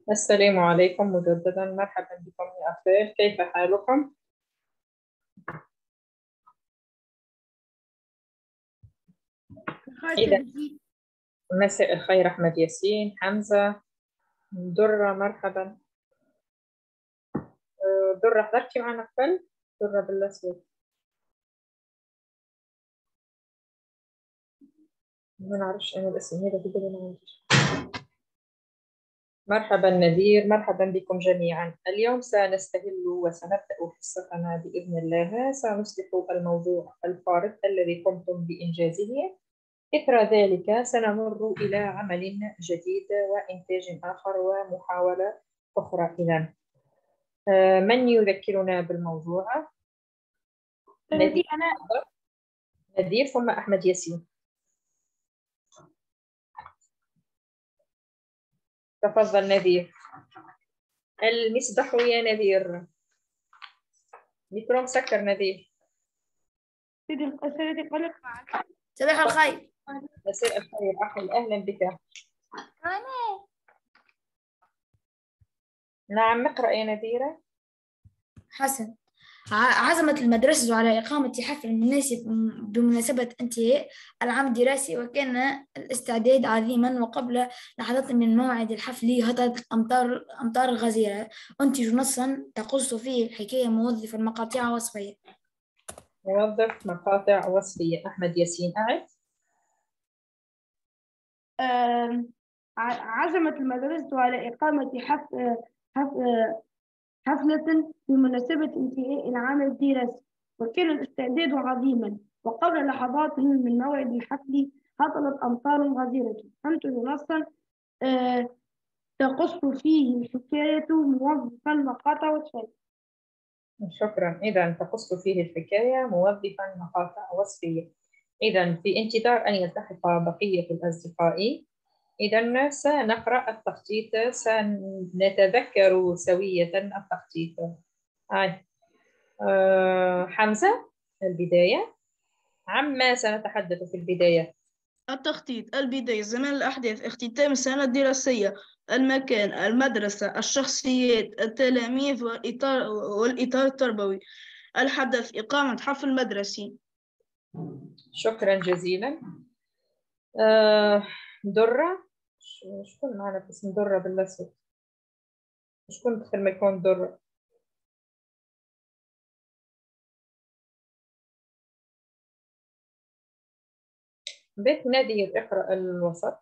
السلام عليكم مجددا، مرحبا بكم يا أخوات، كيف حالكم؟ إذا مساء الخير أحمد ياسين حمزة درة، مرحبا. درة حضرتي معنا قبل؟ درة بالأسود، ما نعرفش أنا الاسم هذا كده ما عنديش. مرحبا نذير، مرحبا بكم جميعا. اليوم سنستهل وسنبدأ حصتنا بإذن الله. سنصلح الموضوع الفارق الذي قمتم بإنجازه. إثر ذلك سنمر إلى عمل جديد وإنتاج آخر ومحاولة أخرى. إذن من يذكرنا بالموضوع؟ نذير. أنا. نذير ثم أحمد ياسين. تفضل نذير. المسبح يا نذير. ميكرو مسكر نذير. سيدي قلق معك. صباح الخير. مساء الخير أخي، أهلا بك. نعم اقرأ يا نذيرة. حسن. عزمت المدرسة على إقامة حفل مناسب بمناسبة انتهاء العام الدراسي، وكان الاستعداد عظيما. وقبل لحظات من موعد الحفل هطلت أمطار غزيرة. أنتج نصا تقص فيه الحكاية موظفا مقاطع وصفية. موظف مقاطع وصفية. أحمد ياسين أعد. عزمت المدرسة على إقامة حفلة بمناسبة انتهاء العام الدراسي، وكان الاستعداد عظيما. وقبل لحظات من موعد الحفل هطلت أمطار غزيرة. أنتج نصا آه، تقص فيه الحكاية موظفا مقاطع وصفية. شكرا. إذا تقص فيه الحكاية موظفا مقاطع وصفية. إذا في انتظار أن يلتحق بقية الأصدقاء، إذا سنقرأ التخطيط، سنتذكر سوية التخطيط. حمزة، البداية. عما سنتحدث في البداية؟ التخطيط. البداية: زمان الأحداث: اختتام السنة الدراسية. المكان: المدرسة. الشخصيات: التلاميذ والإطار التربوي. الحدث: إقامة حفل مدرسي. شكرا جزيلا. درة. شكون معنا باسم درة بالأسود؟ شكون دخل ما يكون درة؟ بيت نادية، اقرأ الوسط.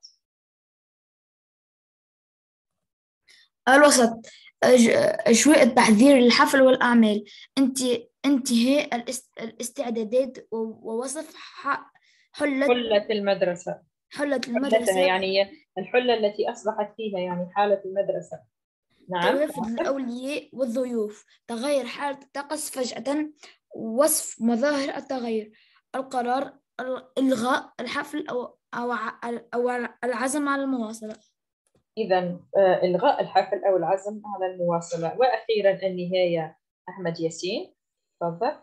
الوسط: أجواء التحضير للحفل والأعمال. انتهاء الاستعدادات ووصف حلة حلة المدرسة. حلة حلتها المدرسة. يعني الحلة التي أصبحت فيها، يعني حالة المدرسة. نعم. توافد الأولياء والضيوف. تغير حالة الطقس فجأة. وصف مظاهر التغير. القرار: إلغاء الحفل أو العزم على المواصلة. إذا إلغاء الحفل أو العزم على المواصلة. وأخيرا النهاية، أحمد ياسين تفضل.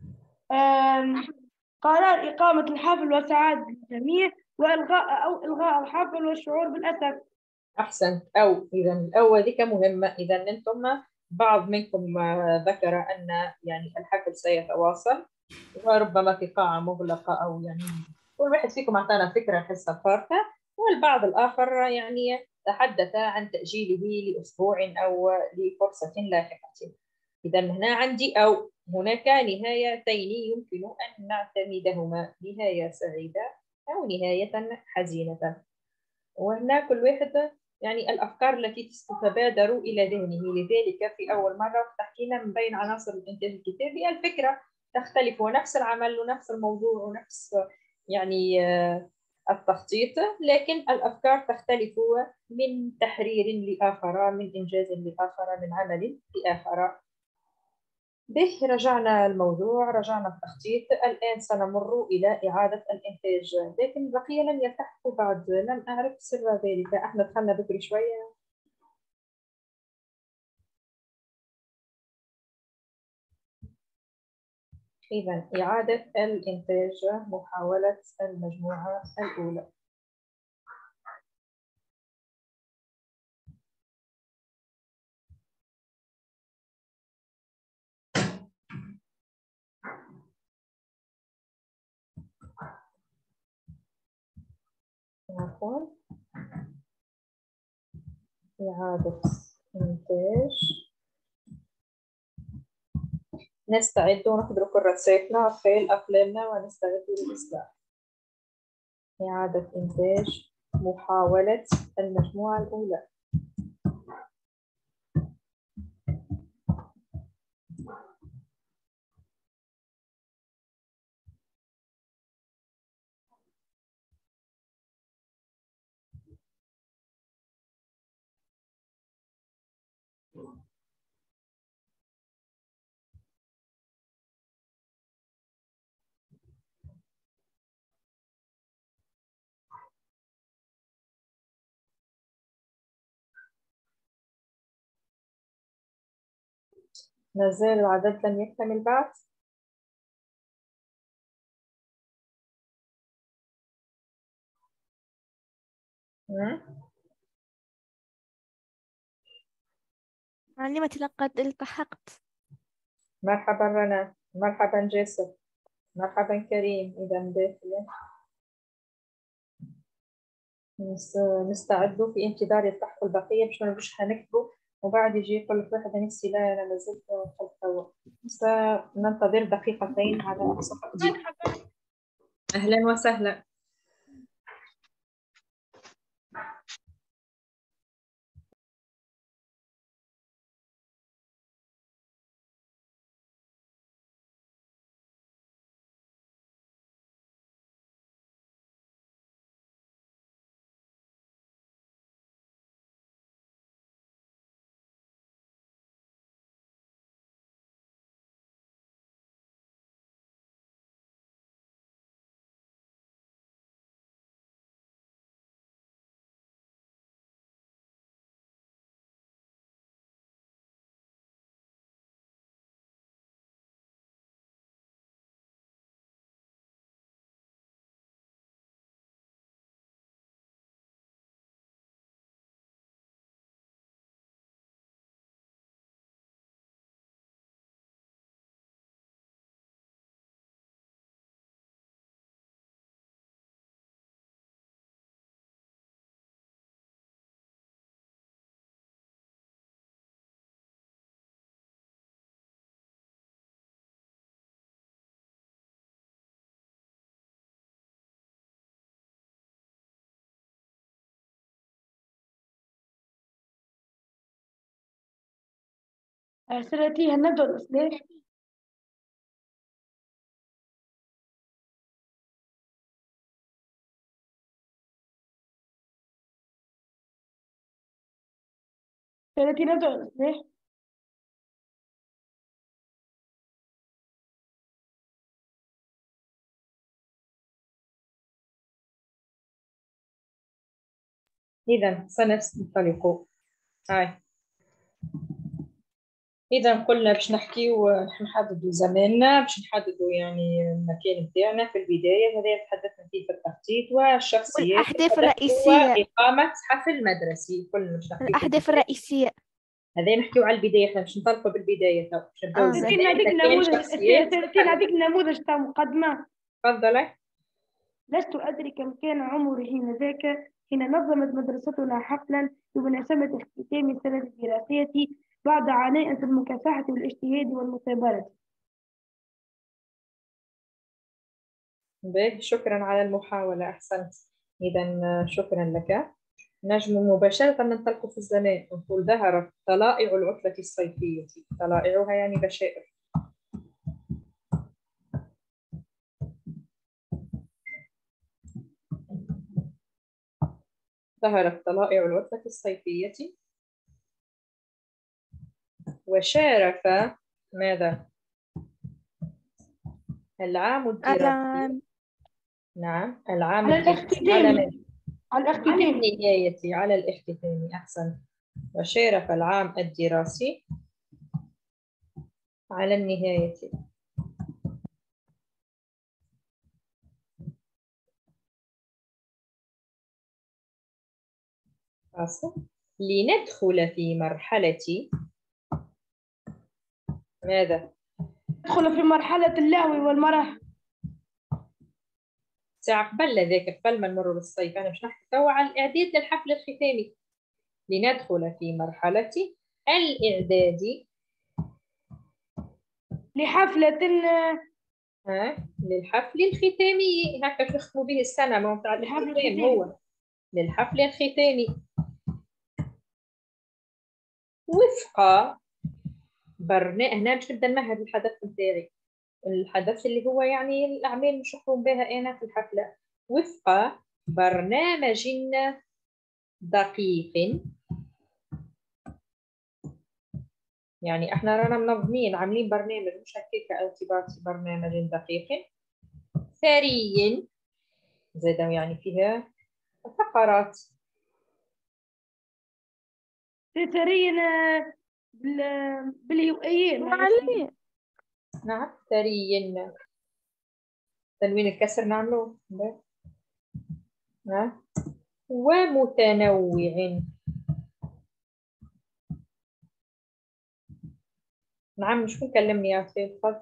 قرار إقامة الحفل وسعادة الجميع، إلغاء الحفل والشعور بالأسف. أحسنت. أو إذا الأو ذيك مهمة. إذا أنتم بعض منكم ذكر أن يعني الحفل سيتواصل، وربما في قاعة مغلقة، أو يعني كل واحد فيكم أعطانا فكرة حسب فارقة، والبعض الآخر يعني تحدث عن تأجيله لأسبوع أو لفرصة لاحقة. إذا هنا عندي أو هناك نهايتين يمكن أن نعتمدهما: نهاية سعيدة أو نهاية حزينة. وهنا كل واحد يعني الأفكار التي تتبادر إلى ذهنه. لذلك في أول مرة تحكينا من بين عناصر الإنتاج الكتابي الفكرة تختلف، ونفس العمل ونفس الموضوع ونفس يعني التخطيط، لكن الأفكار تختلف من تحرير لآخر، من إنجاز لآخر، من عمل لآخر. به رجعنا الموضوع، رجعنا التخطيط. الآن سنمر إلى إعادة الإنتاج، لكن البقية لم يلتحقوا بعد، لم أعرف سر ذلك. احنا دخلنا بكري شوية. إذا إعادة الإنتاج، محاولة المجموعة الأولى. عفوا إعادة إنتاج. نستعد ونحضر كراساتنا وفيل أقلامنا ونستعد للإصلاح. إعادة إنتاج محاولة المجموعة الأولى. ما زال العدد لم يكتمل بعد. معلمتي لقد التحقت. مرحبا رنا، مرحبا جاسر، مرحبا كريم. إذا داخلين نستعد في انتظار التحق البقية باش ما نبقوش هنكتبوا وبعد يجي يقول لك واحد نفسي لا أنا ما زلت خلف توا. ننتظر دقيقتين على أقصى تقدير. أهلا وسهلا. أرسلتي هل نبدأ الإصلاح؟ أرسلتي نبدأ الإصلاح؟ إذا سننطلق. هاي إذا قلنا باش نحكيو نحددوا زماننا، باش نحددوا يعني المكان بتاعنا في البداية. هذا تحدثنا فيه في التخطيط والشخصيات والأهداف الرئيسية وإقامة حفل مدرسي. كلنا باش نحكيو الأهداف الرئيسية. هذا نحكيو على البداية. احنا باش ننطلقوا بالبداية تو باش نبداو سيرتي نعطيك نموذج تاع مقدمة. تفضلي. لست أدري كم كان عمري حين نظمت مدرستنا حفلا بمناسبة اختتام السنة الدراسية بعد عناء في المكافحة والاجتهاد والمثابرة. شكرا على المحاولة، أحسنت. إذا شكرا لك. نجم مباشرة ننطلق في الزمان ونقول ظهرت طلائع العطلة الصيفية. طلائعها يعني بشائر. ظهرت طلائع العطلة الصيفية وشارف ماذا؟ العام الدراسي. نعم العام على الدراسي على النهاية، على الاختتام. أحسن. وشارف العام الدراسي على النهاية. لندخل في مرحلة ماذا؟ ندخل في مرحلة اللهو والمرح. ساعة قبل ذاك قبل ما نمروا للصيف، أنا مش نحكي توا على الإعداد للحفل الختامي. لندخل في مرحلة الإعداد لحفلة للحفل الختامي. هكا باش نختموا به السنة، ما هو بتاع الحفل الختام الختامي. هو للحفل الختامي وفق برنامج. هنا باش نبدا نمهد الحدث نتاعي، الحدث اللي هو يعني الأعمال اللي نحكم بها أنا في الحفلة، وفق برنامج دقيق. يعني احنا رانا منظمين عاملين برنامج، مش هكاك ارتباطي، برنامج دقيق ثري زاد يعني فيها فقرات ثريا باليوئيين. معلي نعم ثري، تنوين الكسر نعمله نعم. ومتنوع، نعم. شكون كلمني يا أستاذ؟ تفضل.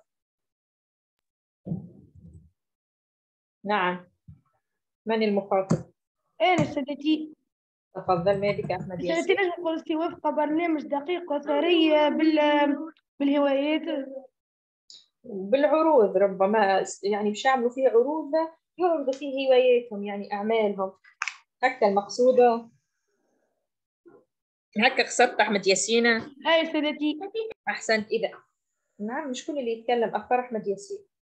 نعم، من المخاطب؟ أنا سيدتي. تفضل، ما بك أحمد ياسين. سيدتي نجم قلتي وفق برنامج دقيق وثري بالهوايات بالعروض، ربما يعني باش يعملوا فيه عروض يعرضوا فيه هواياتهم، يعني أعمالهم، هكا المقصودة. هكا خسرت أحمد ياسين. هاي سيدتي. أحسنت. إذا نعم، شكون اللي يتكلم؟ أخبار أحمد ياسين.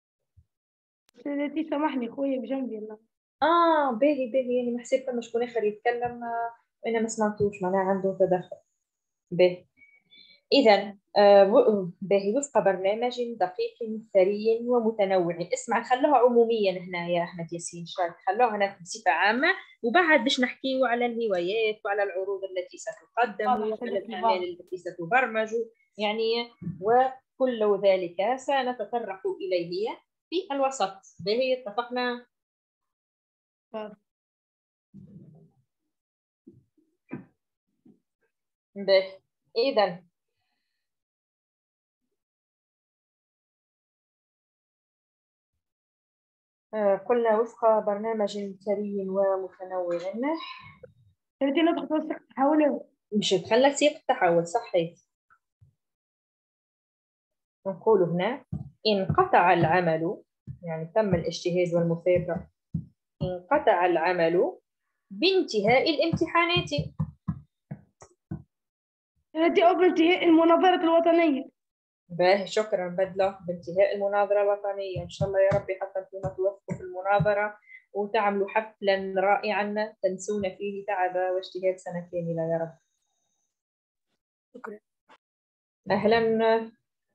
سيدتي سامحني خويا بجنبي الله. باهي باهي، يعني ما حسيت فما شكون آخر يتكلم، أنا ما سمعتوش، معناها عنده تدخل. باهي. إذا باهي، وفق برنامج دقيق ثري ومتنوع. اسمع، خلوها عموميا هنا يا أحمد ياسين، شايف؟ خلوها هنا بصفة عامة، وبعد باش نحكيو على الهوايات وعلى العروض التي ستقدم وعلى الأعمال التي ستبرمج، يعني وكل ذلك سنتطرق إليه في الوسط. باهي، اتفقنا؟ باهي. إذا قلنا وفق برنامج ثري ومتنوع. سيدتي ندخل توثق تحوله. مش تخلى سيق التحول، صحيح. نقول هنا انقطع العمل، يعني تم الاجتهاد والمثابرة، انقطع العمل بانتهاء الامتحانات. سيدتي أو بانتهاء المناظرة الوطنية. باهي، شكرا بدلة. بانتهاء المناظرة الوطنية، إن شاء الله يا ربي حتى أنتم توفقوا في المناظرة وتعملوا حفلا رائعا تنسون فيه تعب واجتهاد سنة كاملة يا رب. شكرا. أهلا.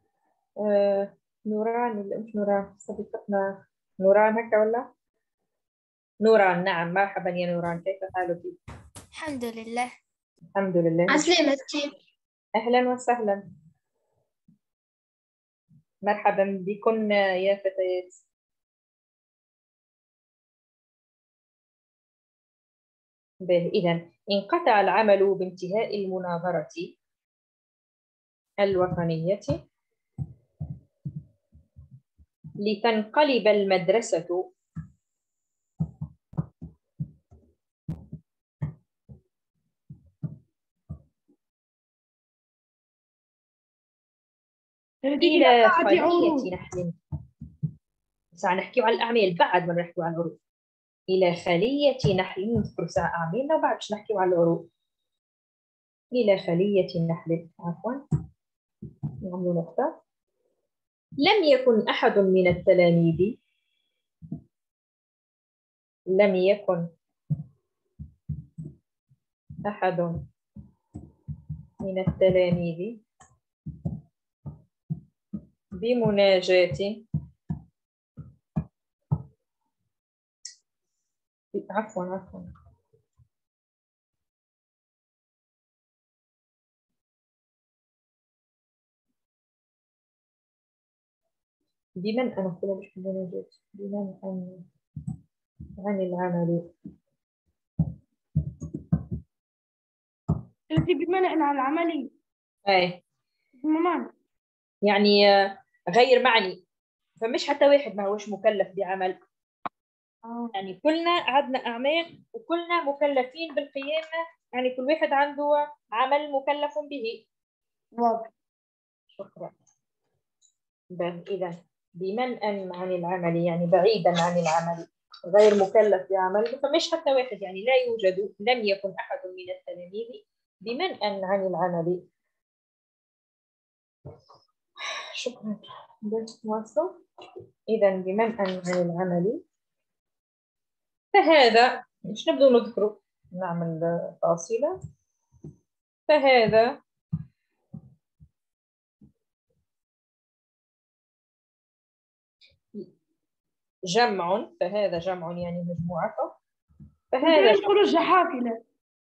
نوران، مش نوران، صديقتنا نوران هكا ولا؟ نوران، نعم. مرحبا يا نوران، كيف حالك؟ الحمد لله. الحمد لله. عسلامتك. أهلا وسهلا، مرحبا بكن يا فتيات. إذا انقطع العمل بانتهاء المناظرة الوطنية لتنقلب المدرسة إلى خلية نحل. ساعة نحكي على الأعمال بعد ما نحكي على العروض. إلى خلية نحل، نذكر ساعة أعمالنا وبعد باش نحكي على العروض. إلى خلية نحل، عفوا نعمل نقطة. لم يكن أحد من التلاميذ، لم يكن أحد من التلاميذ بمناجاة، عفوا بمن أنا كل مش بمناجاة، بمن عن العمل. سيدتي بمنع عن العمل. أي بمعنى يعني غير معني، فمش حتى واحد ما هوش مكلف بعمل، يعني كلنا عندنا أعمال وكلنا مكلفين بالقيام، يعني كل واحد عنده عمل مكلف به. واضح. شكرا. إذا بمنأى عن العمل يعني بعيدا عن العمل، غير مكلف بعمل، فمش حتى واحد، يعني لا يوجد، لم يكن أحد من التلاميذ بمنأى عن العمل. شكرا. واصل. إذا بمنأى عن العمل، فهذا مش نبدأ نذكره، نعمل فاصلة. فهذا جمع، فهذا جمع يعني مجموعة. فهذا يدخلوا الجحافلة.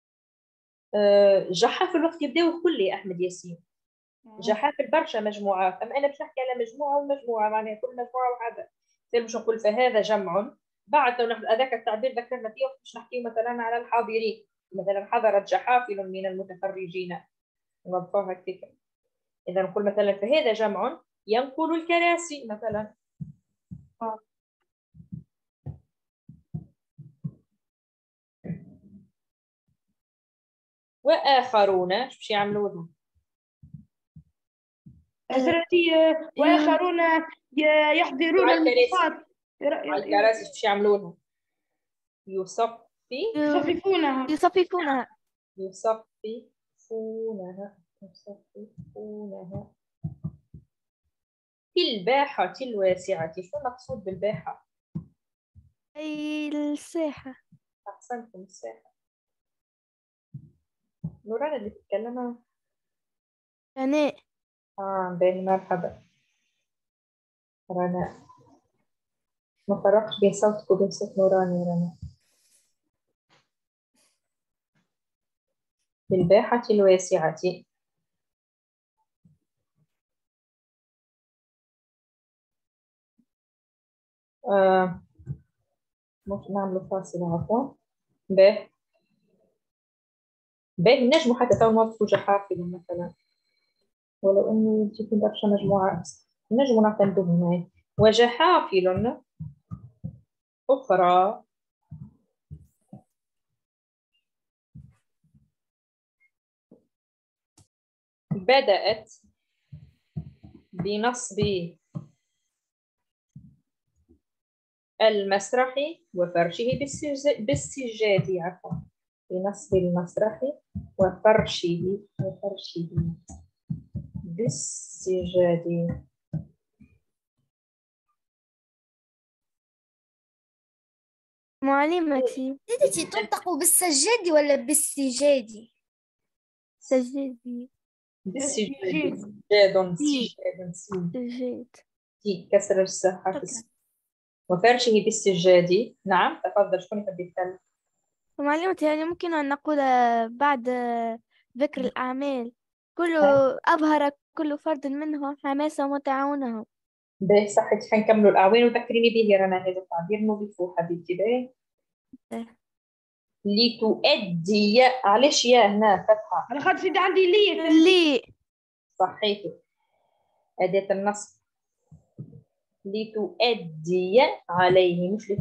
جحافل الوقت يبداو كل يا أحمد ياسين. جحافل برشا مجموعات، أما أنا باش نحكي على مجموعة ومجموعة، معناها كل مجموعة وحدة. باش نقول فهذا جمع، بعد لو هذاك التعبير ذكرنا فيه باش نحكي مثلا على الحاضرين، مثلا حضرت جحافل من المتفرجين، نضبطوها كيف. إذا نقول مثلا فهذا جمع ينقل الكراسي مثلا. وآخرون ايش باش يعملوا؟ وآخرون يحضرون المصفات. الكراسي باش يعملوها؟ يصففونها. في الباحة الواسعة. شو المقصود بالباحة؟ أي الساحة. أحسنتم، الساحة. نوران اللي تتكلمها؟ رناء. باهي، مرحبا رناء. ما فرقش بين صوتك وبين صوت نوران يا رناء. في الباحة الواسعة. ممكن نعمل فاصلة عفوا. باهي نجمو حتى تو نوظفوا جحافل مثلا، ولو انه تجيب برشا مجموعات نجمو نعتمدوهم هاي. وجحافل أخرى بدأت بنصب المسرح وفرشه بالسجاد، عفوا، بنصب المسرح وفرشه بالسجاد. معلمتي. سيدتي تنطق بالسجاد ولا بالسجاد؟ سجادي. بالسجاد. سجاد. كسر الساحة. وفرشه بالسجاد. نعم، تفضل. شكون يحب يتكلم؟ معلمتي، يعني ممكن أن نقول بعد ذكر الأعمال أظهر كل فرد منهم حماسة وتعاونهم. باهي صحيح، حنكملوا الأعوان وذكريني به رنا، هذا التعبير نضيفوه حبيبتي. باهي لتؤدي، علاش يا هنا فتحة؟ على خاطر سيدي عندي لي صحيح، أداة النصب. لتؤدي عليه، مش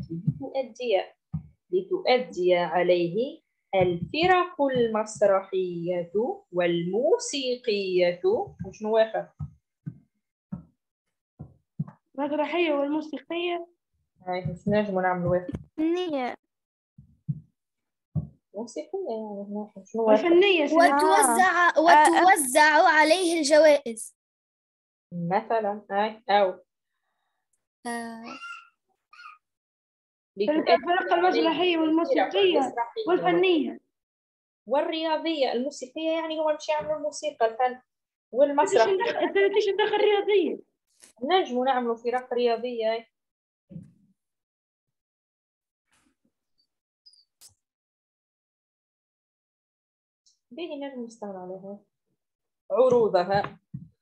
لتؤدي عليه الفرق المسرحية والموسيقية. وشنو واخر؟ المسرحية والموسيقية. هاي مش نجمو نعملوا واحد. النية. موسيقية يعني شنو واخر؟ والفنية. وتوزع عليه الجوائز مثلا. هاي أو الفرق المسرحية والموسيقية والفنية والرياضية. الموسيقية يعني هو مش يعملوا الموسيقى، الفن والمسرح. تيش ندخل رياضية. نجموا نعملوا فرق رياضية. به نجم نستمر عليها. عروضها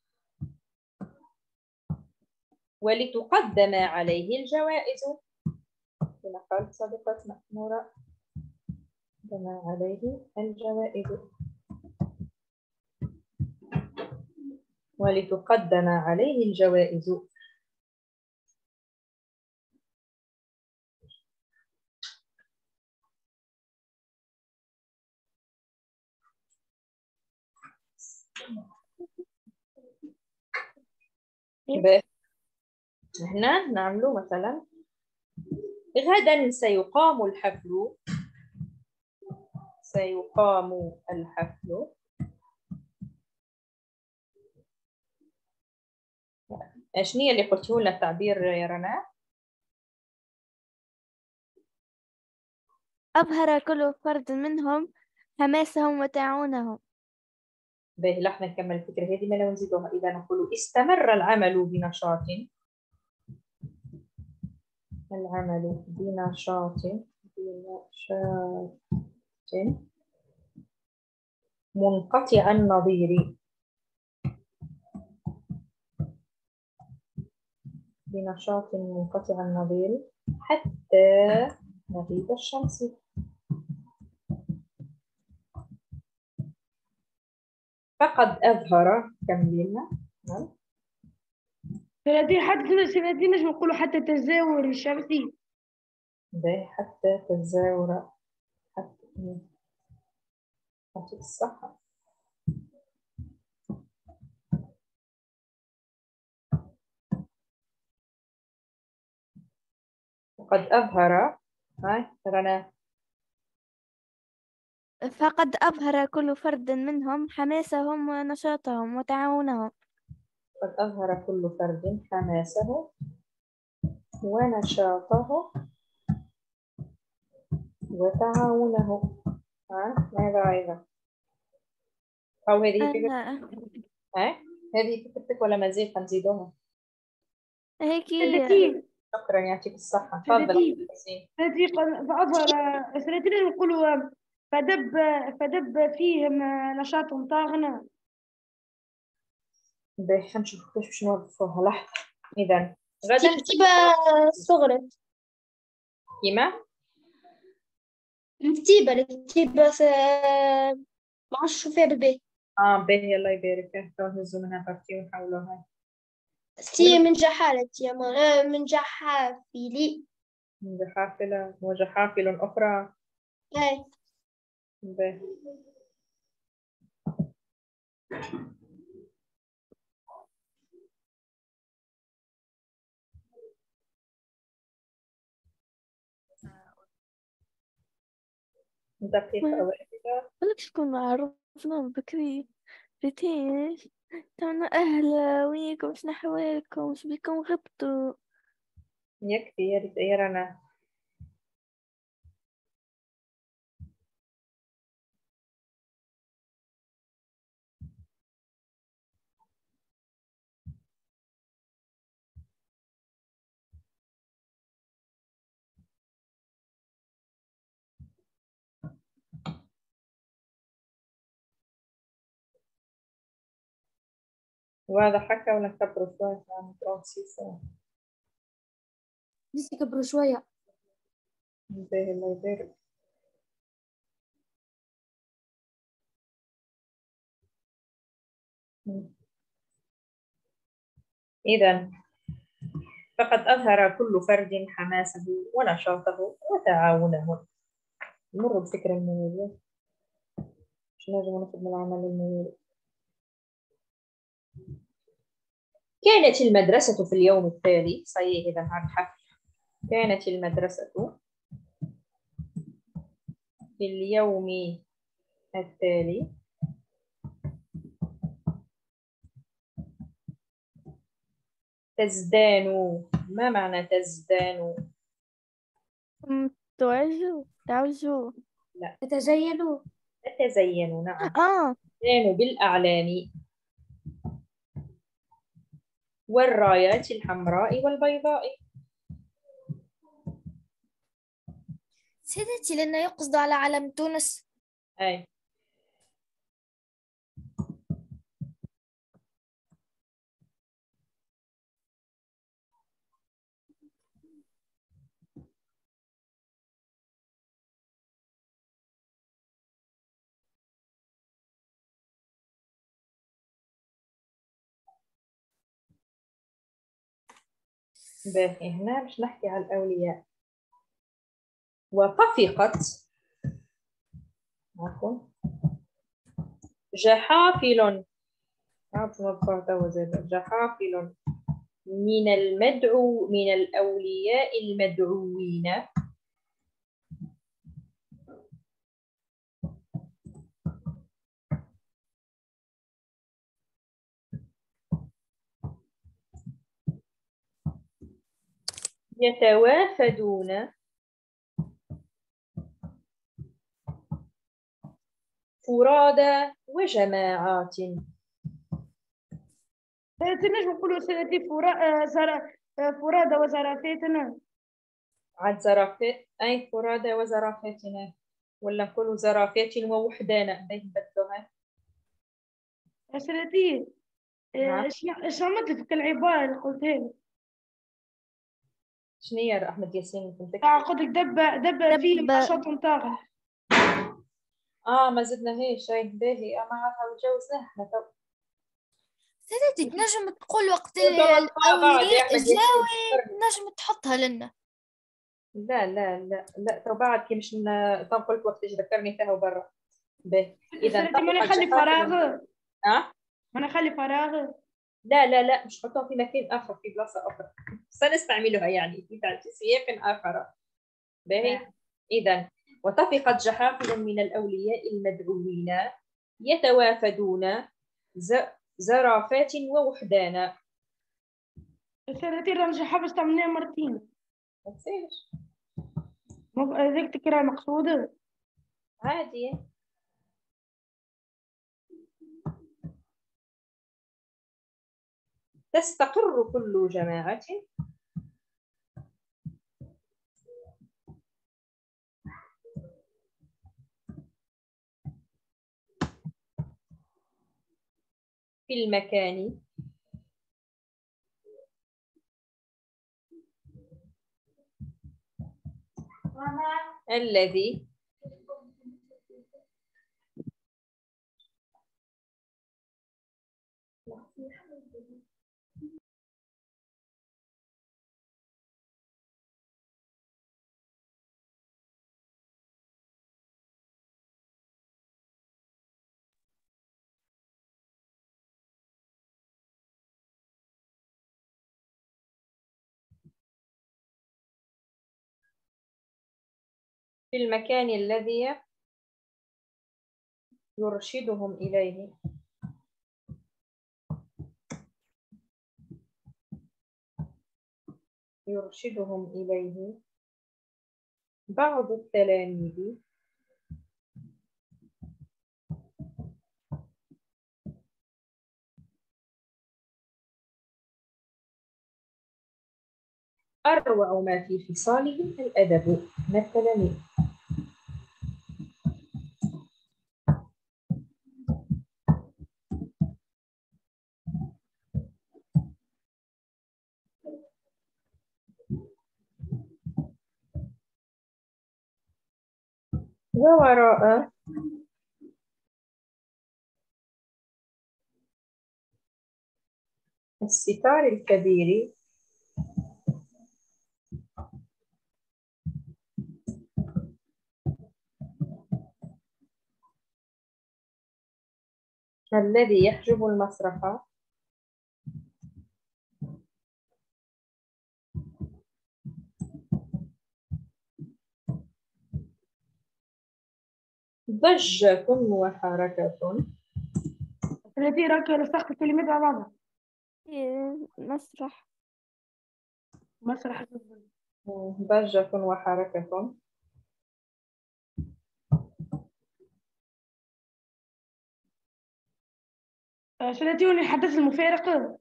ولتقدم عليه الجوائز، كما قالت صديقتنا نورا، قدم عليه الجوائز. ولتقدم عليه الجوائز. هنا نعملوا مثلا غدا سيقام الحفل. سيقام الحفل. شنو هي اللي قلتيه لنا التعبير يا رنا؟ أظهر كل فرد منهم حماسهم وتعاونهم. باهي لحظة نكمل الفكرة هذه ما لو نزيدوها. إذا نقول استمر العمل بنشاط. العمل بنشاط منقطع النظير. بنشاط منقطع النظير حتى مغيب الشمس. فقد أظهر كملنا. سنتين نجم نقولوا حتى تزاور الشمسي. باهي حتى تزاور. حتى يعطيك الصحة. وقد أظهر. هاي رنا. فقد أظهر كل فرد منهم حماسهم ونشاطهم وتعاونهم. قد أظهر كل فرد حماسه ونشاطه وتعاونه. ماذا أيضا؟ أو هذه فكرة. هذه فكرتك ولا مزيد نزيدوها؟ هيك. شكرا يعطيك الصحة. تفضل. فأظهر سنتين نقولوا فدب فيهم نشاط طاغنا. باهي نشوف كيف باش نوظفوها. لحظة. إذا غدا كتيبة صغرت. كيما؟ الكتيبة ما عرفش شو فيها بالبيت. باهي الله يبارك فيك. تو نهزو منها بارتي ونحولوها. هي من جحالة يا من جحافلي. من جحافلة وجحافل أخرى. ايه. باهي. دقيقة واحدة. ليش كنا عرفنا بكري ريتيش تعنا أهلا وياكم شنو أحوالكم وش بيكم غبتوا. يكفي يا ريت يا رنا. وهذا حكى ولا نكبروا شوية؟ يعني 36. لسه كبروا شوية. باهي الله يبارك. إذا فقد أظهر كل فرد حماسه ونشاطه وتعاونه. نمر بفكرة الموضوع. مش لازم ناخد من العمل الموضوع. كانت المدرسة في اليوم التالي. صحيح. إذا هذا الحفل. كانت المدرسة في اليوم التالي تزدان. ما معنى تزدان؟ تعوجوا. لا. تتزينوا. تتزين. نعم. تزدان بالأعلام والرايات الحمراء والبيضاء. سيدتي لأنه يقصد على علم تونس. أي. باهي هنا باش نحكي على الأولياء. وطفقت جحافل عطنا وزاد جحافل من الأولياء المدعوين يتوافدون فرادى وجماعات. تنجم نقولوا سنتي فرادى وزرافاتنا. عاد زرافات أي فرادى وزرافاتنا، ولا نقولوا زرافات ووحدانا باش نبدلوها. سنتي نعم. ايش عملت لك العبارة اللي قلتها لي؟ شنو هي أحمد ياسين كنت قلت لك دب فيه نشاط طاغي. ما زدناهاش شيء باهي. ما عرفها وتجاوزناها احنا تو. سيدتي تنجم تقول وقت بعد الأولياء يا أحمد الجاوي تنجم تحطها لنا. لا لا لا لا تو بعد كي مش تنقل وقت ذكرني فيها برا. باهي إذا ما نخلي فراغ. ما نخلي فراغ. لا لا لا مش حطوها في مكان آخر في بلاصة أخرى سنستعملها يعني في سياق آخر. باهي إذا وطفقت جحافل من الأولياء المدعوين يتوافدون زرافات ووحدانا. سنتي رمز حفظ تعملناها مرتين. ما تصيرش هذاك تكرار مقصود عادي. تستقر كل جماعة في المكان الذي يرشدهم إليه بعض التلاميذ أروع ما في خصالهم الأدب من التلاميذ. ووراء الستار الكبير الذي يحجب المسرح ضجة وحركة. التي راك لصقت الكلمات على بعضها. مسرح. ضجة وحركة. شناتيوني الحدث المفارق.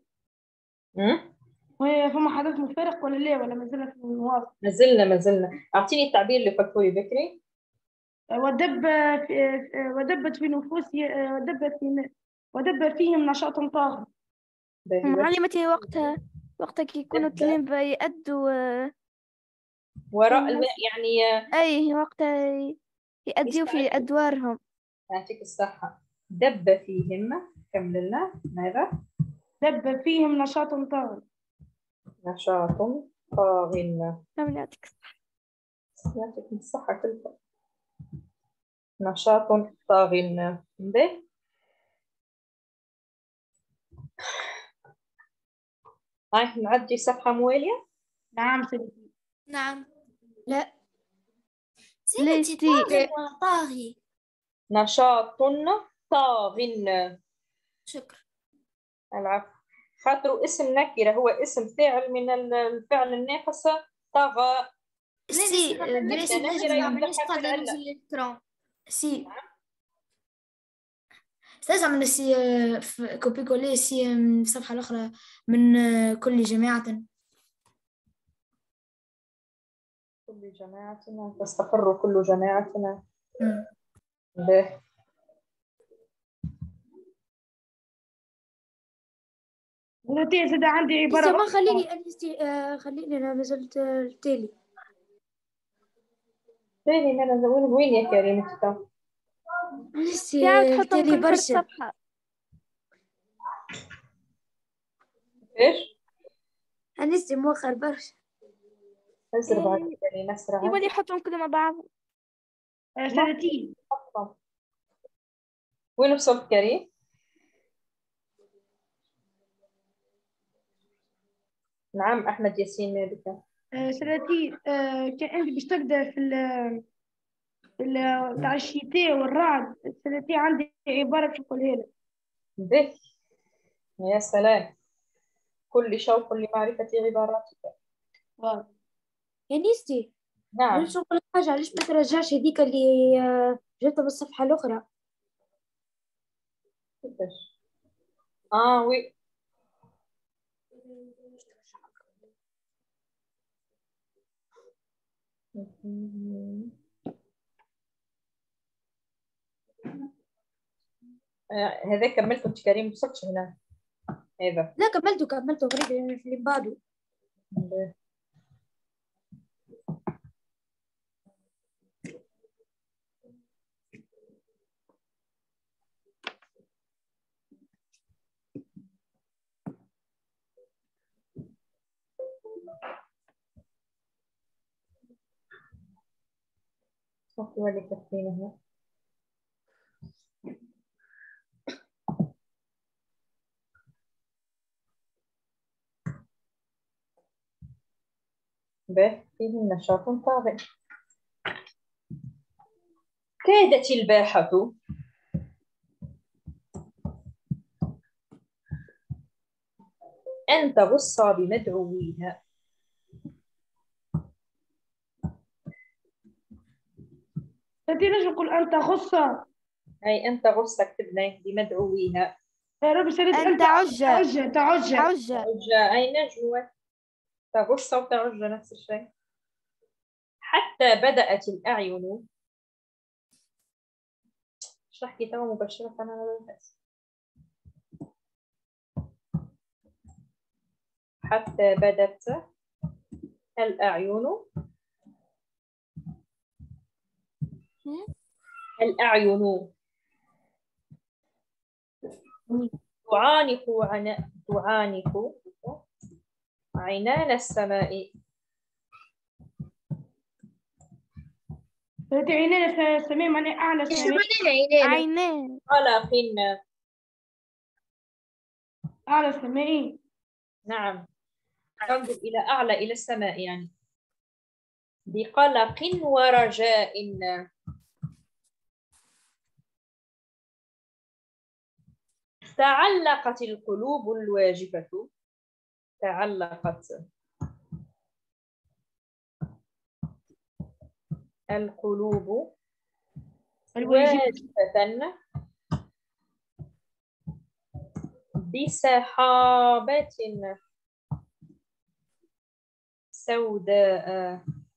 فما حدث مفارق ولا لا ولا مازلنا في الواصل؟ ما زلنا. أعطيني التعبير اللي قلته لي بكري. ودبت في نفوس ودب فيهم نشاط طاغي. معلمتي وقتها يكونوا التلاميذ يأدوا وراء يعني أي وقتها يأدوا في أدوارهم. يعطيك الصحة. دب فيهم كمل لنا ماذا؟ دب فيهم نشاط طاغي. نشاط طاغٍ. يعطيك الصحة. يعطيك الصحة كلها. نشاط طاغٍ. به هاي نعدي صفحة موالية. نعم سيدتي. نعم. لا ليش سيدتي تي؟ طاغي ولا طاغي؟ نشاط طاغ. شكرا. العفو. خاطر اسم نكرة هو اسم فاعل من الفعل الناقص طغى. سي دراسي نكرة نجم يبدأ مانيش حرف قاعدة العلة. ننزل الإلكترون. سي استاذ من السي في كوبي كولي سي من الصفحة الأخرى من كل جماعة. كل جماعتنا تستقر كل جماعتنا. مم. به. سيدتي يا سيدة عندي عبارة استاذ ما أخرى. خليني أنستي خليني أنا نزلت التالي. ثاني أنا وين يا كريم الكتاب؟ أنستي عم تحطهم التالي كل فرد برشا. صفحة. ايش؟ أنستي مؤخر برشا. ازر بعد كريم أسرع. يبغى يحطهم كلهم مع بعض. سيدتي وين وصلت كريم؟ نعم أحمد ياسين مالك. سيدتي كان عندي باش تبدا تاع الشتاء والرعد. سيدتي عندي عبارة باش نقولها لك. به. يا سلام. كل شوق لمعرفة عباراتك. يا نيستي نعم. علاش نقول لك حاجة؟ علاش ما ترجعش هذيك اللي جاتها بالصفحة الأخرى؟ كيفاش؟ وي. هذا كملته انت كريم وصلتش هنا. هذا لا كملته غريب في اللي بعده. صوتي ولا كفينا هنا. به فيه نشاط طاغي. كادت الباحة أن تغص بمدعويها. سيدتي نجم نقول أنت غصة. أي أن تغص كتبنا بمدعويها. يا رب سيدتي أنت أنت عجة. عجة. عجة. أي نجوى. تغص وتعج نفس الشيء. حتى بدأت الأعين. مش تحكي توا مباشرة أنا بس. حتى بدت الأعين. الأعين تعانق عينان السماء. سيدتي عينينا السماء معناها أعلى السماء. عينين. قلق. أعلى السماء. نعم. تنظر إلى أعلى إلى السماء يعني. بقلق ورجاء. تعلقت القلوب الواجفة. تعلقت القلوب واجفة بسحابة سوداء.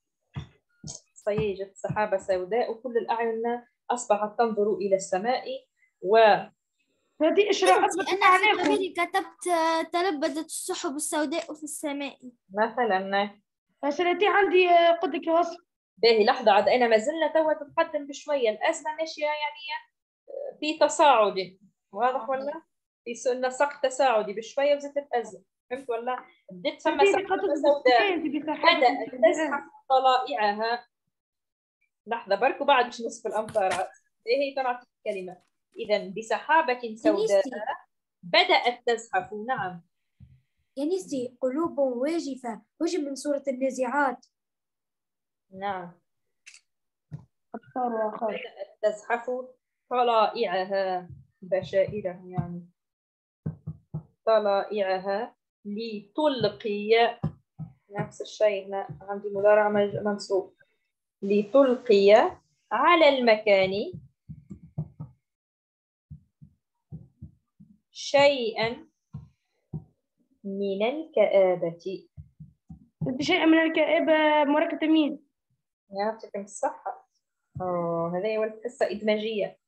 صيجت سحابة سوداء وكل الأعين أصبحت تنظر إلى السماء. و سيدتي إشراء أضبط أنا في ضميري كتبت تلبدت السحب السوداء في السماء مثلا. سيدتي عندي قلت لك وصف. باهي لحظة عاد أنا ما زلنا توا تتقدم بشوية. الأزمة ماشية يعني في تصاعدي. واضح ولا؟ في نسق تصاعدي بشوية وزدت تتأزم. فهمت ولا؟ بدت ثم سحابة سوداء بدأت تزحف طلائعها. لحظة بركو بعد باش نصف الأمطار. إيه هي طلعت الكلمة. إذا بسحابة سوداء بدأت تزحف. نعم. ينسي قلوب واجفة وجه من سورة النازعات. نعم. أبصار وآخر. بدأت تزحف طلائعها بشائرها، يعني طلائعها لتلقي، نفس الشيء هنا عندي مضارع منصوب، لتلقي على المكان شيئا من الكآبة. شيء من الكآبة مركب تمييز. يعطيكم الصحة. هذه هو القصة إدماجية،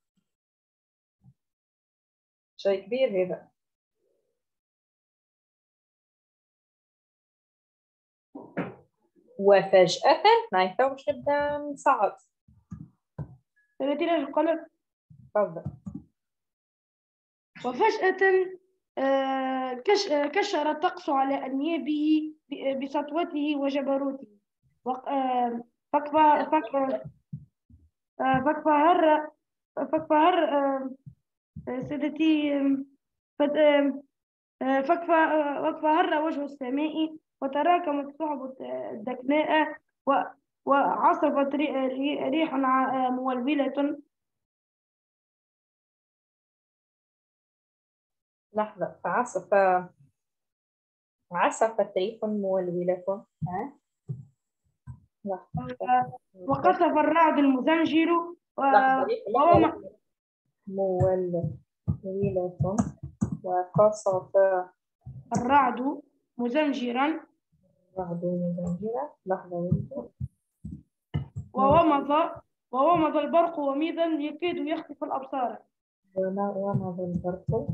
شيء كبير هذا. وفجأة ناي تو باش نبدا نصعد. التي قالت تفضل. وفجأة كشر الطقس على أنيابه بسطوته وجبروته، فاكفهر سيدتي، فاكفهر وجه السماء وتراكمت السحب الدكناء وعصفت ريح مولولة. لحظة. عصفت ريح مولولة. وقصف الرعد المزمجر مولولة وقصف الرعد مزمجرا لحظة. وومض البرق وميضا يكاد يخطف الأبصار. ومض البرق.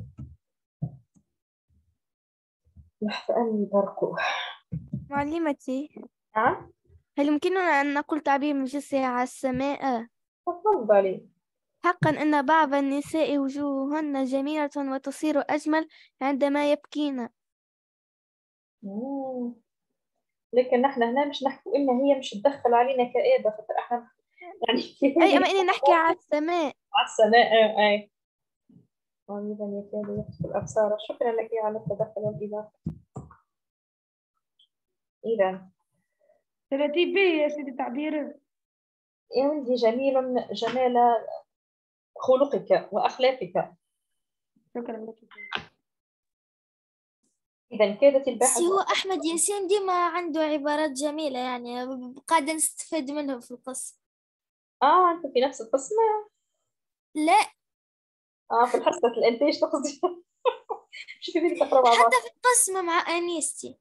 لحظة البرق. معلمتي، نعم. هل يمكننا أن نقول تعبير مجسي على السماء؟ تفضلي. حقا أن بعض النساء وجوههن جميلة وتصير أجمل عندما يبكين. لكن نحن هنا مش نحكي إن هي مش تدخل علينا كآبة، خاطر احنا يعني أي أما إني نحكي على السماء. على السماء. أي وميضا يكاد يخطف الأبصار. شكرا لك على التدخل والإضافة. إذا ترتيب يا سيدي التعبير. يا ولدي جمال خلقك وأخلاقك. شكرا لك. إذا كادت بس هو الباحث. أحمد ياسين ديما عنده عبارات جميلة، يعني قاعدة نستفاد منهم في القصة. أنت في نفس القسم؟ لا، في الحصة الإنتاج تقصدي؟ مش كذي تقرأ مع بعض. حتى في القسمة مع أنيستي.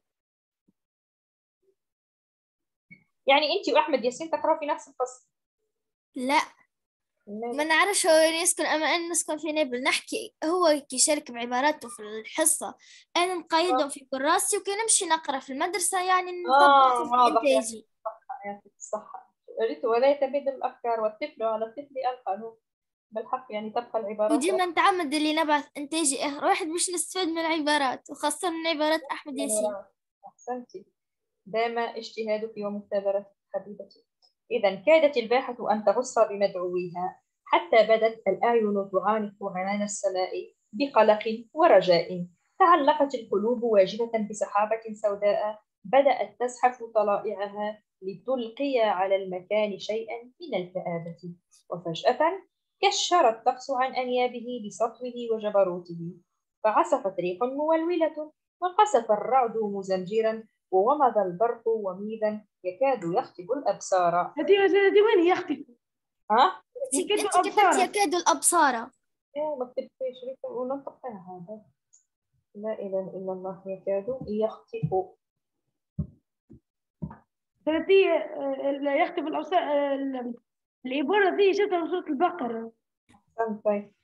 يعني أنت وأحمد ياسين تقرأوا في نفس القسم؟ لا، ما نعرفش هو يسكن أما أن نسكن في نابل. نحكي هو يشارك بعباراته في الحصة، أنا نقيدهم في كراسي وكي نمشي نقرأ في المدرسة، يعني نطبقهم في واضح. إنتاجي. يعطيك الصحة. ريت ولا يتبادل الأفكار، والطفل على الطفل القانون. بالحق يعني تبقى العبارات. وديما نتعمد اللي نبعث إنتاجي واحد باش نستفاد من العبارات، وخاصة من عبارات أحمد ياسين. أحسنتي. دام اجتهادك ومثابرتك حبيبتي. إذا كادت الباحة أن تغص بمدعويها، حتى بدت الأعين تعانق عنان السماء بقلق ورجاء. تعلقت القلوب واجفة بسحابة سوداء بدأت تزحف طلائعها لتلقي على المكان شيئا من الكآبة. وفجأة كشر الطقس عن أنيابه بسطوه وجبروته، فعصفت ريح مولولة وقصف الرعد مزمجرا وومض البرق وميضا يكاد يخطف الأبصار. هذه وين يختفي؟ أنت كتبت يكاد الأبصار. ما كتبتش وننطق فيها هذا. لا إله إلا الله. يكاد يخطف. التي يختفي الأبصار. العبارة دي شفتها في سورة البقرة. طيب.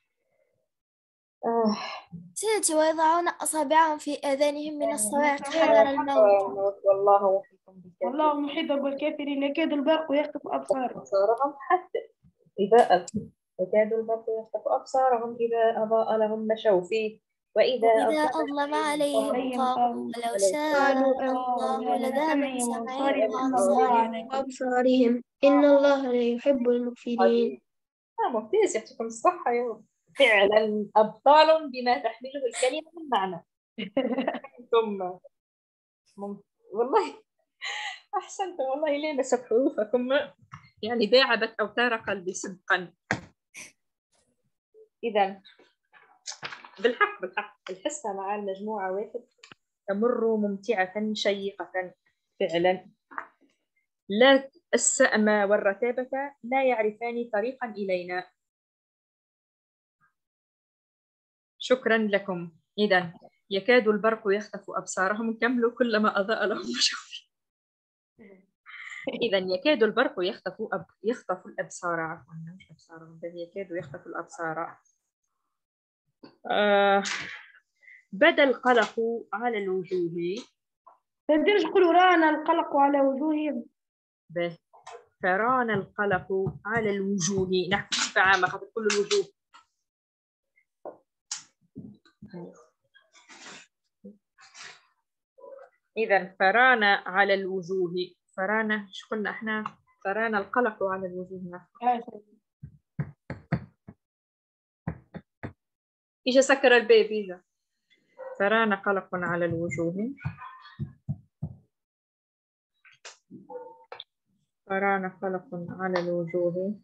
سيدتي ويضعون أصابعهم في آذانهم من الصواعق حذر الموت. والله محيط بالكافرين. والله محيط بالكافرين. يكاد البرق يخطف أبصارهم حتى إذا يكاد البرق يخطف أبصارهم إذا أضاء لهم مشوا فيه وإذا أظلم عليهم قاموا ولو شاء الله لذهب بسمعهم وأبصارهم إن الله لا يحب المفسدين. ممتاز. يعطيكم الصحة يا رب. فعلا أبطال بما تحمله الكلمة من معنى. ثم والله أحسنتم والله، لامست حروفكم يعني داعبت أوتار قلبي صدقا. إذا بالحق الحصة مع المجموعة واحد تمر ممتعة شيقة فعلا. لا السأم والرتابة لا يعرفان طريقا إلينا. شكرا لكم. إذا يكاد البرق يخطف أبصارهم. كملوا كلما أضاء لهم مشغول. إذا يكاد البرق يخطف الأبصار، عفوا مش أبصارهم، بل يكاد يخطف الأبصار. بدا القلق على الوجوه. تقدرش تقولوا رانا القلق على وجوههم؟ به فران القلق على الوجوه. نحكي بصفة عامة خاطر كل الوجوه. إذا فران على الوجوه. فران شو قلنا احنا؟ فران القلق على الوجوه. إجا سكر الباب إجا. فران قلق على الوجوه. فران قلق على الوجوه.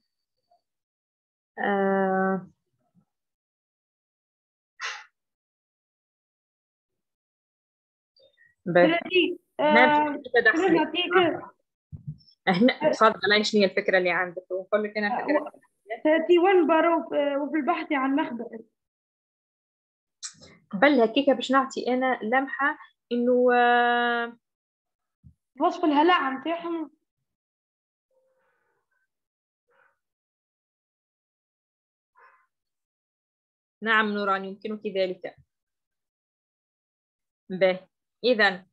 هنا تفضل. ايش هي الفكره اللي عندك؟ ونقول لك انا الفكره 31 بارو وفي البحث عن مخبأ. قبل هكيك باش نعطي انا لمحه انه وصف الهلع نتاعهم. نعم نوران يمكنك ذلك. به اذا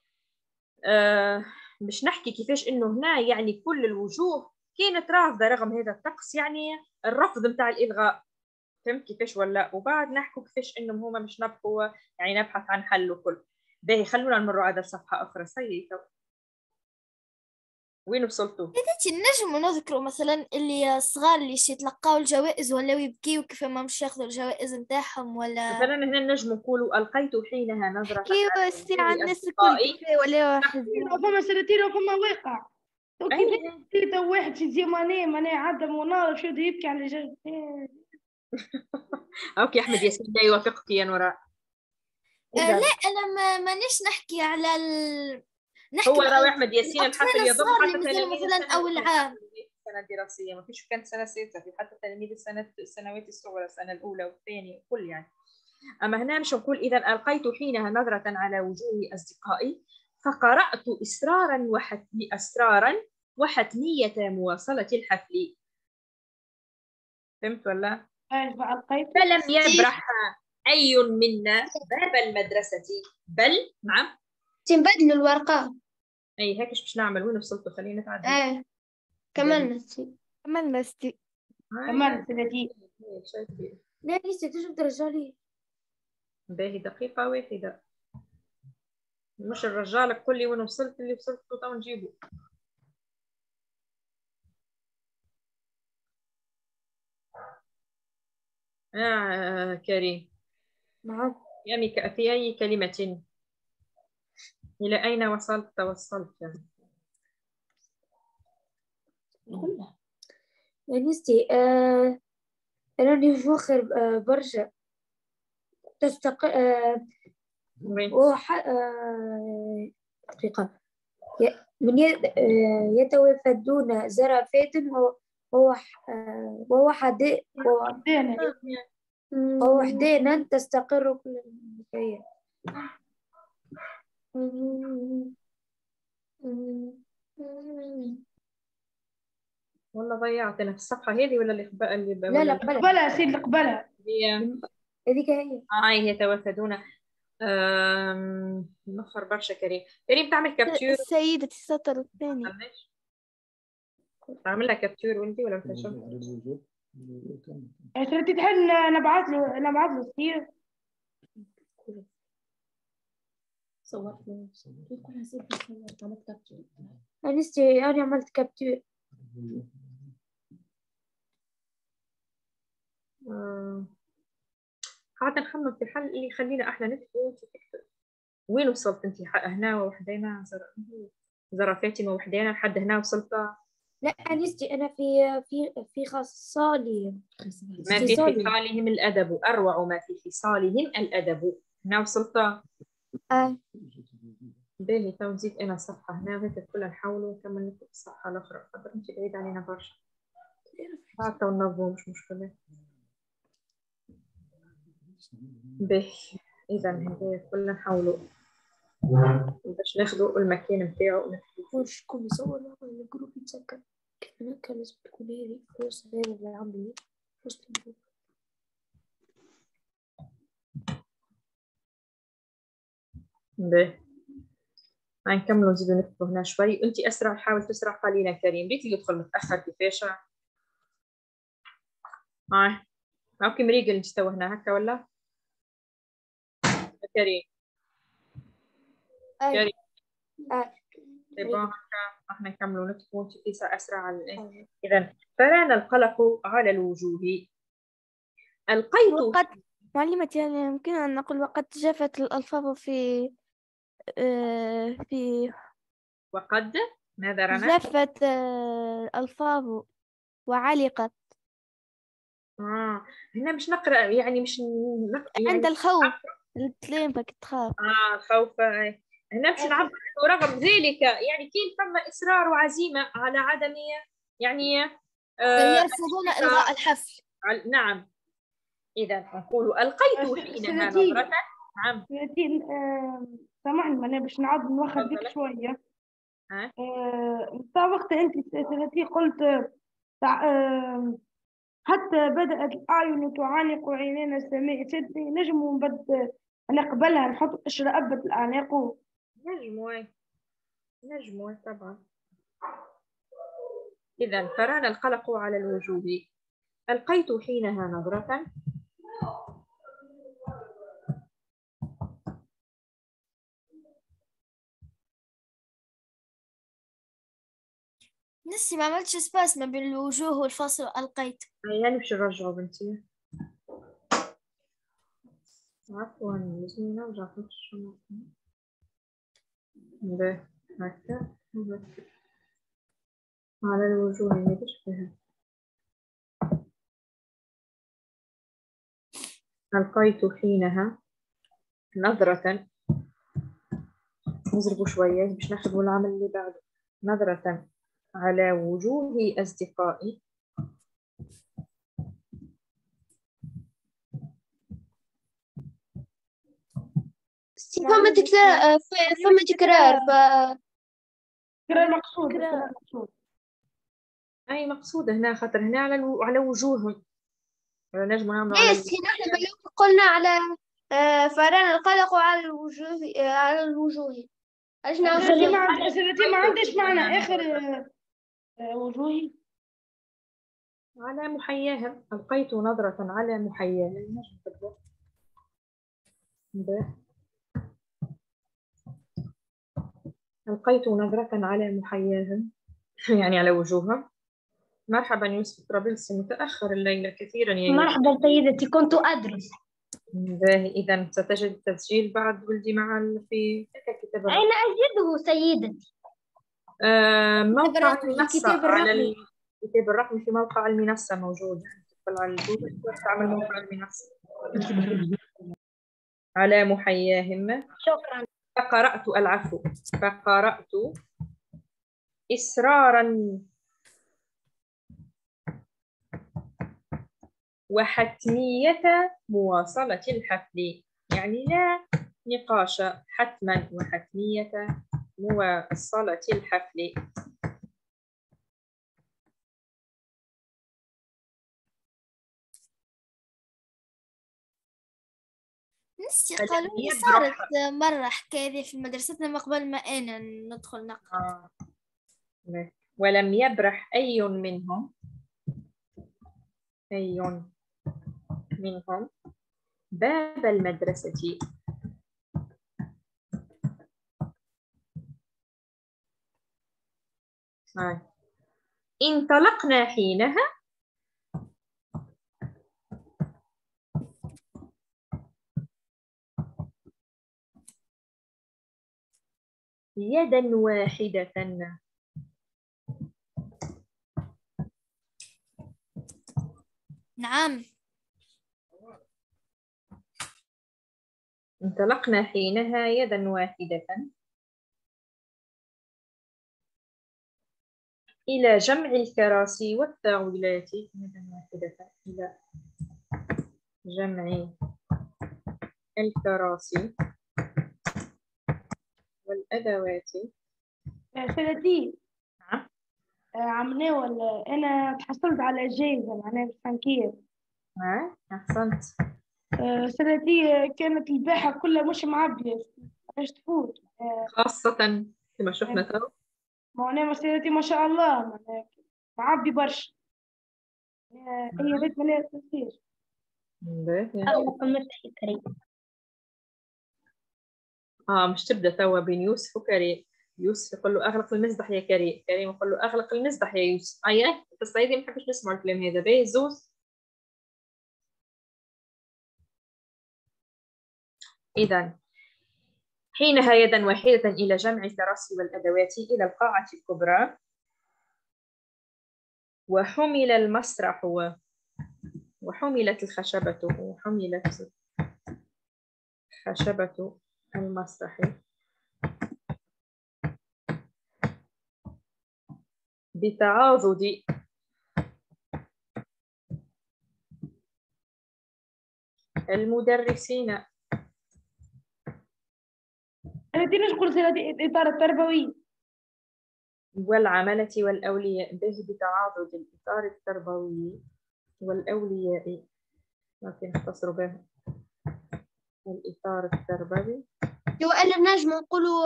باش نحكي كيفاش انه هنا يعني كل الوجوه كانت رافضه رغم هذا الطقس، يعني الرفض نتاع الالغاء. فهمت كيفاش ولا؟ وبعد نحكوا كيفاش انهم هما مش نبقوا يعني نبحث عن حل وكل. باهي خلونا نمروا على صفحه اخرى. سيدي وين وصلتوا؟ بديتي نجم نذكروا مثلا اللي الصغار اللي يتلقاو الجوائز ولا يبكيوا كيف ما مش ياخذوا الجوائز نتاعهم، ولا مثلا هنا نجم نقولوا القيت حينها نظرة كيف الساعة الناس الكل كيف ولا واحد فما سنتين وفما واقع. كيف واحد في زمانه عدى منار شو بده يبكي على جد. اوكي احمد ياسين لا يوافقك يا نورا. لا انا مانيش نحكي على نحكي هو راوي احمد ياسين الحفل يضم حتى تلاميذ مثلا او العام السنه الدراسيه، ما فيش كان سنه سته، في حتى تلاميذ السنوات الصغرى السنه الاولى والثانيه كل يعني. اما هنا مش نقول اذا القيت حينها نظره على وجوه اصدقائي فقرات اسرارا وحتميه مواصله الحفل. فهمت ولا؟ فلم يبرح أي منا باب المدرسة بل نعم تنبدلوا الورقة. أي هيك باش نعمل. وين وصلتوا؟ خلينا نتعدل. كملنا سنتين. لا لسه تجم ترجع لي. باهي دقيقة واحدة. مش الرجال قل لي وين وصلت. اللي وصلت تو نجيبه. كريم. نعم. يعني في أي كلمة إلى أين وصلت؟ يعني. نستي أنا فخر برشا دقيقة. من يتوافدون زرافات ووحدانا تستقر كل الحياة. والله ضيعتنا في الصفحة هذه ولا اللي لا قبلها سيد اللي قبلها هذيك هي. هي يتوافدون. نفر برشا. كريم تعمل كابتشور. السيدة السطر الثاني تعمل لها كابتشور وانتي ولا انت شو؟ انت تحل نبعث له السير. صورت أنا عملت كابتشور. قاعدة نخمم في الحل اللي يخلينا احنا نكتب وانت تكتب. وين وصلت انت؟ هنا وحدينا زرافاتي وحدينا لحد هنا وصلت؟ لا أنستي أنا في خصالي ما في خصالهم الأدب، أروع ما في خصالهم الأدب. هنا وصلت؟ باهي تو نزيد أنا صفحة هنا هيك كلها نحاول ونكمل نكتب الصفحة الأخرى، خاطر أنت بعيد علينا برشا. حتى ونظموا مش مشكلة. باهي إذا هذا كلنا نحاولوا باش ناخذوا المكان نتاعو ونكتبوا. شكون يصور الجروب يتسكر أنا كان لازم تكون هذه فلوس غير اللي عملي فلوس الجروب. باهي هنكملوا نزيدوا نكتبوا هنا شوي. أنت أسرع، حاول تسرع قليلا كريم. ليك يدخل متأخر كيفاش؟ هاكي مريقل انت تو هنا هكا ولا؟ كريم كريم طيب هكا احنا نكملوا نكتبوا انت اسرع على اذا فران القلق على الوجوه. القيت وقد معلمتي يعني يمكن أن نقول وقد جفت الألفاظ في وقد ماذا رنا؟ جفت الألفاظ وعلقت. هنا مش نقرأ يعني مش يعني عند الخوف الكلام بك تخاف. خوف. هنا مش نعبر ورغم ذلك يعني كاين فما إصرار وعزيمة على عدم يعني يرفضون إلغاء الحفل. نعم. إذا نقول ألقيت حينها نظرة. نعم سنتين سامحني أنا باش نعاود نوخر بك شوية. وقت أنت سنتين قلت حتى بدأت الأعين تعانق عينينا السماء. سنتي نجموا نقبلها نحط قشرة أبت الأعناق. نجموا طبعا. إذا فران القلق على الوجوه. ألقيت حينها نظرة. نسي ما عملتش سباس ما بين الوجوه والفصل ألقيت. يعني باش نرجعوا بنتي. عفوا لازم نرجع شنو ده هكا على الوجوه ما تشبه. ألقيت حينها نظرة. نزربوا شوية باش ناخذوا العمل اللي بعده. نظرة على وجوه أصدقائي. فما تكرار فما تكرار تكرار مقصود. أي مقصود هنا خاطر هنا على وجوههم. نجم نعمل على بس هنا احنا اليوم قلنا على فران القلق على الوجوه على الوجوه. ايش نعمل؟ سنتين ما عندش معنى آخر وجوهي على محياهم. ألقيت نظرة على محياهم. نجم تبدأ ألقيت نظرة على محياهم يعني على وجوههم. مرحبا يوسف طرابلسي متأخر الليلة كثيرا يا مرحبا سيدتي كنت أدرس. باهي إذا ستجد التسجيل بعد ولدي مع في كتاب. أين أجده سيدتي؟ موقع المنصة على الكتاب الرقمي في موقع المنصة موجود. يعني تدخل على جوجل تعمل موقع المنصة على محياهم. شكرا. فقرأت العفو. فقرأت إصرارا وحتمية مواصلة الحفل. يعني لا نقاش، حتما وحتمية مواصلة الحفل. نسي قالوا لي صارت مرة حكاية في مدرستنا ما قبل ما أنا ندخل نقرأ. ولم يبرح أي منهم باب المدرسة. انطلقنا حينها يدا واحدة. نعم. انطلقنا حينها يدا واحدة إلى جمع الكراسي والطاولات. يدا واحدة إلى جمع الكراسي والأدوات. سنتين نعم. عملنا ولا أنا تحصلت على جائزة معناها بالفانكية. أحسنت. سنتي كانت الباحة كلها مش معبية باش تفوت. خاصة كما شفنا تو. معناها سنتي ما شاء الله معناها معبي برشا. هي ريت مليئة تنسير. أغلق المفتاح يا كريم. مش تبدأ توا بين يوسف وكريم. يوسف يقول له أغلق المسبح يا كريم، كريم يقول له أغلق المسبح يا يوسف. أيه التصعيدي ما نحبش نسمع الكلام هذا. باهي زوز. إذا حينها يدا واحدة إلى جمع الكراسي والأدوات إلى القاعة الكبرى، وحمل المسرح وحملت الخشبة خشبة المسرح بتعاضد المدرسين. سنتي نشكر سنتي الإطار التربوي والعملة والأولياء. به بتعاضد الإطار التربوي والأولياء. ممكن نختصر به الإطار التربوي. وإلا نجم نقولوا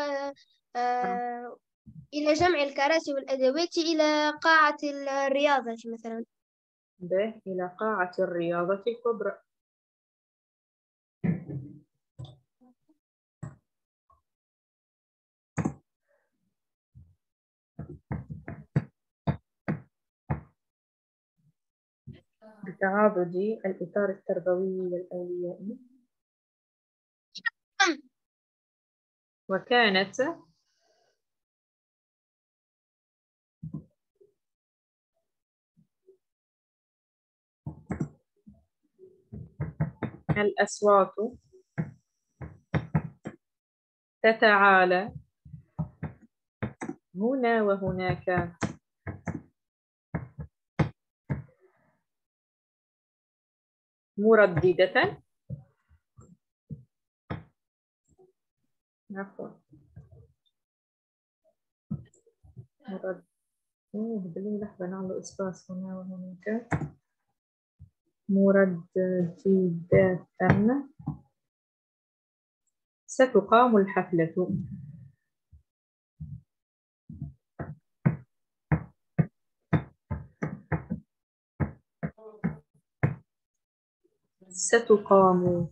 إلى جمع الكراسي والأدوات إلى قاعة الرياضة مثلا. به إلى قاعة الرياضة الكبرى. بتعاضد الإطار التربوي والأولياء. وكانت الأصوات تتعالى هنا وهناك مرددة. عفوا لحظة نعمل إسباس هنا وهناك مرددة. ستقام الحفلة. ستقام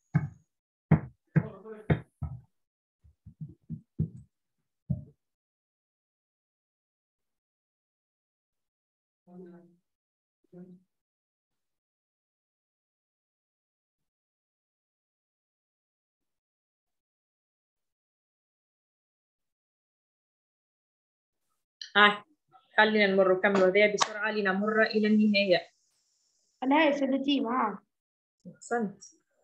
خلينا نمر كملوا ذي بسرعة لنمر إلى النهاية. النهاية سنتي معاه. أحسنت.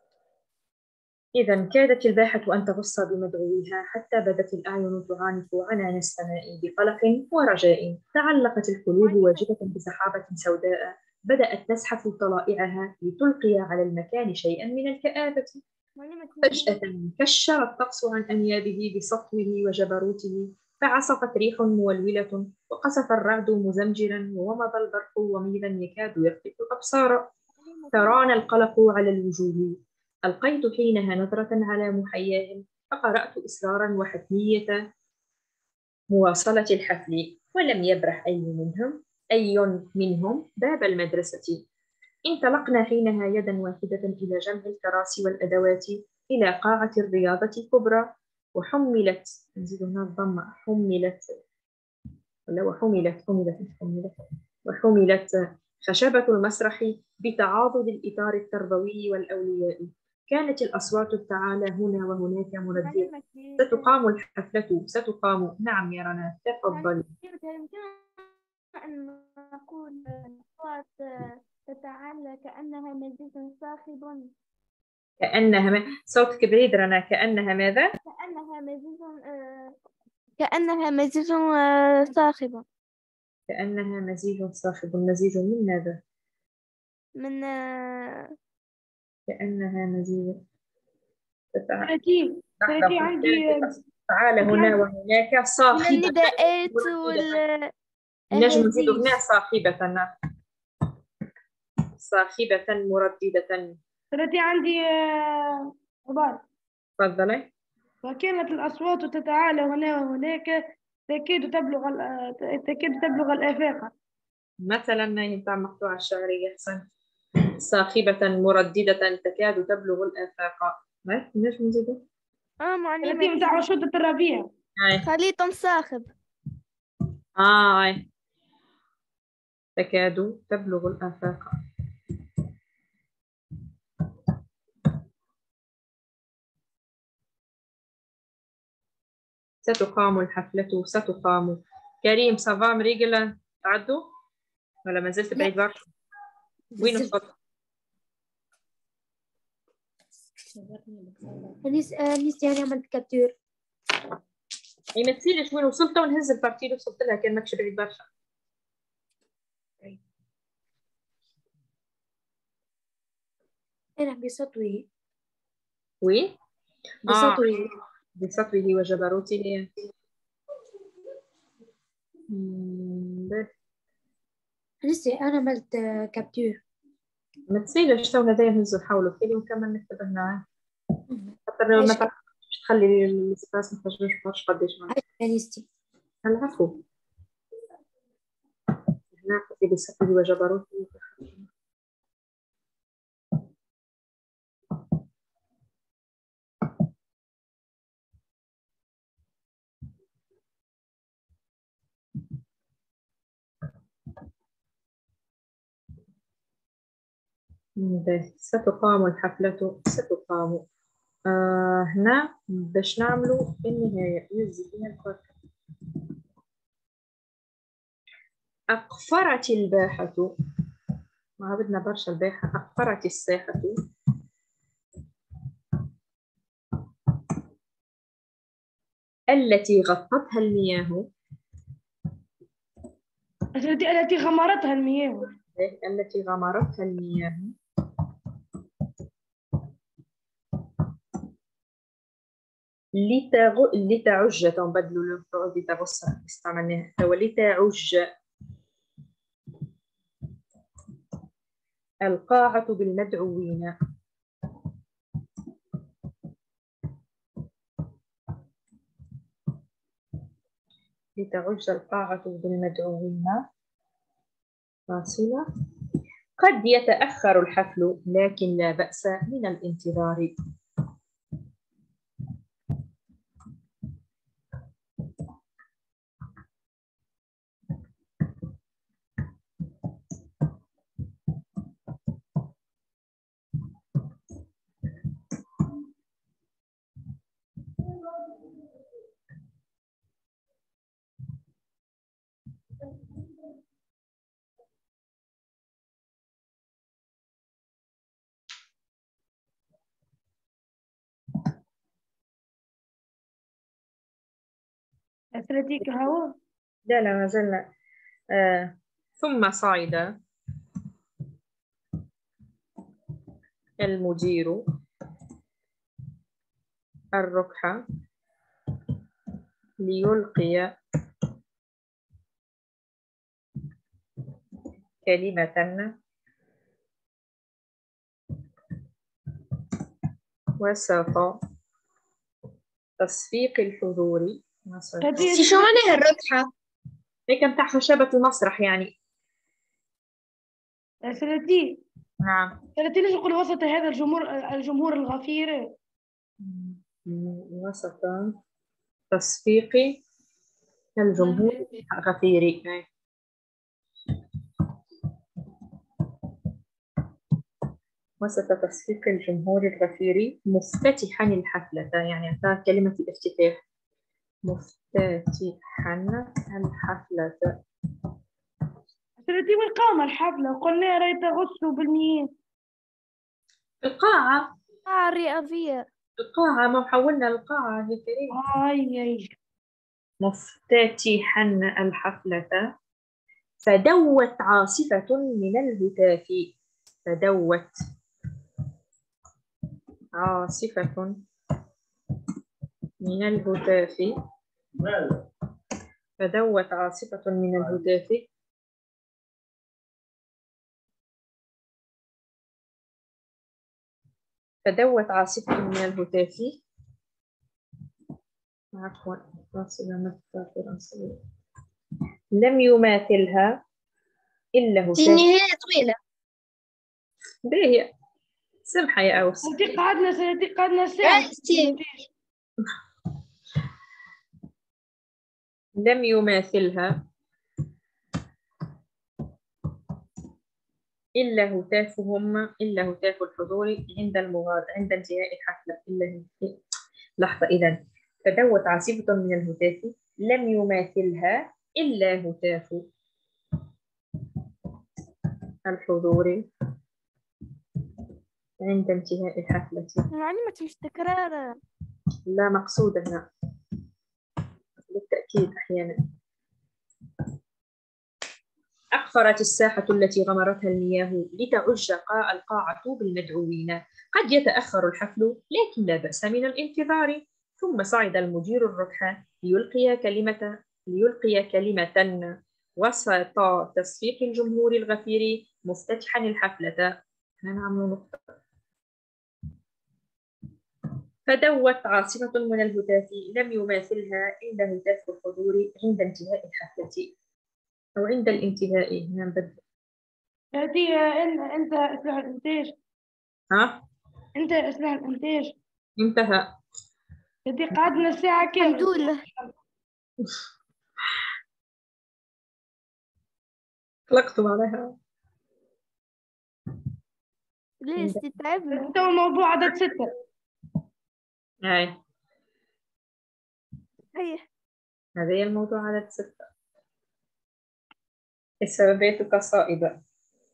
إذا كادت الباحة أن تغص بمدعوها حتى بدت الأعين تعانق عنان السماء بقلق ورجاء. تعلقت القلوب واجبة بسحابة سوداء بدأت تزحف طلائعها لتلقي على المكان شيئا من الكآبة. فجأة كشر الطقس عن أنيابه بسطوه وجبروته، فعصفت ريح مولولة وقصف الرعد مزمجرا وومض البرق وميضا يكاد يخطف الأبصار. ترانا القلق على الوجوه. ألقيت حينها نظرة على محياهم فقرأت إصرارا وحتمية مواصلة الحفل، ولم يبرح أي منهم باب المدرسة. انطلقنا حينها يدا واحدة إلى جمع الكراسي والأدوات إلى قاعة الرياضة الكبرى، وحملت نزيد هنا الضمة وحملت خشبة المسرح بتعاضد الإطار التربوي والأولياء. كانت الأصوات تعالى هنا وهناك مرددة. ستقام الحفلة. ستقام. نعم يا رنا، تفضل. يمكننا أن نقول الأصوات تتعالى كأنها مزيج صاخب. صوتك بعيد رنا. كأنها ماذا؟ كأنها مزيج صاخب. كأنها مزيج صاخب. مزيج من ماذا؟ من كأنها مزيج. ثلاثين عندي تعالى هنا وهناك من صاخبة. النداءات نجم نزيد والأهازيج. هنا صاخبة. صاخبة مرددة. 30 عندي عبارة. تفضلي. وكانت الأصوات تتعالى هنا وهناك تكاد تبلغ الآفاق. مثلا ينفع مقطوعة الشعرية. أحسن. صاخبة مرددة تكاد تبلغ الآفاق. نجم نزيد. معلمة 30 متاع شدة الربيع. خليط صاخب. تكاد تبلغ الآفاق. ستقام الحفلة. ستقام. كريم صافا مريقلة تعدوا ولا ما زلت بعيد برشا؟ وين الصوت؟ نسي أنا عملت كابتور. اي ما تسيلش وين وصلت ونهز البارتي اللي وصلت لها كان ماكش بعيد برشا. أنا بسطوي. وي؟ بسطوي. بسطوه وجبروته. نسي أنا عملت كابتور. ما تسيلش تو هذايا نهزو نحاولوا فيه ونكمل نكتب هنا. حتى ما تعرفش تخلي السباس ما تخرجوش برشا قداش معنا. نسي. العفو. هنا قصدي بسطوه وجبروته. ستقام الحفلة. ستقام. هنا باش نعملوا النهاية ننزل فيها الكرة. أقفرت الباحة. ما بدنا برشا الباحة. أقفرت الساحة. التي غطتها المياه. التي غمرتها المياه. التي غمرتها المياه. لتعج. تنبدلوا لتغص استعملناها. ولتعج القاعة بالمدعوين. لتعج القاعة بالمدعوين. فاصلة. قد يتأخر الحفل لكن لا بأس من الانتظار. أسرتيك هوا. لا ما زلنا. ثم صعد المدير الركحة ليلقي كلمة وسط تصفيق الحضور. شو معناها الركحة؟ هيك متاع خشبة المسرح يعني. أسرتي. نعم. 30 ليش نقول وسط هذا الجمهور الغفير. وسط تصفيق الجمهور الغفير. وسط تصفيق الجمهور الغفير مفتتحا الحفلة، يعني أعطاها كلمة الافتتاح. مفتتحا الحفلة. سنتي وين قام الحفلة؟ قلنا راهي تغصوا بالمية. القاعة. الرئوية. القاعة، ما حولنا القاعة يا كريم. أي مفتتحا الحفلة فدوت عاصفة من الهتاف. فدوت عاصفة من الهتاف. فدوت عاصفة من الهتاف. فدوت عاصفة من الهتاف. عفوا لم يماثلها إلا هتاف. النهاية طويلة. باهي سمحة يا أوس. سنتي قعدنا ساعة. لم يماثلها إلا هتاف الحضور عند انتهاء الحفلة. لحظة. إذا فدوت عاصفة من الهتاف لم يماثلها إلا هتاف الحضور عند انتهاء الحفلة. يعني ما تمش تكرار. لا مقصود هنا بالتأكيد أحيانا. أقفرت الساحة التي غمرتها المياه لتعج القاعة بالمدعوين. قد يتأخر الحفل لكن لا بأس من الانتظار. ثم صعد المدير الركح ليلقي كلمة وسط تصفيق الجمهور الغفير مفتتحا الحفلة. فدوت عاصفة من الهتاف لم يماثلها إلا هتاف الحضور عند انتهاء الحفلة أو عند الانتهاء. نبدأ. سنتي أنت إصلاح الإنتاج. ها؟ أنت إصلاح الإنتاج. انتهى. سنتي قعدنا ساعة الحمد كاملة. لله. طلقتم عليها. ليش تتعبنا؟ تو الموضوع عدد 6. هاي صحيح. هذا هي الموضوع عدد 6. السببية كصائبة.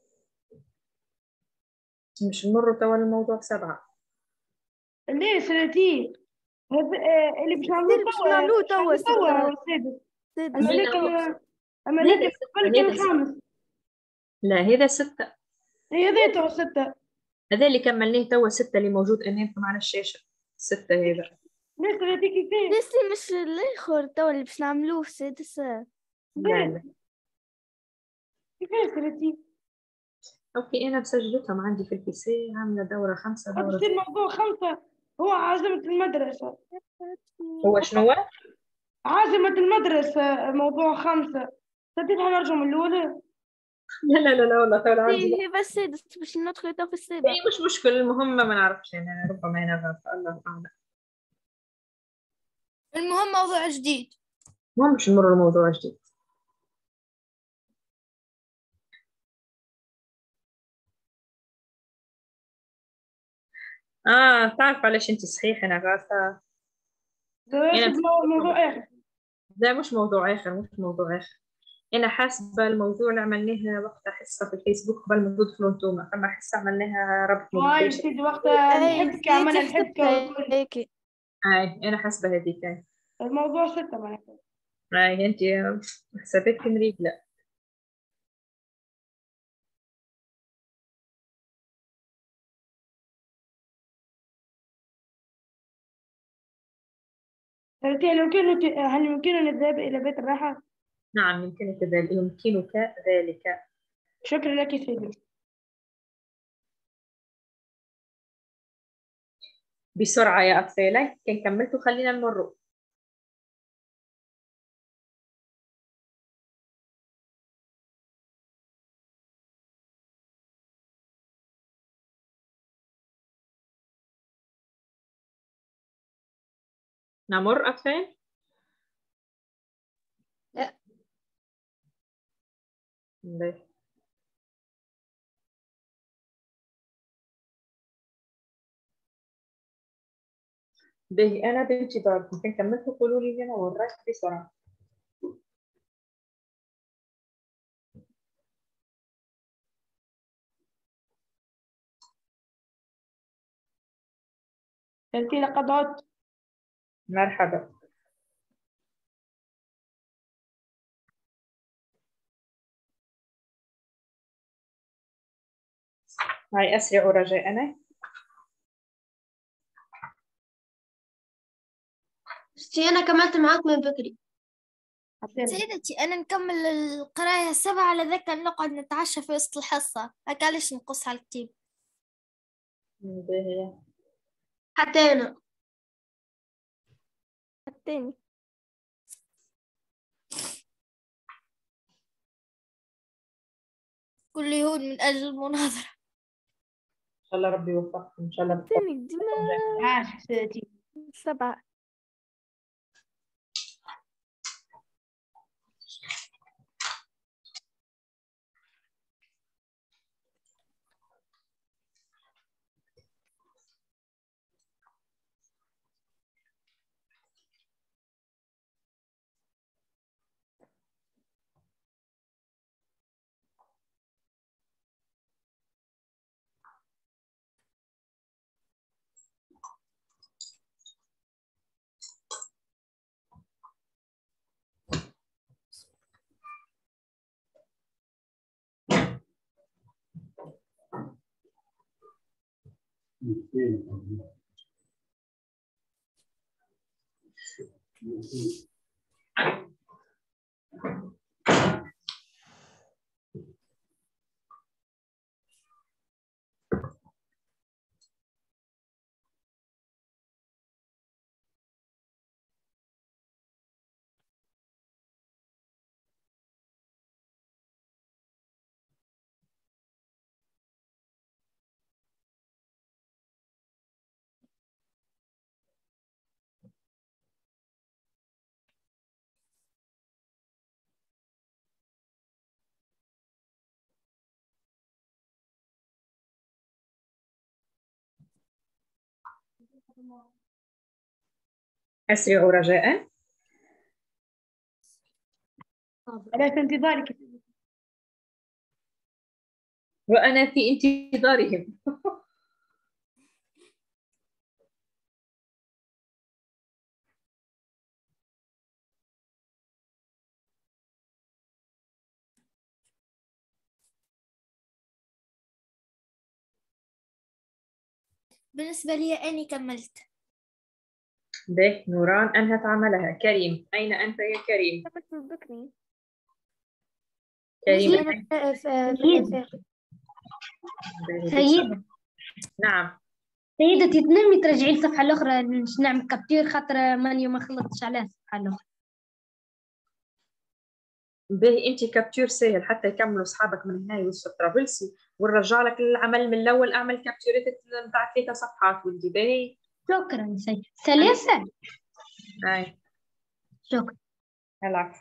مش نمر توا الموضوع 7. ليه سنتي؟ هذا اللي باش نعملوه باش نعملوه توا توا السادس. أما سادس. لكن قبل كان خامس. لا هذا 6. هذا تو 6. هذا اللي كملناه توا 6 اللي موجود أمامكم على الشاشة. 6 هذا. ليه سنتي كيفاش؟ ليش مش الآخر توا اللي باش نعملوه سادس؟ لا لا. كيفاش سنتي؟ أوكي أنا مسجلتهم عندي في البي سي. عاملة دورة 5 دورة تصير 6. موضوع 5 هو عازمة المدرسة. هو شنو؟ عازمة المدرسة موضوع 5. سنتي نرجع من الأولى. لا لا لا لا والله توا عندي. هي بس سادس باش ندخل تو في السابع. إيه مش مشكل. المهم ما نعرفش أنا ربما أنا غلط. الله أعلم. المهم موضوع جديد. المهم مش نمر الموضوع جديد. تعرف علاش انت صحيح انا غلطة. انا موضوع آخر. لا مش موضوع اخر. مش موضوع اخر. انا حاسبه الموضوع اللي عملناها وقت حصه في الفيسبوك قبل ما تدخلوا انتوما. فما حصه عملناها ربط هاي مباشر. سيدي وقت اي نحبك عملنا نحبك والكل. هيك. انا حاسبه هذيك. الموضوع 6 معناتها. انت حسابك مريض. لا هل يمكننا الذهاب إلى بيت الراحة؟ نعم يمكنك ذلك. يمكنك ذلك. شكرا لك سيدي. بسرعه يا اطفال. كان كملتوا خلينا نمر. نمر اطفال. لا به أنا بانتظاركم. ممكن كملتوا قولوا لي أنا وراك بسرعة. أنت لقد عدت. مرحبا. هاي أسرعوا رجاءنا. شتي أنا كملت معاك من بكري. سيدتي أنا نكمل القراية 7 على ذاك نقعد نتعشى في وسط الحصة، هكا ليش نقص على الكتيب. به حتى أنا. التاني. كل يهود من أجل المناظرة. إن شاء الله ربي يوفقكم إن شاء الله. التاني ديما عاش حسيتي. 7. أسرعوا رجاء. أنا في انتظارك. وأنا في انتظارهم. بالنسبة لي أني كملت. به نوران أنهت عملها. كريم أين أنت يا كريم؟ كملت من بكري. كريم أنا أين؟ في الآخر. سيدة نعم. سيدتي تنمي ترجعي الصفحة الأخرى باش نعمل كابتور خاطر ماني ما خلطتش عليها الصفحة الأخرى. به انت كابتور سهل حتى يكملوا اصحابك من هنا يوسف طرابلسي ونرجع لك العمل من الاول. اعمل كابتورات نتاع 3 صفحات ولدي. باهي شكرا سيدة. ثلاثة. هاي شكرا. العفو.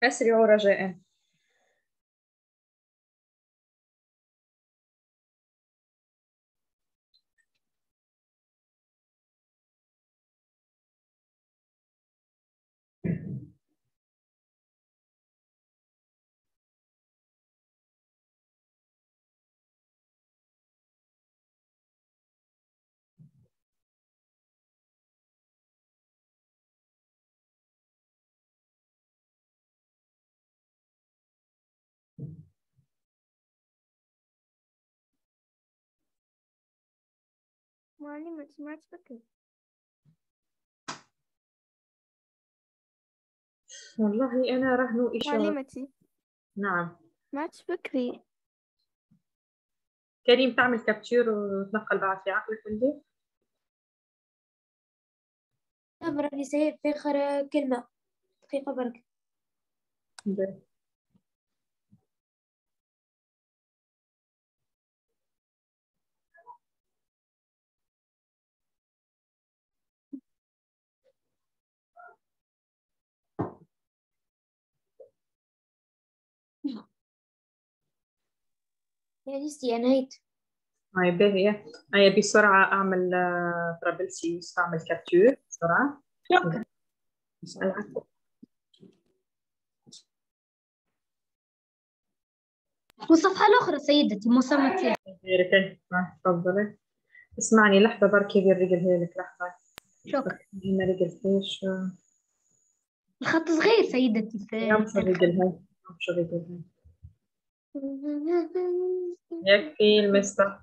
أسرعوا رجاء. معلمتي ما تفكر. والله أنا رهنوا إشارة. معلمتي نعم ما تفكري. كريم تعمل كابتشر وتنقل بعد في عقلك عندي. برك سيد في آخر كلمة دقيقة برك. يا نسي نهيت. هاي باهية. هاي بسرعة أعمل ترابلسي، أعمل كابتشر بسرعة. شكرا. العفو. والصفحة الأخرى سيدتي مصمتين. غيرك تفضلي. اسمعني لحظة بركي الرجل هيلك لحظة. شكرا. هنا رجل فيش. الخط صغير سيدتي مش الرجل هاي. مش الرجل هاي. يكفي المسطح.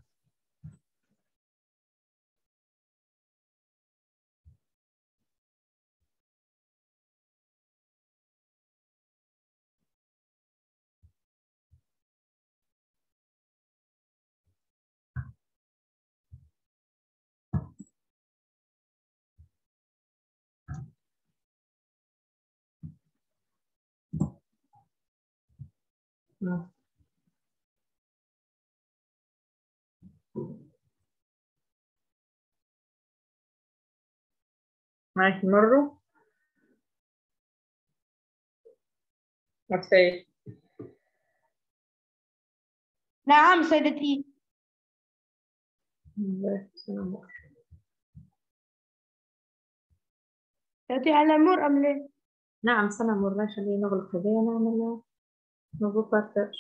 معك مرة. أكفي. نعم سيدتي. سيدتي على مر أم لا؟ نعم سنة مرة. خلينا نغلق هذا ونعمل نوفو بارتاج.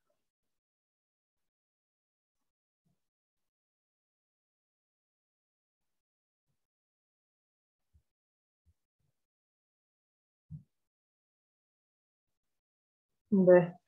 باهي.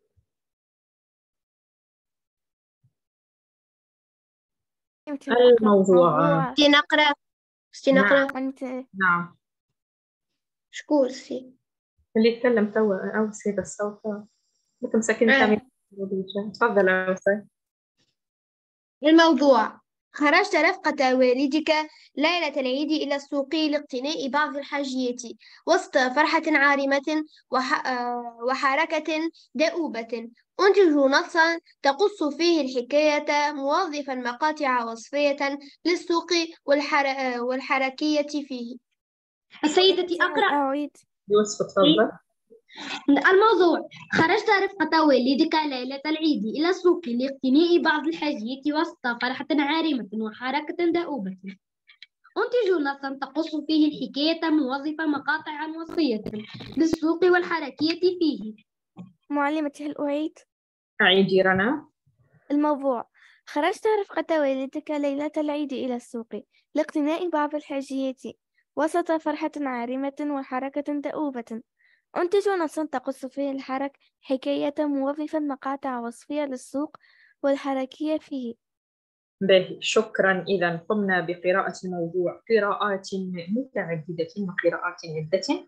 الموضوع. نقرأ. نعم. أنت نعم. شكون سي؟ اللي يتكلم توا أو سيد الصوت مثل ساكن تامين. تفضل يا أستاذ. الموضوع: خرجت رفقة والدك ليلة العيد إلى السوق لاقتناء بعض الحاجيات وسط فرحة عارمة وحركة دؤوبة. أنتجوا نصا تقص فيه الحكاية موظفا مقاطع وصفية للسوق والحركية فيه. سيدتي أقرأ. أعيد. يوسف تفضل. الموضوع: خرجت رفقة والدك ليلة العيد إلى السوق لاقتناء بعض الحاجيات وسط فرحة عارمة وحركة دؤوبة. أنتجوا نصا تقص فيه الحكاية موظفة مقاطع وصفية للسوق والحركية فيه. معلمتي هل أعيد؟ أعيدي رنا. الموضوع: خرجت رفقة والدك ليلة العيد إلى السوق لاقتناء بعض الحاجيات وسط فرحة عارمة وحركة دؤوبة. أنتج نصا تقص فيه حكاية موظفا مقاطع وصفية للسوق والحركية فيه. باهي شكرا. إذا قمنا بقراءة الموضوع قراءات متعددة وقراءات عدة.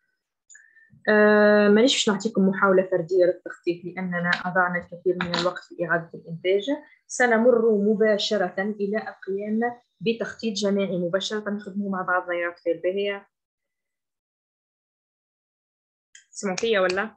مانيش باش نعطيكم محاولة فردية للتخطيط لأننا أضعنا الكثير من الوقت في إعادة الإنتاج. سنمر مباشرة إلى القيام بتخطيط جماعي مباشرة نخدمه مع بعضنا يا أطفال. باهي تسمعوا فيا ولا؟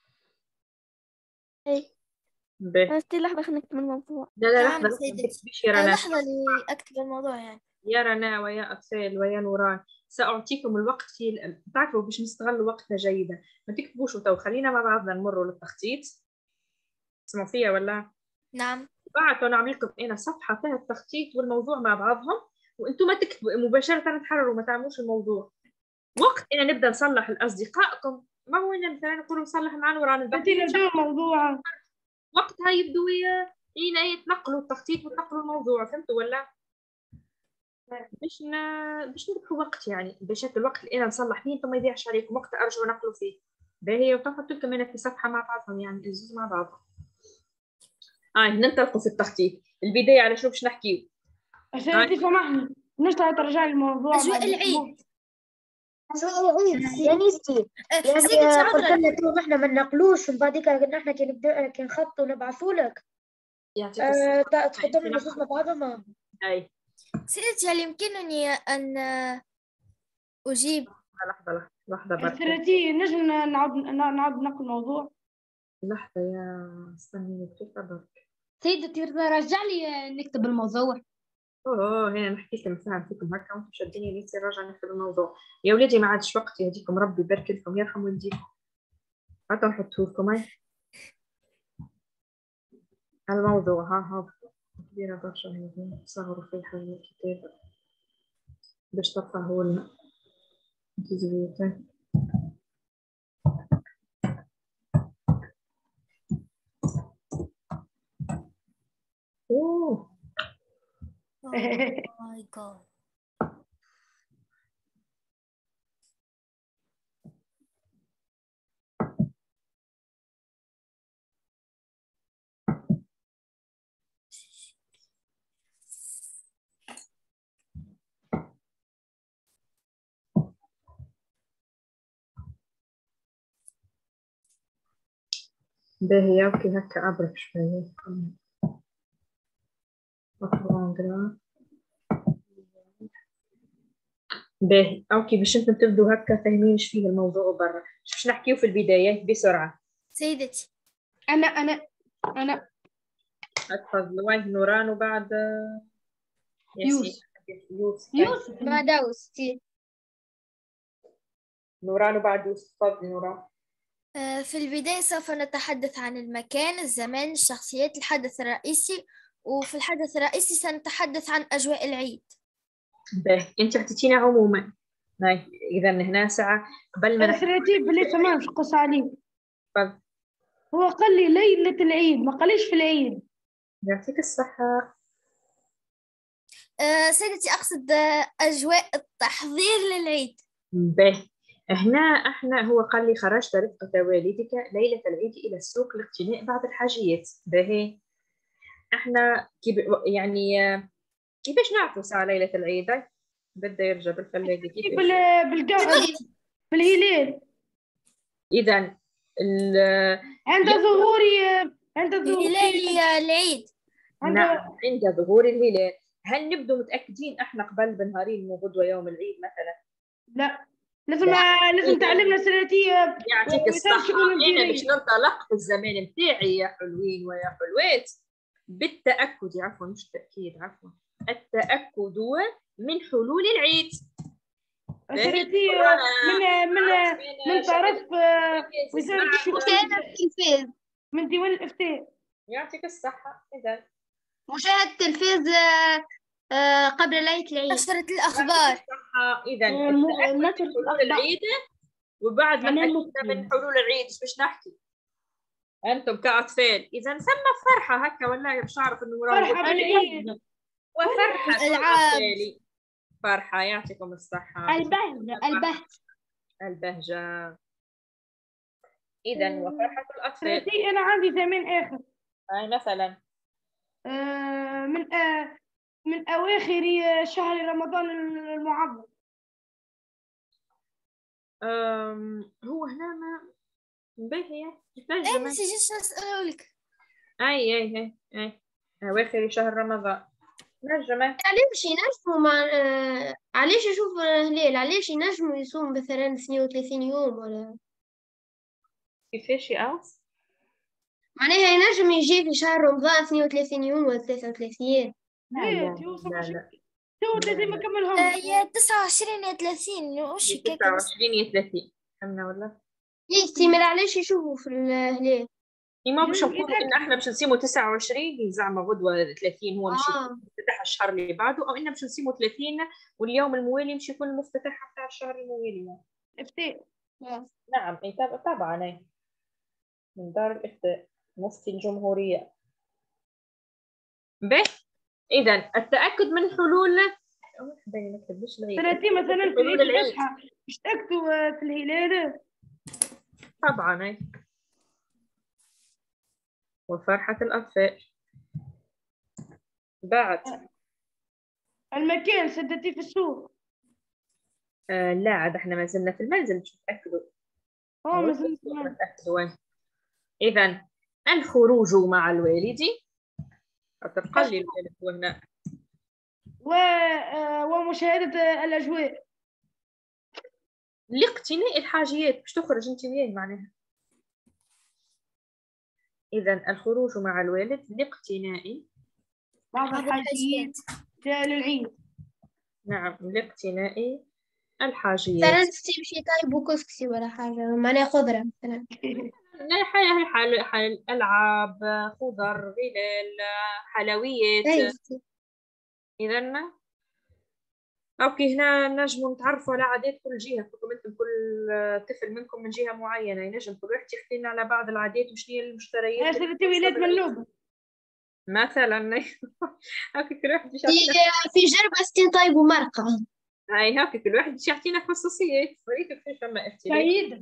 إيه. باهي. بس لحظة خلينا نكتب الموضوع. لا نعم لحظة سيدتي. يا رنا. لحظة لأكتب الموضوع يعني. يا رنا ويا أطفال ويا نوران سأعطيكم الوقت تعرفوا باش نستغل وقتنا جيدا. ما تكتبوش وتو، خلينا مع بعضنا نمروا للتخطيط. تسمعوا فيا ولا؟ نعم. بعد نعمل لكم أنا صفحة فيها التخطيط والموضوع مع بعضهم، وأنتم ما تكتبوا مباشرة، تحرروا ما تعملوش الموضوع. وقت إن نبدأ نصلح لأصدقائكم، ما هو إن مثلا نقولوا نصلح مع نوران البحث، نبدأ الموضوع وقتها يبدوا يتنقلوا التخطيط ويتنقلوا الموضوع. فهمتوا ولا؟ باش نربحوا وقت، يعني باش الوقت اللي انا نصلح فيه انتم ما يضيعش عليكم وقت ارجعوا نقلوا فيه. باهي وتحطوا لكم هنا في صفحه مع بعضهم، يعني الزوز مع بعض. ننطلقوا في التخطيط. البدايه على شو باش نحكيو؟ سيدي سامحني، نشتغل ترجع لي الموضوع. أجواء العيد. أجواء العيد يا نيستي، يعني قلت لنا تو احنا ما نقلوش، ومن بعد احنا كي نبدا كي نخط ونبعثوا لك تحط لنا النصوص مع بعضهم. اي سيدتي، هل يمكنني أن أجيب؟ لحظة برك. سيدتي نجم نعود نقل الموضوع. لحظة يا استني كيف برك. سيدتي رجع لي نكتب الموضوع. هنا نحكي لكم نفهم فيكم هكا وانتم شاديني نيتي راجع نكتب الموضوع. يا ولادي ما عادش وقت، يهديكم ربي يبارك لكم، يرحم والديكم. حتى نحطوه لكم هاي الموضوع. ها كبيرة برشا هذه، صغروا في حاجة الكتاب باش تفهموا لنا. اوه ماي جاد. باهي اوكي هكا ابرك شوية. باهي اوكي باش انتم تبدوا هكا فاهمين ايش فيه الموضوع برا. باش نحكيو في البداية بسرعة. سيدتي أنا اتفضلوا. وين نوران وبعد يوسف بعد أوستي. نوران وبعد يوسف. تفضلي نوران. في البداية سوف نتحدث عن المكان، الزمان، الشخصيات، الحدث الرئيسي، وفي الحدث الرئيسي سنتحدث عن أجواء العيد. باهي انت اعطيتينا عموما. اذا هنا ساعة قبل ما سيدتي بلي تمام مش قص عليه. تفضل. هو قال لي ليلة العيد، ما قاليش في العيد. يعطيك الصحة. سيدتي أقصد أجواء التحضير للعيد. باهي هنا احنا هو قال لي خرجت رفقة والدك ليلة العيد إلى السوق لاقتناء بعض الحاجيات. باهي احنا يعني كيفاش نعرفوا ساعة ليلة العيد؟ بدا يرجع بالثلاجة كيفاش؟ بالهلال. إذا عند هلال العيد. نعم عند ظهور الهلال. هل نبدو متأكدين احنا قبل بنهارين مو غدوة يوم العيد مثلا؟ لا لازم تعلمنا سنتية. يعطيك الصحة. أنا باش ننطلق في الزمان متاعي يا حلوين ويا حلوات بالتأكد، عفوا مش تأكيد، عفوا التأكد من حلول العيد. سنتية من طرف وزارة التلفاز، من ديوان الإفتاء. يعطيك الصحة. إذا مشاهدة التلفاز قبل ليلة العيد، نشرة الأخبار. إذا التأكد من حلول العيد، وبعد ما تأكدنا من حلول العيد باش نحكي أنتم كأطفال. إذا ثم فرحة هكا ولا باش أعرف إنه فرحة بالعيد وفرحة الأطفال. فرحة. يعطيكم الصحة. البهجة. إذا وفرحة الأطفال. أنا عندي زمان آخر. مثلا من أواخر شهر رمضان المعظم. هو هنا ما باهي أنا سجلت أسألك. أي أواخر شهر رمضان نجمة. علاش ينجموا علاش يشوف الهلال؟ علاش ينجموا يصوم مثلا 32 يوم ولا كيفاش يقاس؟ معناها ينجم يجي في شهر رمضان 32 يوم ولا 33. لا شو لازم نكملهم. يا 29 يا 30 وش هيك 29 يا 30 فهمنا ولا؟ يستي ما علاش يشوفوا في الهلال. ما باش نقولوا ان احنا باش نسيموا 29 زعما غدوه 30 هو مش مفتتح الشهر اللي بعده، او ان باش نسيموا 30 واليوم الموالي مش يكون المفتتح بتاع الشهر الموالي. افتاء. نعم طبعا من دار الافتاء مفتي الجمهوريه. به اذا التاكد من حلول 30 مثلا في العيد الاضحى مش تاكدوا في الهلال طبعا وفرحة الأطفال. بعد المكان سدتي في السوق. لا عاد احنا ما زلنا في المنزل مش متأكدوا. ما زلنا في المنزل. إذا الخروج مع الوالد تقلل الألف هنا ومشاهدة الأجواء لاقتناء الحاجيات باش تخرج انت وياه معناها. إذا الخروج مع الوالد لاقتناء بعض الحاجيات للعيد. نعم لاقتناء الحاجيات. مثلا تمشي طيب وكسكسي ولا حاجة معناها خضرة مثلا. حال ألعاب خضر غلال حلويات. إذا أوكي هنا نجموا نتعرفوا على عادات كل جهة. كل طفل منكم من جهة معينة ينجم كل واحد يحكي لنا على بعض العادات وشنو هي المشتريات. سنتي ولاد منوبة مثلا. هاكي كل واحد في جربة ستين طيب ومرقة. هاي هاكي كل واحد باش يعطينا خصوصيات. فريق كيف فما اختلاف.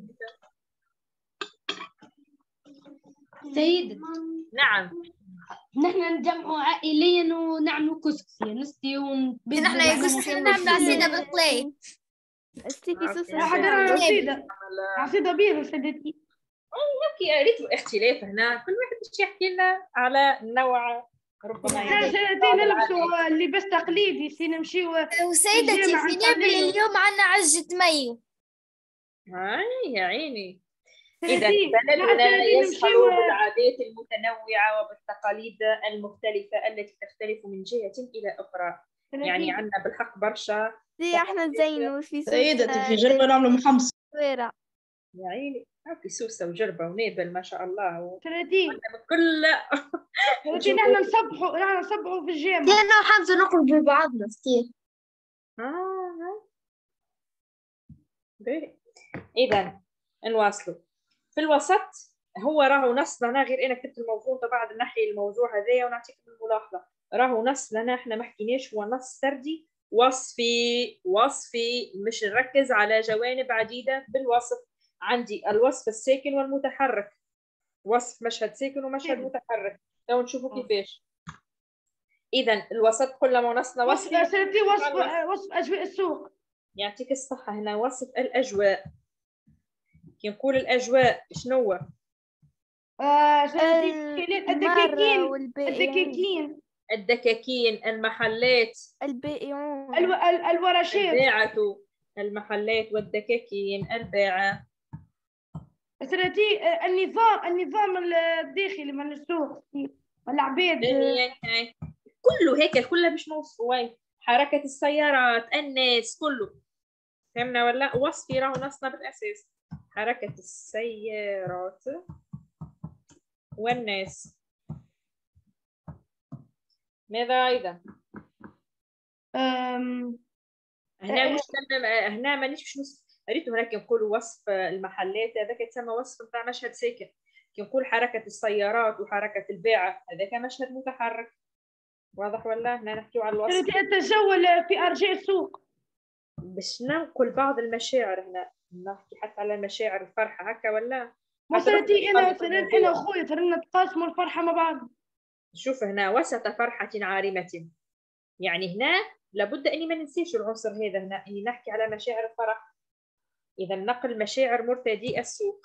سيدة نعم نحن نجمعوا عائليا ونعملوا كسكسي نستي نحن كسكسي نعمل عصيدة بالقلي. استيكي سوسة عصيدة بيضة سدتي. اوكي ريت اختلاف هنا كل واحد باش يحكي لنا على نوع ربما نلبسوا اللباس تقليدي نمشيو. وسيدتي في نابل اليوم عندنا عجة ميو. يا عيني. إذا بلدنا يشهر بالعادات المتنوعة وبالتقاليد المختلفة التي تختلف من جهة إلى أخرى. يعني عندنا بالحق برشا. احنا زينو في سيدتي في جربة نعملوا محمص. يا عيني في سوسة وجربة ونابل ما شاء الله. 30 كل 30 نحن نصبحوا في الجامعة. لأنه حمزة نقرب ببعضنا كثير. إذا نواصلوا في الوسط. هو راهو نص لنا غير انا كتبت الموضوع بعد نحكي الموضوع هذايا ونعطيكم الملاحظه. راهو نص لنا احنا ما حكيناش هو نص سردي وصفي مش نركز على جوانب عديده بالوصف. عندي الوصف الساكن والمتحرك. وصف مشهد ساكن ومشهد متحرك. لو نشوفوا كيفاش. اذا الوسط كلما نصنا وصف اجواء السوق. يعطيك الصحه. هنا وصف الاجواء. كي نقول الأجواء شنو؟ الدكاكين المحلات البائعون الورشات الباعة المحلات والدكاكين الباعة. النظام الداخلي من السوق والعباد كله هيك كله مش موصوف. حركة السيارات الناس كله فهمنا ولا؟ وصفي راهو نصنا بالأساس حركة السيارات والناس. ماذا أيضا؟ هنا مش هنا مانيش باش ريتو هناك نقولوا وصف المحلات هذاك يتسمى وصف نتاع مشهد ساكن. كي نقول حركة السيارات وحركة الباعة هذاك مشهد متحرك. واضح ولا؟ هنا نحكيو على الوصف. تتجول في أرجاء السوق باش ننقل بعض المشاعر. هنا نحكي حتى على مشاعر الفرحة هكا ولا؟ مثلا أنا وخويا ترى نتقاسموا الفرحة مع بعض. شوف هنا وسط فرحة عارمة. يعني هنا لابد أني ما ننسيش العنصر هذا. هنا أني نحكي على مشاعر الفرح. إذا نقل مشاعر مرتدي السوق.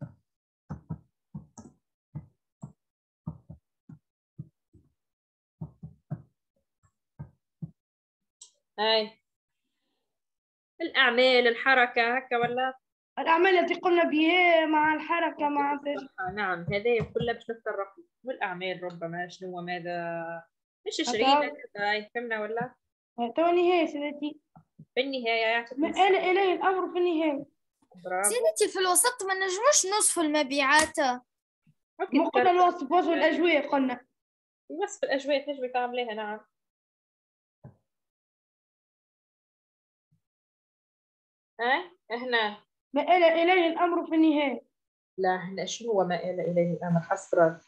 هاي الأعمال الحركة هكا ولا؟ الأعمال التي قلنا بها مع الحركة مع نعم هذه كلها باش نتطرق. والأعمال ربما شنو ماذا مش 20 هاي فهمنا ولا؟ تو النهاية سيدتي. في النهاية يعطيك ما آل إليه الأمر في النهاية. برافو. سيدتي في الوسط ما نجموش نوصف المبيعات. مو قلنا الوصف وصف الأجوية قلنا. وصف الأجوية تنجمي تعمليها. نعم. هنا ما آل إليه الأمر في النهاية. لا هنا شنو هو ما آل إليه الأمر حسرا؟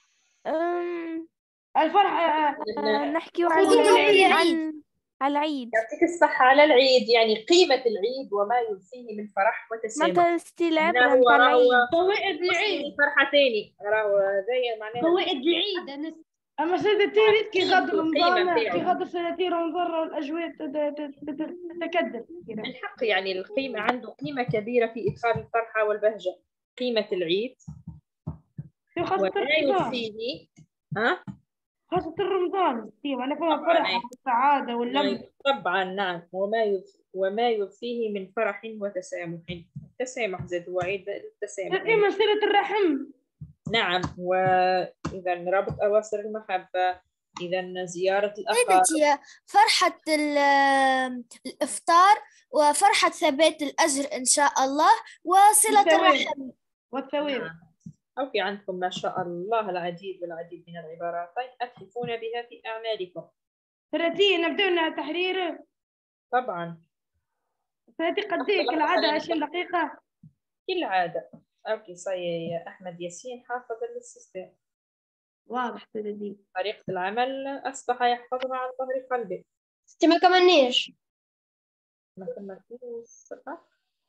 الفرحة. نحكي على العيد. يعطيك الصحة. على العيد يعني قيمة العيد وما يلفيه من فرح وتسامح. معناتها استيعاب هنا هو راهو فوائد العيد. فرحتين راهو هذايا معناها فوائد العيد. أما سيدتي كي غادر رمضان كي غادر سنتي رمضان الأجواء تتكدر. الحق يعني القيمة عنده قيمة كبيرة في إدخال الفرحة والبهجة. قيمة العيد وما يلفيه. خاصة رمضان معناها فيها فرحة والسعادة واللمة. طبعا نعم. وما يلفيه من فرح وتسامح. التسامح زاد هو عيد التسامح. قيمة صلة الرحم. نعم. وإذا رابط أواصر المحبة. إذا زيارة الأقارب. فرحة الإفطار وفرحة ثبات الأجر إن شاء الله وصلة الرحم والثواب. أو في عندكم ما شاء الله العديد والعديد من العبارات أتحفون بها في أعمالكم. ثلاثي نبدأ تحرير. طبعا. ثلاثي قديك كالعادة 20 دقيقة. كالعادة. أوكي صحيح يا أحمد ياسين حافظ للسيستم. واضح ثلاثي. طريقة العمل أصبح يحفظها عن ظهر قلبه. ما كملناش. ما كملتوش صح؟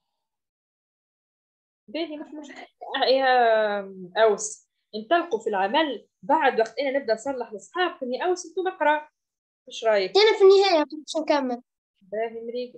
باهي مش مشكلة يا أوس. انطلقوا في العمل بعد وقت أنا نبدأ نصلح الأصحاب فيني أوس أنتم اقرأ. إيش رأيك؟ أنا في النهاية باش نكمل. باهي مريقة.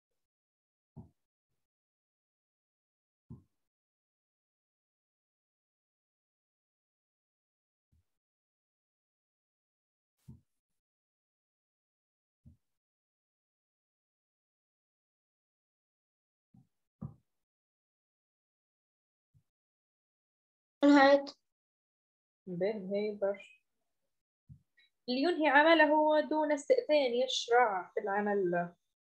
انهيت. باهي برشا. اللي ينهي عمله دون استئذان يشرع في العمل.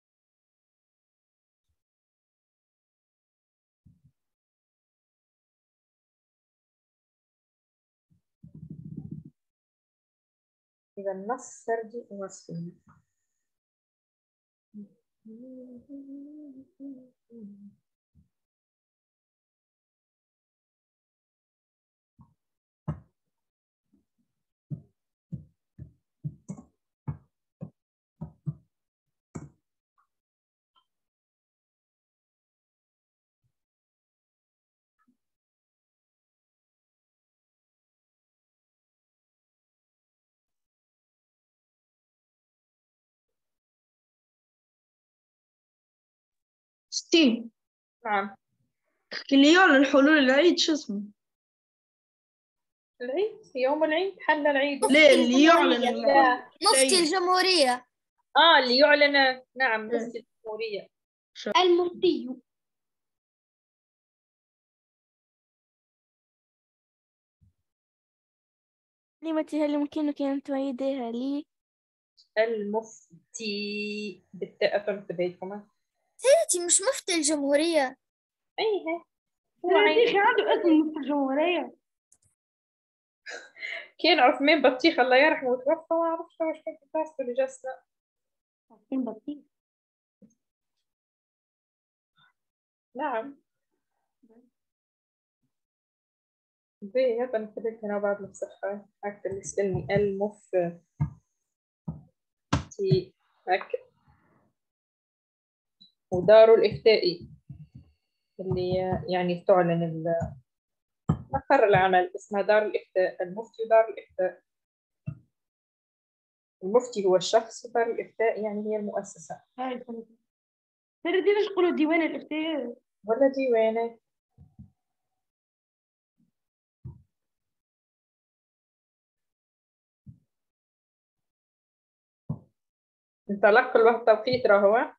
إذا النص سردي وصفي. ستي. نعم. اللي يعلن حلول العيد شو اسمه؟ العيد يوم العيد حل العيد. لا اللي يعلن مفتي الجمهورية. اللي يعلن. نعم مفتي الجمهورية. المفتي. كلمتي هل يمكنك أن تعيدها لي؟ المفتي بالتاء تنتبهكم. سيدتي مش مفتي الجمهورية. أيها هو عنده اسم مفتي الجمهورية. كان عثمان بطيخ الله يرحمه توفى ما عرفتش واش كان في بلاصته اللي جلسنا. عثمان بطيخ. نعم. باهي هذا نكتب هنا بعد الصحة هكذا اللي يسألني المفتي هكا. ودار الإفتاء اللي يعني تعلن مقر العمل اسمها دار الإفتاء. المفتي ودار الإفتاء. المفتي هو الشخص ودار الإفتاء يعني هي المؤسسة. هاي ترى ليش نقولوا ديوان الإفتاء ولا ديوانه. انطلق الوقت توقيت راهو.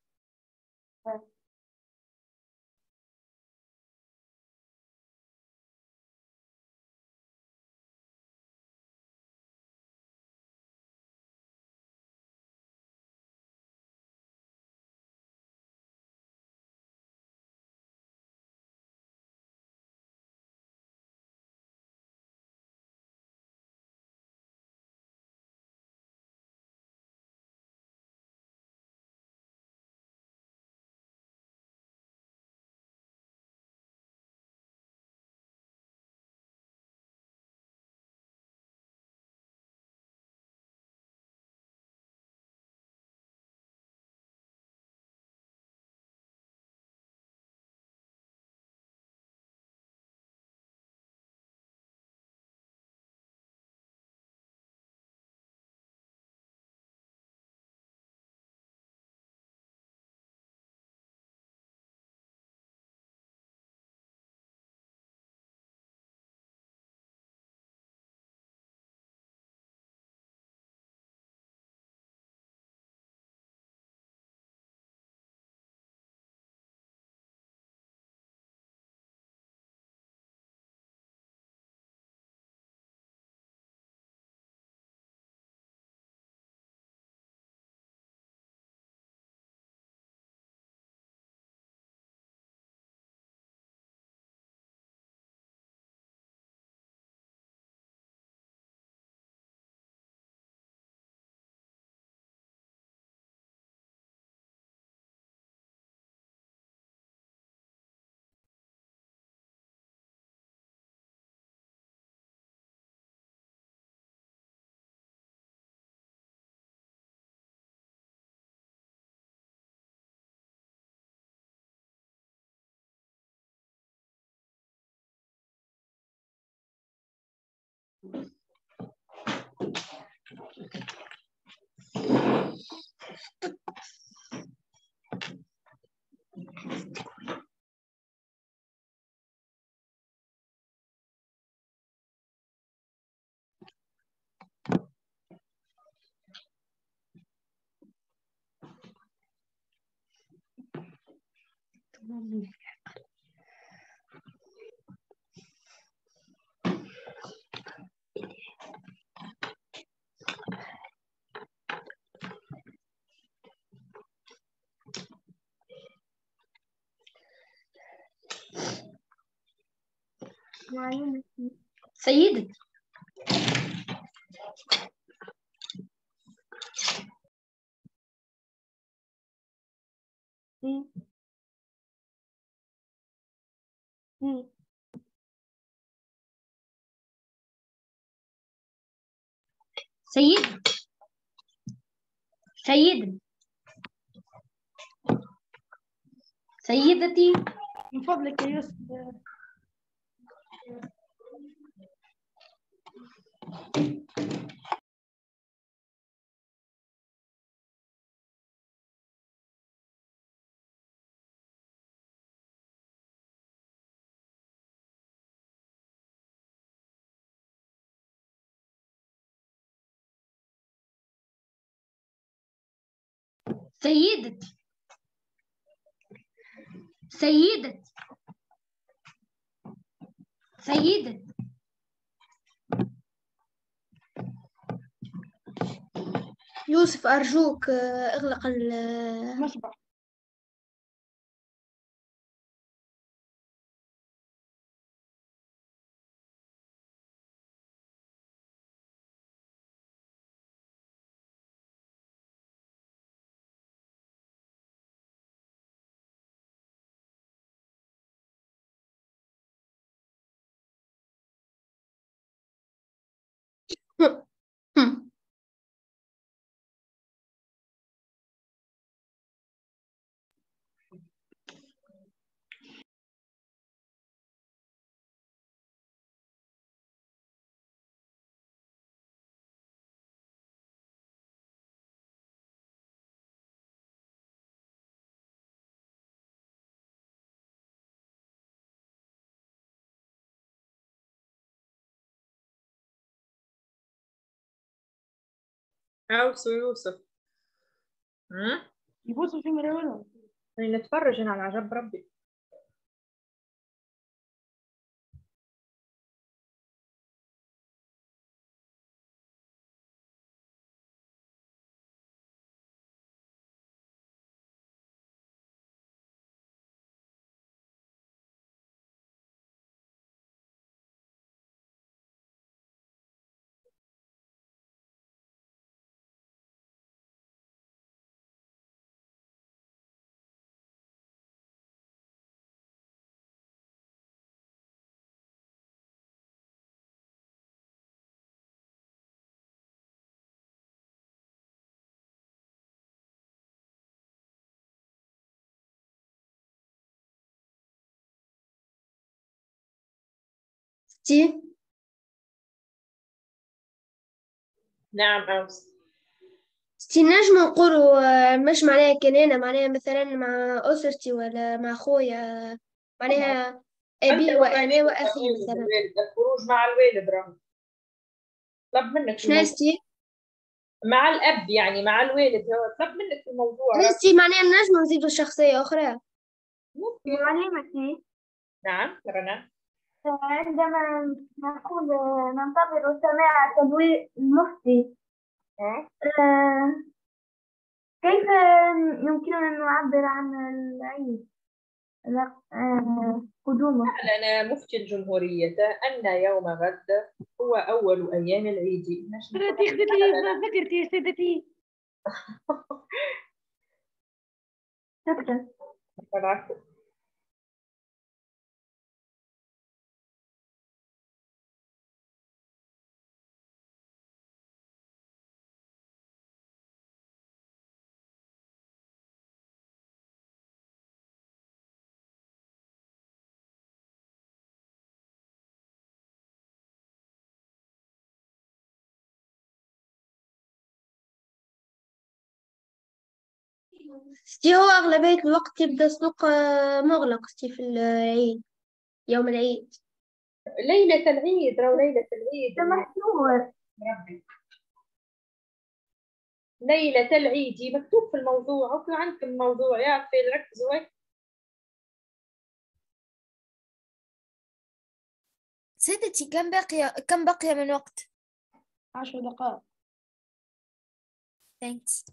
سيدتي سيدتي سيدتي سيدتي من فضلك يا يوسف. سيدتي سيدتي سيدتي يوسف أرجوك اغلق مصبح. عاوز يوسف. يبصوا في مراولهم. نتفرج هنا على عجب ربي. ستي نعم عاوز. ستي نجم نقولوا مش معناها كان أنا معناها مثلا مع أسرتي ولا مع خويا معناها أبي وأنا وأخي مثلا. الخروج مع الوالد راهو طلب منك في شنو الموضوع. ستي؟ مع الأب يعني مع الوالد هو طلب منك في الموضوع. ستي معناها نجم نزيدوا شخصية أخرى. ممكن. معلمتي نعم رنا. عندما نقول ننتظر سماع تبويب المفتي كيف يمكننا أن نعبر عن العيد قدومه؟ أعلن مفتي الجمهورية أن يوم غد هو أول أيام العيد. ذكرتي يا سيدتي. شكرا. العفو. ستي هو أغلبية الوقت يبدأ السوق مغلق ستي في العيد، يوم العيد. ليلة العيد، راهو ليلة العيد محسوب. ربي. ليلة العيد مكتوب في الموضوع، وكل عندكم موضوع يا في ركزوا هيك. سيدتي كم بقي من وقت؟ 10 دقائق. Thanks.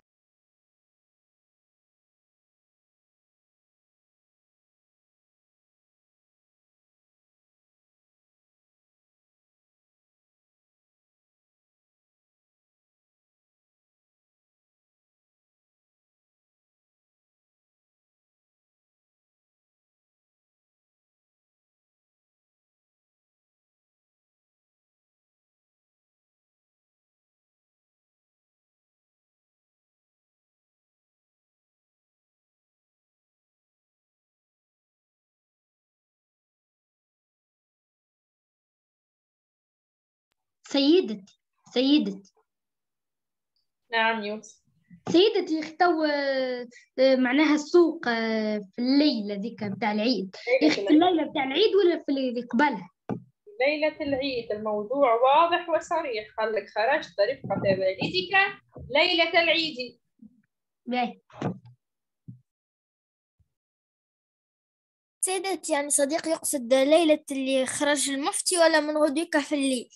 سيدتي نعم يوسف. سيدتي تو معناها السوق في الليلة ذيك بتاع العيد، يخي في الليلة بتاع العيد ولا في اللي قبلها؟ ليلة العيد الموضوع واضح وصريح، خلك خرجت رفقة والدك ليلة العيد. باهي. سيدتي يعني صديقي يقصد ليلة اللي خرج المفتي ولا من غدوك في الليل؟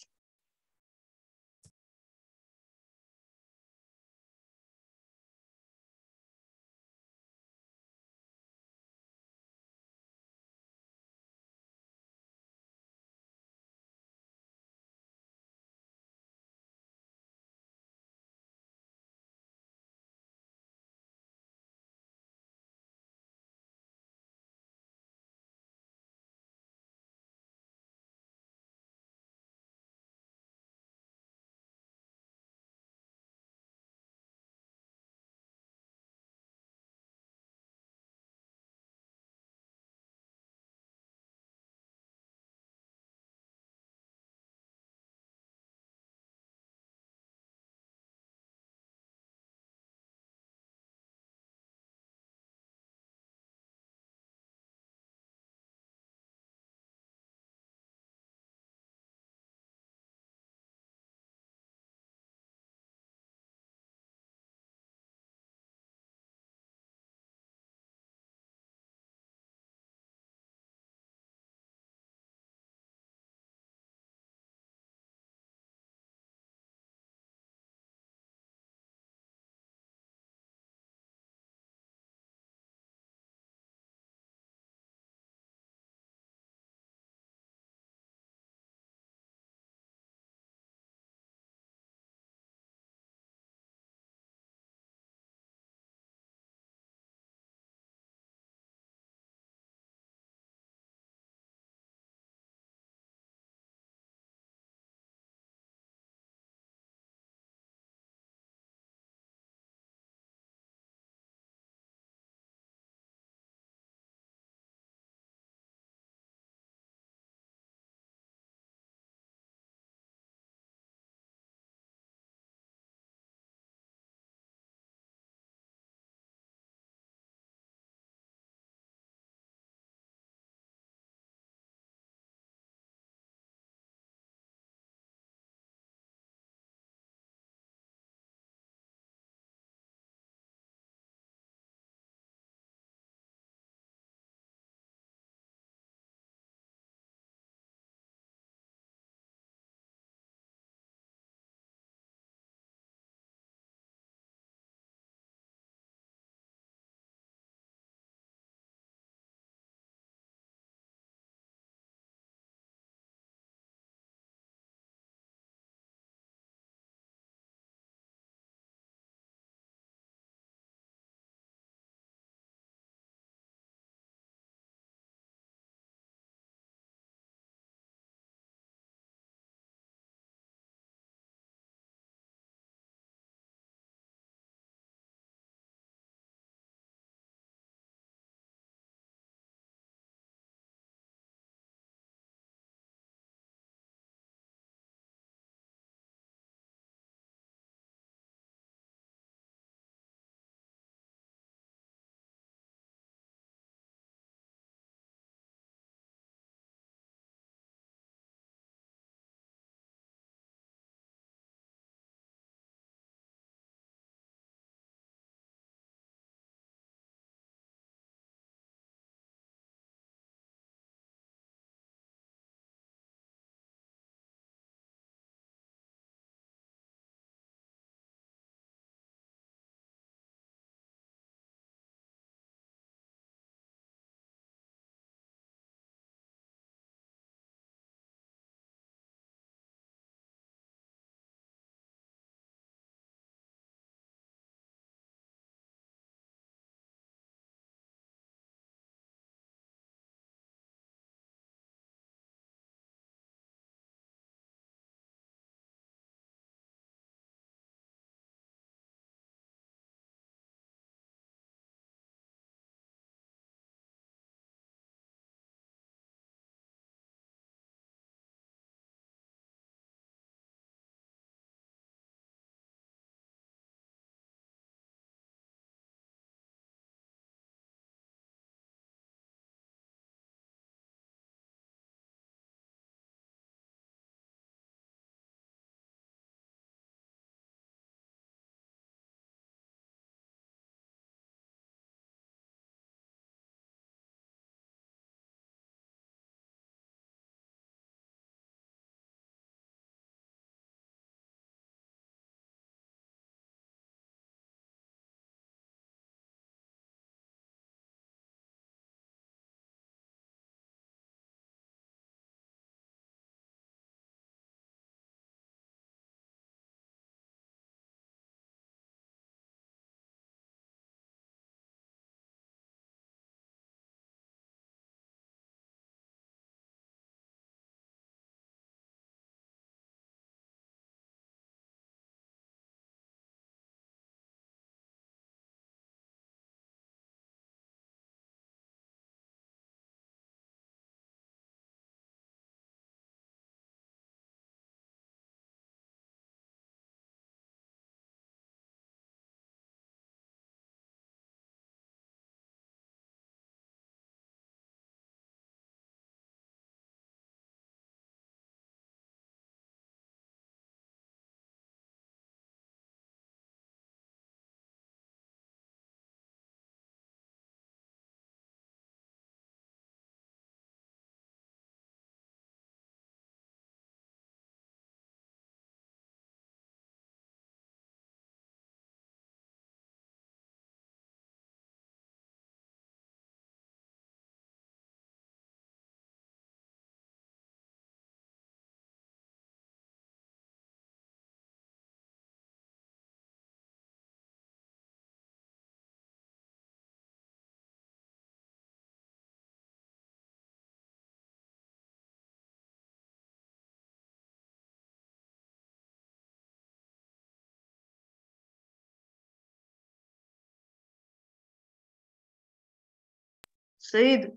سيد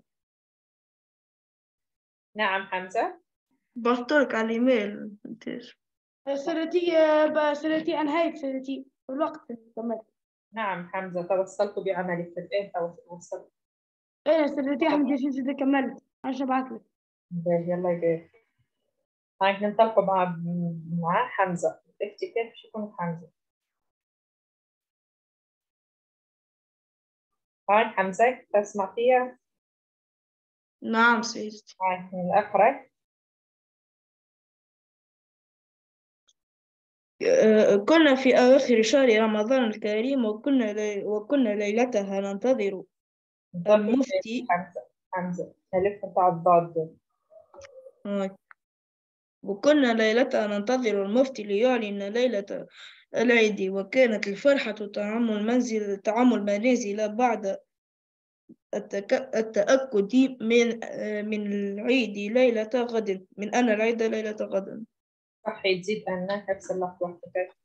نعم حمزة. بعثتلك على الإيميل انتاج. سنتي أنهيت سنتي في الوقت اللي كملت. نعم حمزة، توصلت بعملك في الإيه توصلت. إيه سنتي أحمد ياسين سيدي كملت عشان أبعثلك. يلا يبارك. هاي ننطلقوا مع حمزة. اكتب كيف يكون حمزة. هاي حمزة تسمع فيها؟ نعم سيدتي. هاي أقرأ. كنا في أواخر شهر رمضان الكريم وكنا ليلتها ننتظر المفتي. حمزة ألف بتاع الضاد. وكنا ليلتها ننتظر المفتي ليعلن ليلة العيد، وكانت الفرحة تعم المنازل بعد التأكد من العيد ليلة غد، من أن العيد ليلة غد. صح، تزيد أن نفس اللحظة.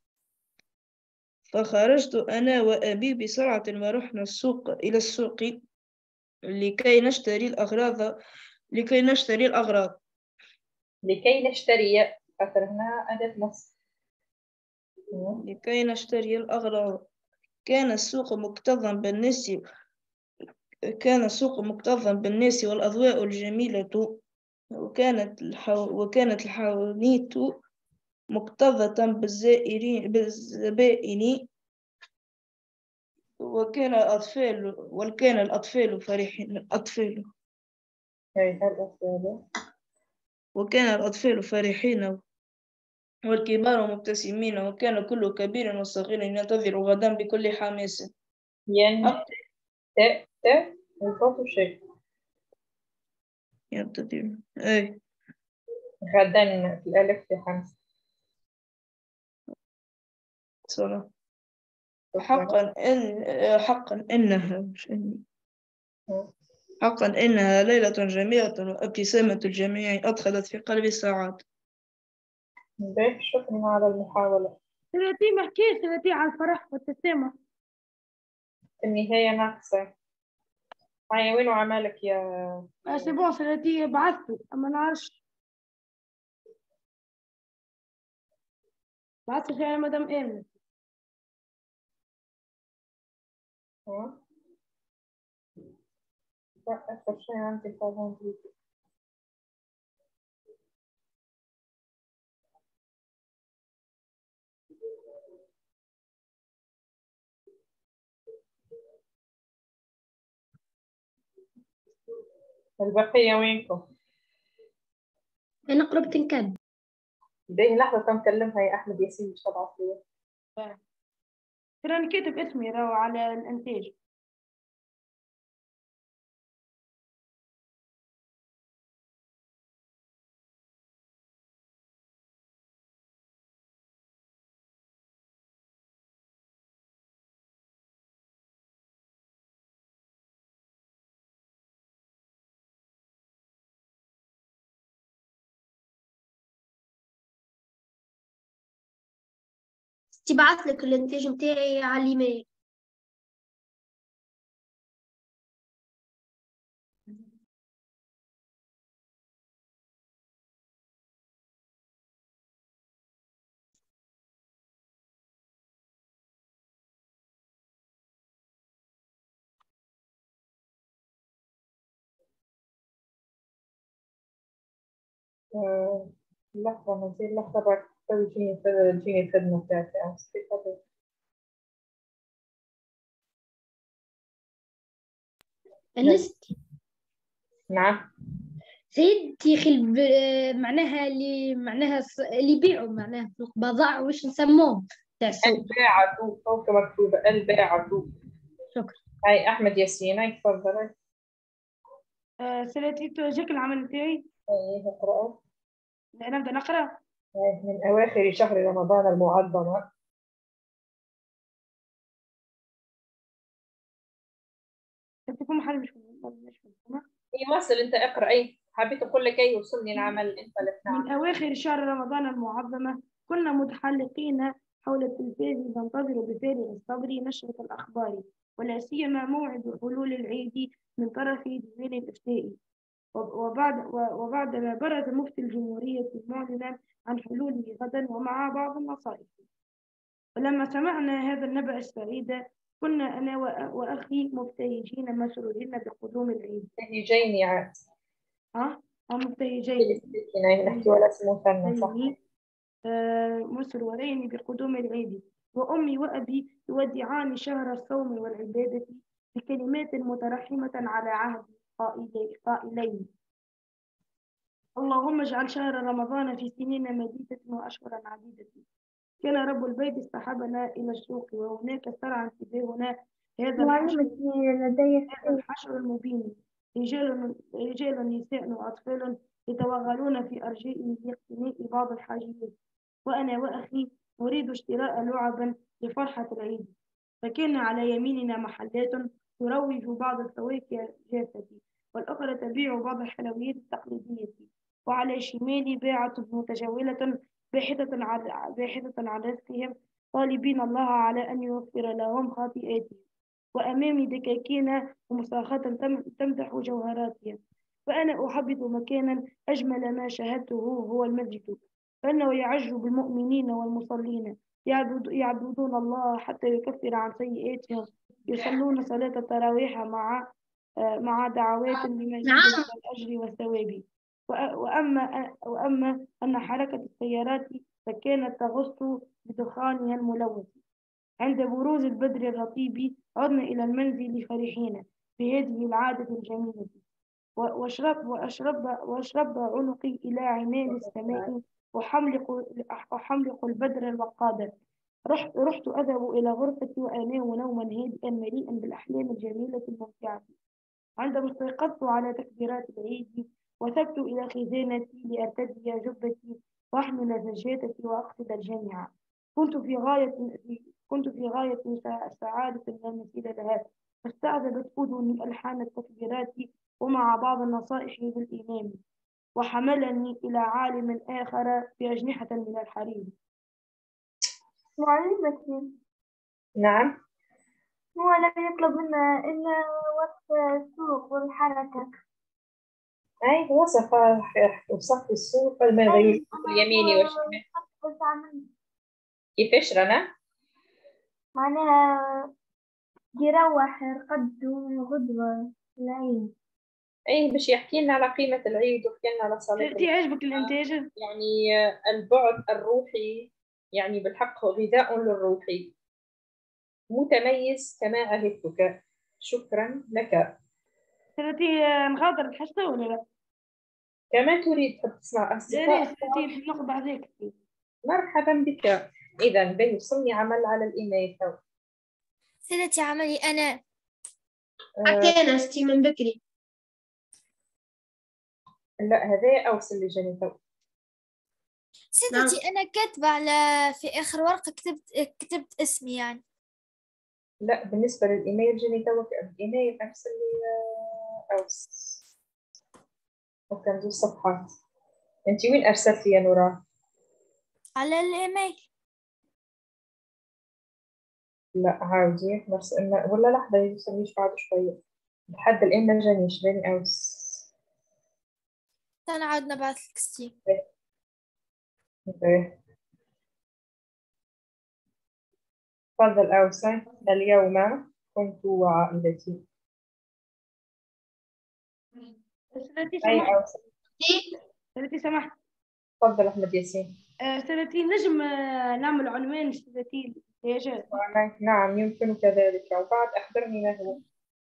فخرجت أنا وأبي بسرعة ورحنا إلى السوق لكي نشتري الأغراض. لكي نشتري أثرنا أداة نص. لكي نشتري الأغراض. كان السوق مكتظا بالناس والأضواء الجميلة، وكانت الحوانيت مكتظة بالزبائن، وكان الأطفال فرحين والكبار مبتسمين، وكان كل كبير وصغير ينتظر غدا بكل حماس. الفوتو شيء ينتظر أي غدا في الألف في حمزة. صراحة حقا إنها ليلة جميلة، وابتسامة الجميع أدخلت في قلبي السعادة. شكرا على المحاولة. سنتي محكي سنتي على الفرح والابتسامة. في النهاية ناقصة. هاي وين عملك يا سيبون سنتي بعثته أما نعرفش بعثته يا مدام آمنة. لا آخر شيء عندي طبعا. البقية وينكم؟ أنا قربت نكمل. باهي لحظة تنكلمها يا أحمد ياسين مش تبعث لي. ترى أنا كاتب اسمي راهو على الإنتاج. تبعث لك الانتاج متاعي على الايميل. لحظة نزيل لحظة بعد تجيني الخدمة بتاعتي أنستي. نعم زيد يخل معناها اللي يبيعوا معناها في البضائع وش نسموهم تاع السوق. الباعة فوق مكتوبة الباعة. شكرا. هاي أحمد ياسين هاي تفضل. سنتي توجيك العمل بتاعي. اقرأ. نبدأ نقرأ. من أواخر شهر رمضان المعظم. تكون محل مش يواصل أنت اقرأ. أي حبيت أقول لك أي وصلني العمل أنت من أواخر شهر رمضان المعظمة كنا متحلقين حول التلفاز ننتظر بفارغ الصبر نشرة الأخبار ولا سيما موعد حلول العيد من طرف ديوان الإفتاء. وبعدما برز مفتي الجمهورية معلنا عن حلوله غدا ومع بعض النصائح. ولما سمعنا هذا النبأ السعيد كنا أنا وأخي مبتهجين مسرورين بقدوم العيد. مبتهجين عاد. مبتهجين. نحكي ولا اسمه فن صح. مسرورين بقدوم العيد، وأمي وأبي يودعان شهر الصوم والعبادة بكلمات مترحمة على عهد قائلين: اللهم اجعل شهر رمضان في سنين مديدة وأشهر عديدة. كان رب البيت اصطحبنا إلى السوق، وهناك استرعى انتباهنا هذا الحشر المبين، رجال نساء وأطفال يتوغلون في أرجائه لاقتناء بعض الحاجيات، وأنا وأخي نريد اشتراء لعبا لفرحة العيد. فكان على يميننا محلات تروج بعض الفواكه الجافة، والأخرى تبيع بعض الحلويات التقليدية، وعلى شمالي باعة متجولة باحثة عن رزقهم، طالبين الله على أن يغفر لهم خطيئاتهم. وأمامي دكاكين ومصاخات تمدح جوهراتها. فأنا أحبذ مكانا أجمل ما شاهدته هو المسجد، فإنه يعج بالمؤمنين والمصلين، يعبدون الله حتى يكفر عن سيئاتهم، يصلون صلاة التراويح مع دعوات لمزيد من الأجر والثواب. وأما أن حركة السيارات فكانت تغص بدخانها الملوث. عند بروز البدر الرطيب عدنا إلى المنزل فرحين بهذه العادة الجميلة، وأشرب عنقي إلى عنان السماء وحملق البدر الوقادة. رحت أذهب إلى غرفتي وأنام نوما هادئا مليئا بالأحلام الجميلة الممتعة. عندما استيقظت على تكبيرات العيد وثبت إلى خزانتي لأرتدي جبتي وأحمل زجاجتي وأقصد الجامعة. كنت في غاية سعادة لا مثيل لها، فاستعذبت أذني ألحان التكبيرات ومع بعض النصائح بالإمام، وحملني إلى عالم آخر بأجنحة من الحرير. معلمتي. نعم. هو لم يطلب منا إلا وصف السوق والحركة. أي وصف السوق المغربي اليميني والشمالي. كيفاش رنا؟ معناها يروح رقد غدوة العيد. أي باش يحكي لنا على قيمة العيد ويحكي لنا على صلاة العيد. تعجبك الإنتاج؟ يعني البعد الروحي، يعني بالحق غذاء للروحي متميز كما عهدتك. شكرا لك. سنتي نغادر الحصة ولا لا؟ كما تريد تحب تسمع أصدقاء؟ سنتي نحب ناخذ بعضك. مرحبا بك. إذا بنوصلني عمل على الإيميل تو. سنتي عملي أنا. حكينا ستي من بكري. لا هذا أوصل لي جاني تو. سنتي أنا كاتبة على في آخر ورقة كتبت اسمي يعني. لا بالنسبة للإيميل جاني تو الإيميل أرسل لي أوس. وكان ذو صفحات. أنت وين أرسلتي يا نورا؟ على الإيميل. لا عاودي ولا لحظة يوصلنيش بعد شوية لحد الآن ما جانيش جاني أوس. أنا عاود نبعث لك ستي. تفضل أوس. اليوم كنت وعائلتي. سنتي سمحت. تفضل أحمد ياسين. سنتي نجم نعمل عنوان سنتي الإنتاج؟ نعم يمكن كذلك، وبعد أخبرني ما هو.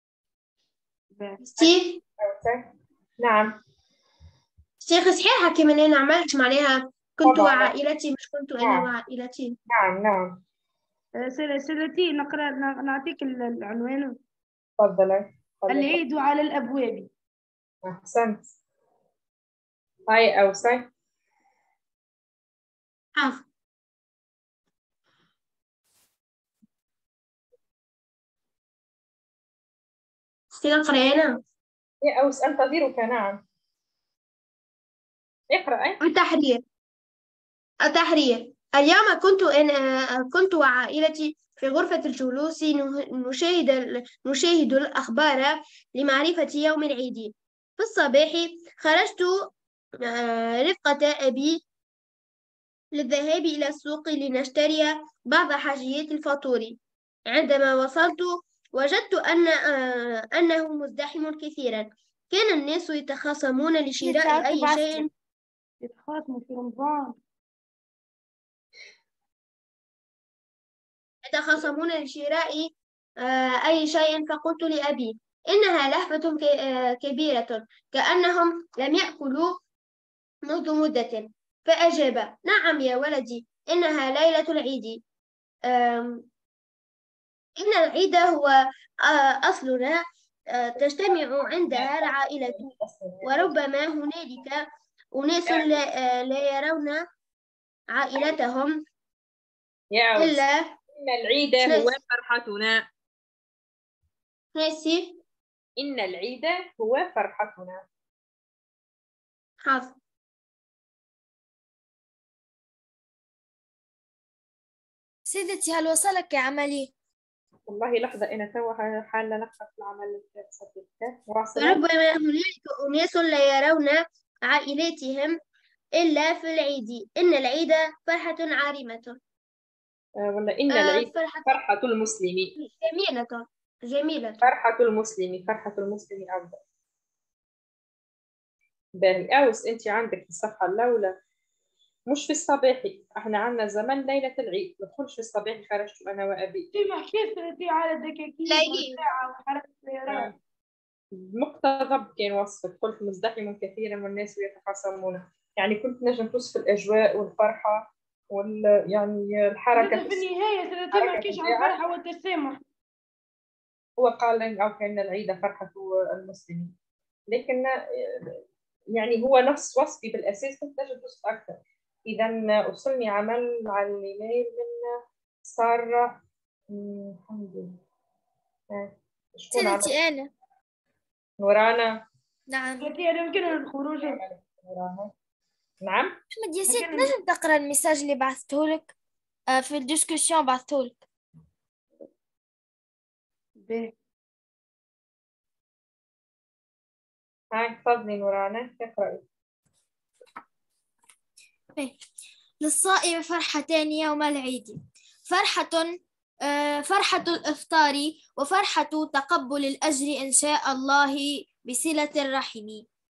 ستيف. نعم ستيف صحيحة كما أنا عملت معناها كنت وعائلتي مش كنت أنا وعائلتي. نعم سنتي نقرأ نعطيك العنوان. تفضل. العيد على الأبواب. أحسنت. هاي أوسع. نقرأ أنا. يا أوس أنتظرك. نعم اقرأ. التحرير. اليوم كنت وعائلتي في غرفة الجلوس نشاهد الأخبار لمعرفة يوم العيد. في الصباح خرجت رفقة أبي للذهاب إلى السوق لنشتري بعض حاجيات الفطور. عندما وصلت وجدت أنه مزدحم كثيرا. كان الناس يتخاصمون لشراء أي شيء. يتخاصموا في رمضان. يتخاصمون لشراء أي شيء، فقلت لأبي إنها لهفة كبيرة كأنهم لم يأكلوا منذ مدة. فأجاب: نعم يا ولدي، إنها ليلة العيد. إن العيد هو أصلنا، تجتمع عندها العائلة، وربما هنالك أناس لا يرون عائلتهم إلا. إن العيد هو فرحتنا. ناسي. إن العيد هو فرحتنا. حاضر. سيدتي هل وصلك عملي؟ والله لحظة، أنا توا حالة نقرأ العمل وربما هنالك أناس لا يرون عائلاتهم إلا في العيد. إن العيد فرحة عارمة. ولا إن العيد فرحة المسلم. جميلة. فرحة المسلم أفضل. باهي. أوس أنت عندك في الصفحة الأولى مش في الصباحي، احنا عندنا زمن ليلة العيد، ما تدخلش في الصباحي. خرجت أنا وأبي. ما حكيت في على الدكاكين والساعة وحركة السيارات. مقتضب كان وصف دخلت مزدحم كثيرا والناس يتخاصمون. يعني كنت نجم توصف الأجواء والفرحة يعني الحركة. في النهاية سنتين ما حكيش عن الفرحة والتسامح. هو قال أو كان العيد فرحة المسلمين، لكن يعني هو نفس وصفي بالأساس، كنت نجم توصف أكثر. إذا وصلني عمل على الإيميل من سارة. الحمد لله. سيدتي أنا. نورانا. نعم. يمكن الخروج. نعم. أحمد ياسين نجم تقرأ الميساج اللي بعثته لك في الديسكسيون بعثته لك. باهي. هاي تفضلي نورانا اقرأي. للصائم فرحتان يوم العيد، فرحة الإفطار وفرحة تقبل الأجر إن شاء الله بصلة الرحم.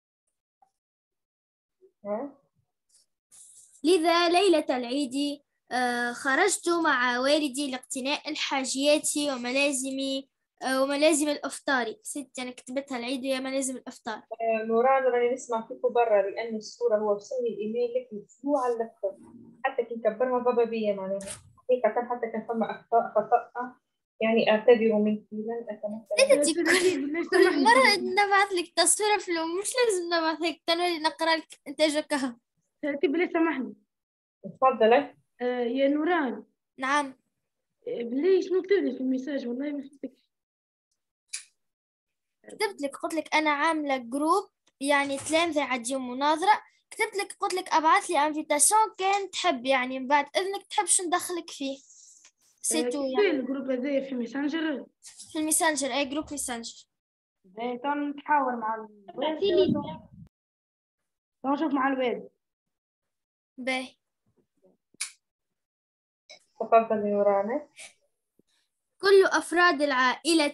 لذا ليلة العيد خرجت مع والدي لاقتناء الحاجيات وملازم الإفطار. ست أنا كتبتها العيد وهي ملازم الإفطار. نوران راني نسمع فيكم برا، لأن الصورة هو وصلني الإيميل لك مسموع على اللابتوب، حتى كي نكبرها ضبابية معناها حقيقة، حتى كان فما أخطاء خطأ يعني أعتذر منك. لن أتمثل. كل مرة نبعث لك تصوير فيلم مش لازم نبعث هيك تنولي نقرأ لك إنتاجك. بالله سامحني. تفضلي. يا نوران. نعم. بالله شنو كتبت لي في الميساج؟ والله ما فهمتك. كتبت لك قلت لك أنا عاملة جروب يعني تلامذة عندهم مناظرة، كتبت لك قلت لك أبعث لي انفيتاسيون كان تحب يعني من بعد إذنك تحبش ندخلك فيه. سيتو يعني. الجروب هذا في ميسنجر؟ في الميسنجر، أي جروب ميسنجر. باهي تو نتحاور مع الوالد. تو نشوف مع الوالد. باهي. تفضلي نورانا. كل أفراد العائلة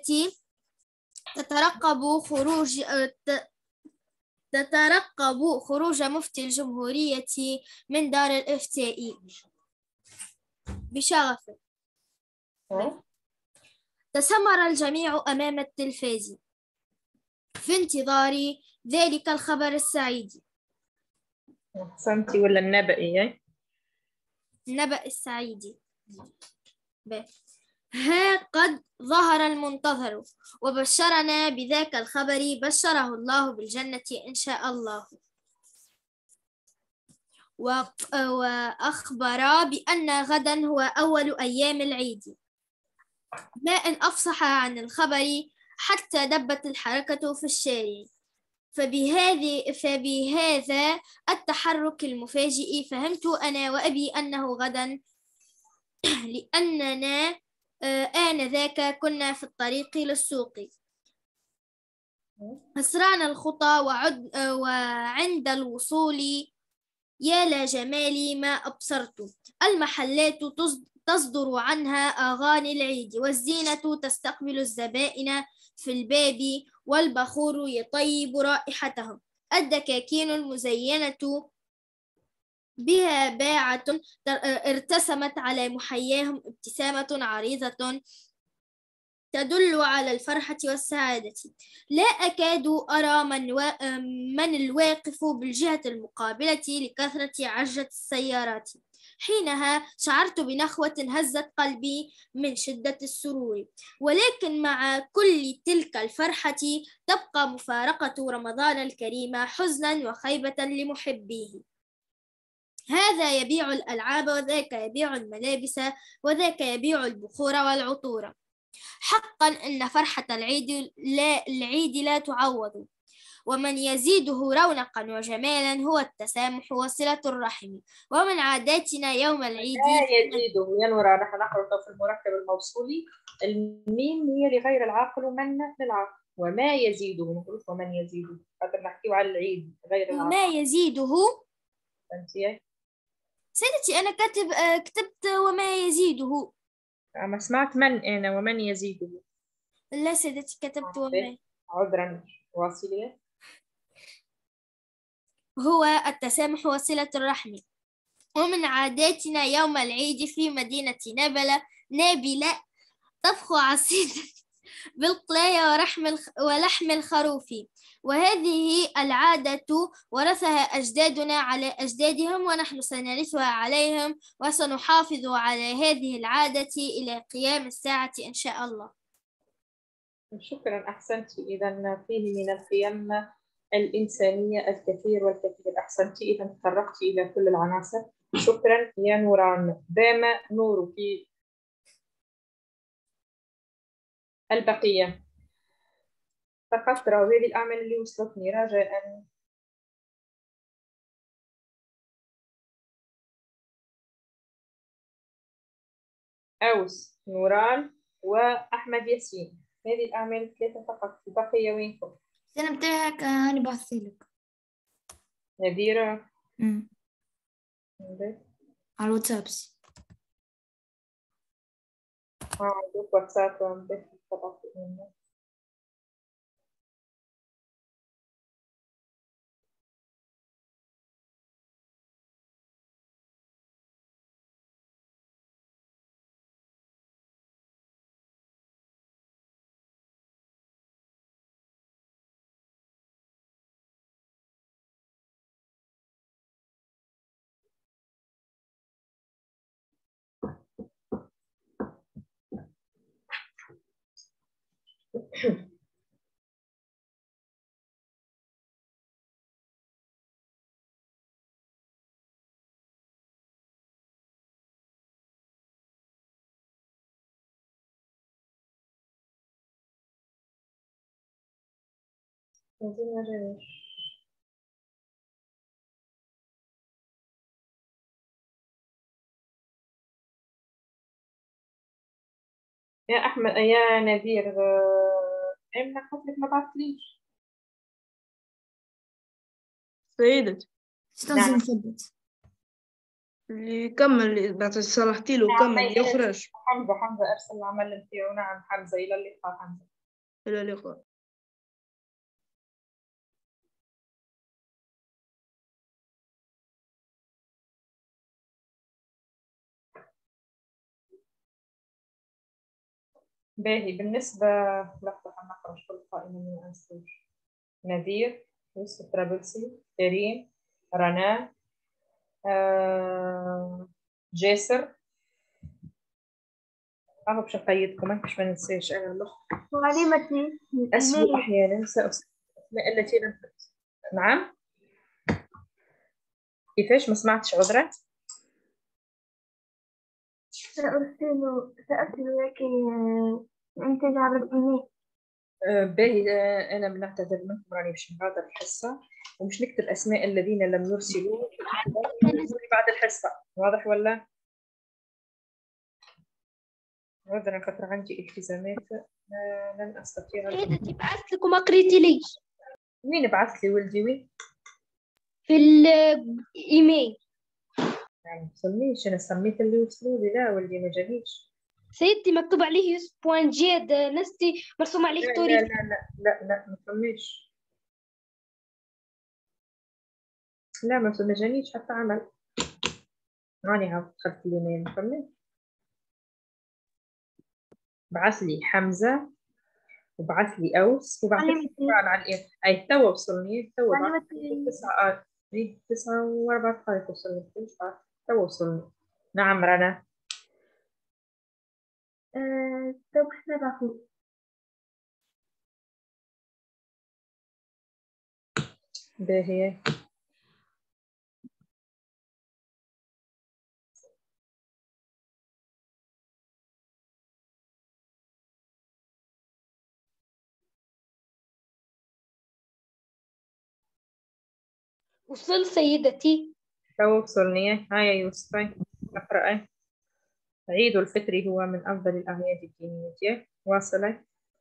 تترقب خروج مفتي الجمهورية من دار الإفتاء بشغف. تسمر الجميع أمام التلفاز في انتظار ذلك الخبر السعيد. أحسنتي ولا النبأ؟ النبأ السعيد. ها قد ظهر المنتظر وبشرنا بذاك الخبر، بشره الله بالجنة إن شاء الله، وأخبر بأن غدا هو أول أيام العيد. ما إن أفصح عن الخبر حتى دبت الحركة في الشارع. فبهذا التحرك المفاجئ فهمت أنا وأبي أنه غدا لأننا آنذاك كنا في الطريق للسوق. أسرعنا الخطى وعند الوصول يا لجمال ما أبصرت. المحلات تصدر عنها أغاني العيد، والزينة تستقبل الزبائن في الباب، والبخور يطيب رائحتهم. الدكاكين المزينة بها باعة ارتسمت على محياهم ابتسامة عريضة تدل على الفرحة والسعادة. لا أكاد أرى من الواقف بالجهة المقابلة لكثرة عجة السيارات. حينها شعرت بنخوة هزت قلبي من شدة السرور، ولكن مع كل تلك الفرحة تبقى مفارقة رمضان الكريم حزنا وخيبة لمحبيه. هذا يبيع الألعاب، وذاك يبيع الملابس، وذاك يبيع البخور والعطور. حقا إن فرحة العيد لا تعوض، ومن يزيده رونقا وجمالا هو التسامح وصلة الرحم. ومن عاداتنا يوم العيد لا يزيده يا نورا. نحن نقرأ في المركب الموصولي الميم هي لغير العاقل ومن للعاقل، وما يزيده نقول ومن يزيده خاطر نحكيو على العيد غير العاقل. ما يزيده فهمتي سيدتي؟ أنا كتبت وما يزيده. ما سمعت من أنا ومن يزيده. لا سيدتي كتبت وما. عذرا واصلية. هو التسامح وصلة الرحم. ومن عاداتنا يوم العيد في مدينة نابلة طبخ عصيدة بالقلاية ولحم الخروف، وهذه العادة ورثها أجدادنا على أجدادهم، ونحن سنرثها عليهم، وسنحافظ على هذه العادة إلى قيام الساعة إن شاء الله. شكرا، أحسنتي. إذا فيه من القيم الإنسانية الكثير والكثير. أحسنتي، إذا تطرقت إلى كل العناصر. شكرا يا نوران. دام نورك البقية فقط. راهو هذه الأعمال اللي وصلتني رجاء. أوس، نوران، وأحمد ياسين. هذه الأعمال الثلاثة فقط. البقية وينكم؟ السنة بتاعك أنا بعثلك. نذيرة على الواتساب. عندك واتساب طبعا. يا أحمد يا نذير، إمنا قبلك ما بعثليش. سيدتي استنزل مثبت اللي كمل بعد صلحتي له كمل يخرج. حمزة أرسل العمل نتاعو. نعم حمزة، إلى اللقاء حمزة. إلى اللقاء. باهي. بالنسبة لحظة نخرج كل قائمة من الأنسوج. نذير، يوسف طرابلسي، كريم، رنا، جاسر. أهو باش نقيدكم باش ما ننساش. أنا اللخ معلمتي أسوء أحيانا سأسمع التي لم تكن. نعم كيفاش؟ ما سمعتش. عذرا. سأرسل لك إنتاج عبر الإيميل. باهي. أنا بنعتذر منكم، راني باش نغادر الحصة ومش نكتب أسماء الذين لم يرسلوا بعد الحصة. واضح ولا؟ عذرا خاطر عندي التزامات لن أستطيع. سيدتي بعثت لك وما قريتي ليش. مين بعث لي ولدي وين؟ في الإيميل. ما وصلنيش، أنا سميت اللي وصلوا لي. لا ولدي ما جانيش. سيدتي مكتوب عليه يوسف بوان جيد نستي مرسوم عليه لا لا ستوري. لا لا لا لا ما فماش. لا ما جانيش حتى عمل. راني عاود دخلت اليمين ما فماش. بعث لي حمزة وبعث لي أوس وبعث لي على الإيه. أي توا وصلني توا بعث لي 9 و4 دقائق وصلني. توا وصلني. نعم رنا. تو احنا بعثوا. باهي. وصل سيدتي. تو وصلني. هاي يا يوسف اقرأي. عيد الفطر هو من أفضل الأعياد الدينية. واصلة.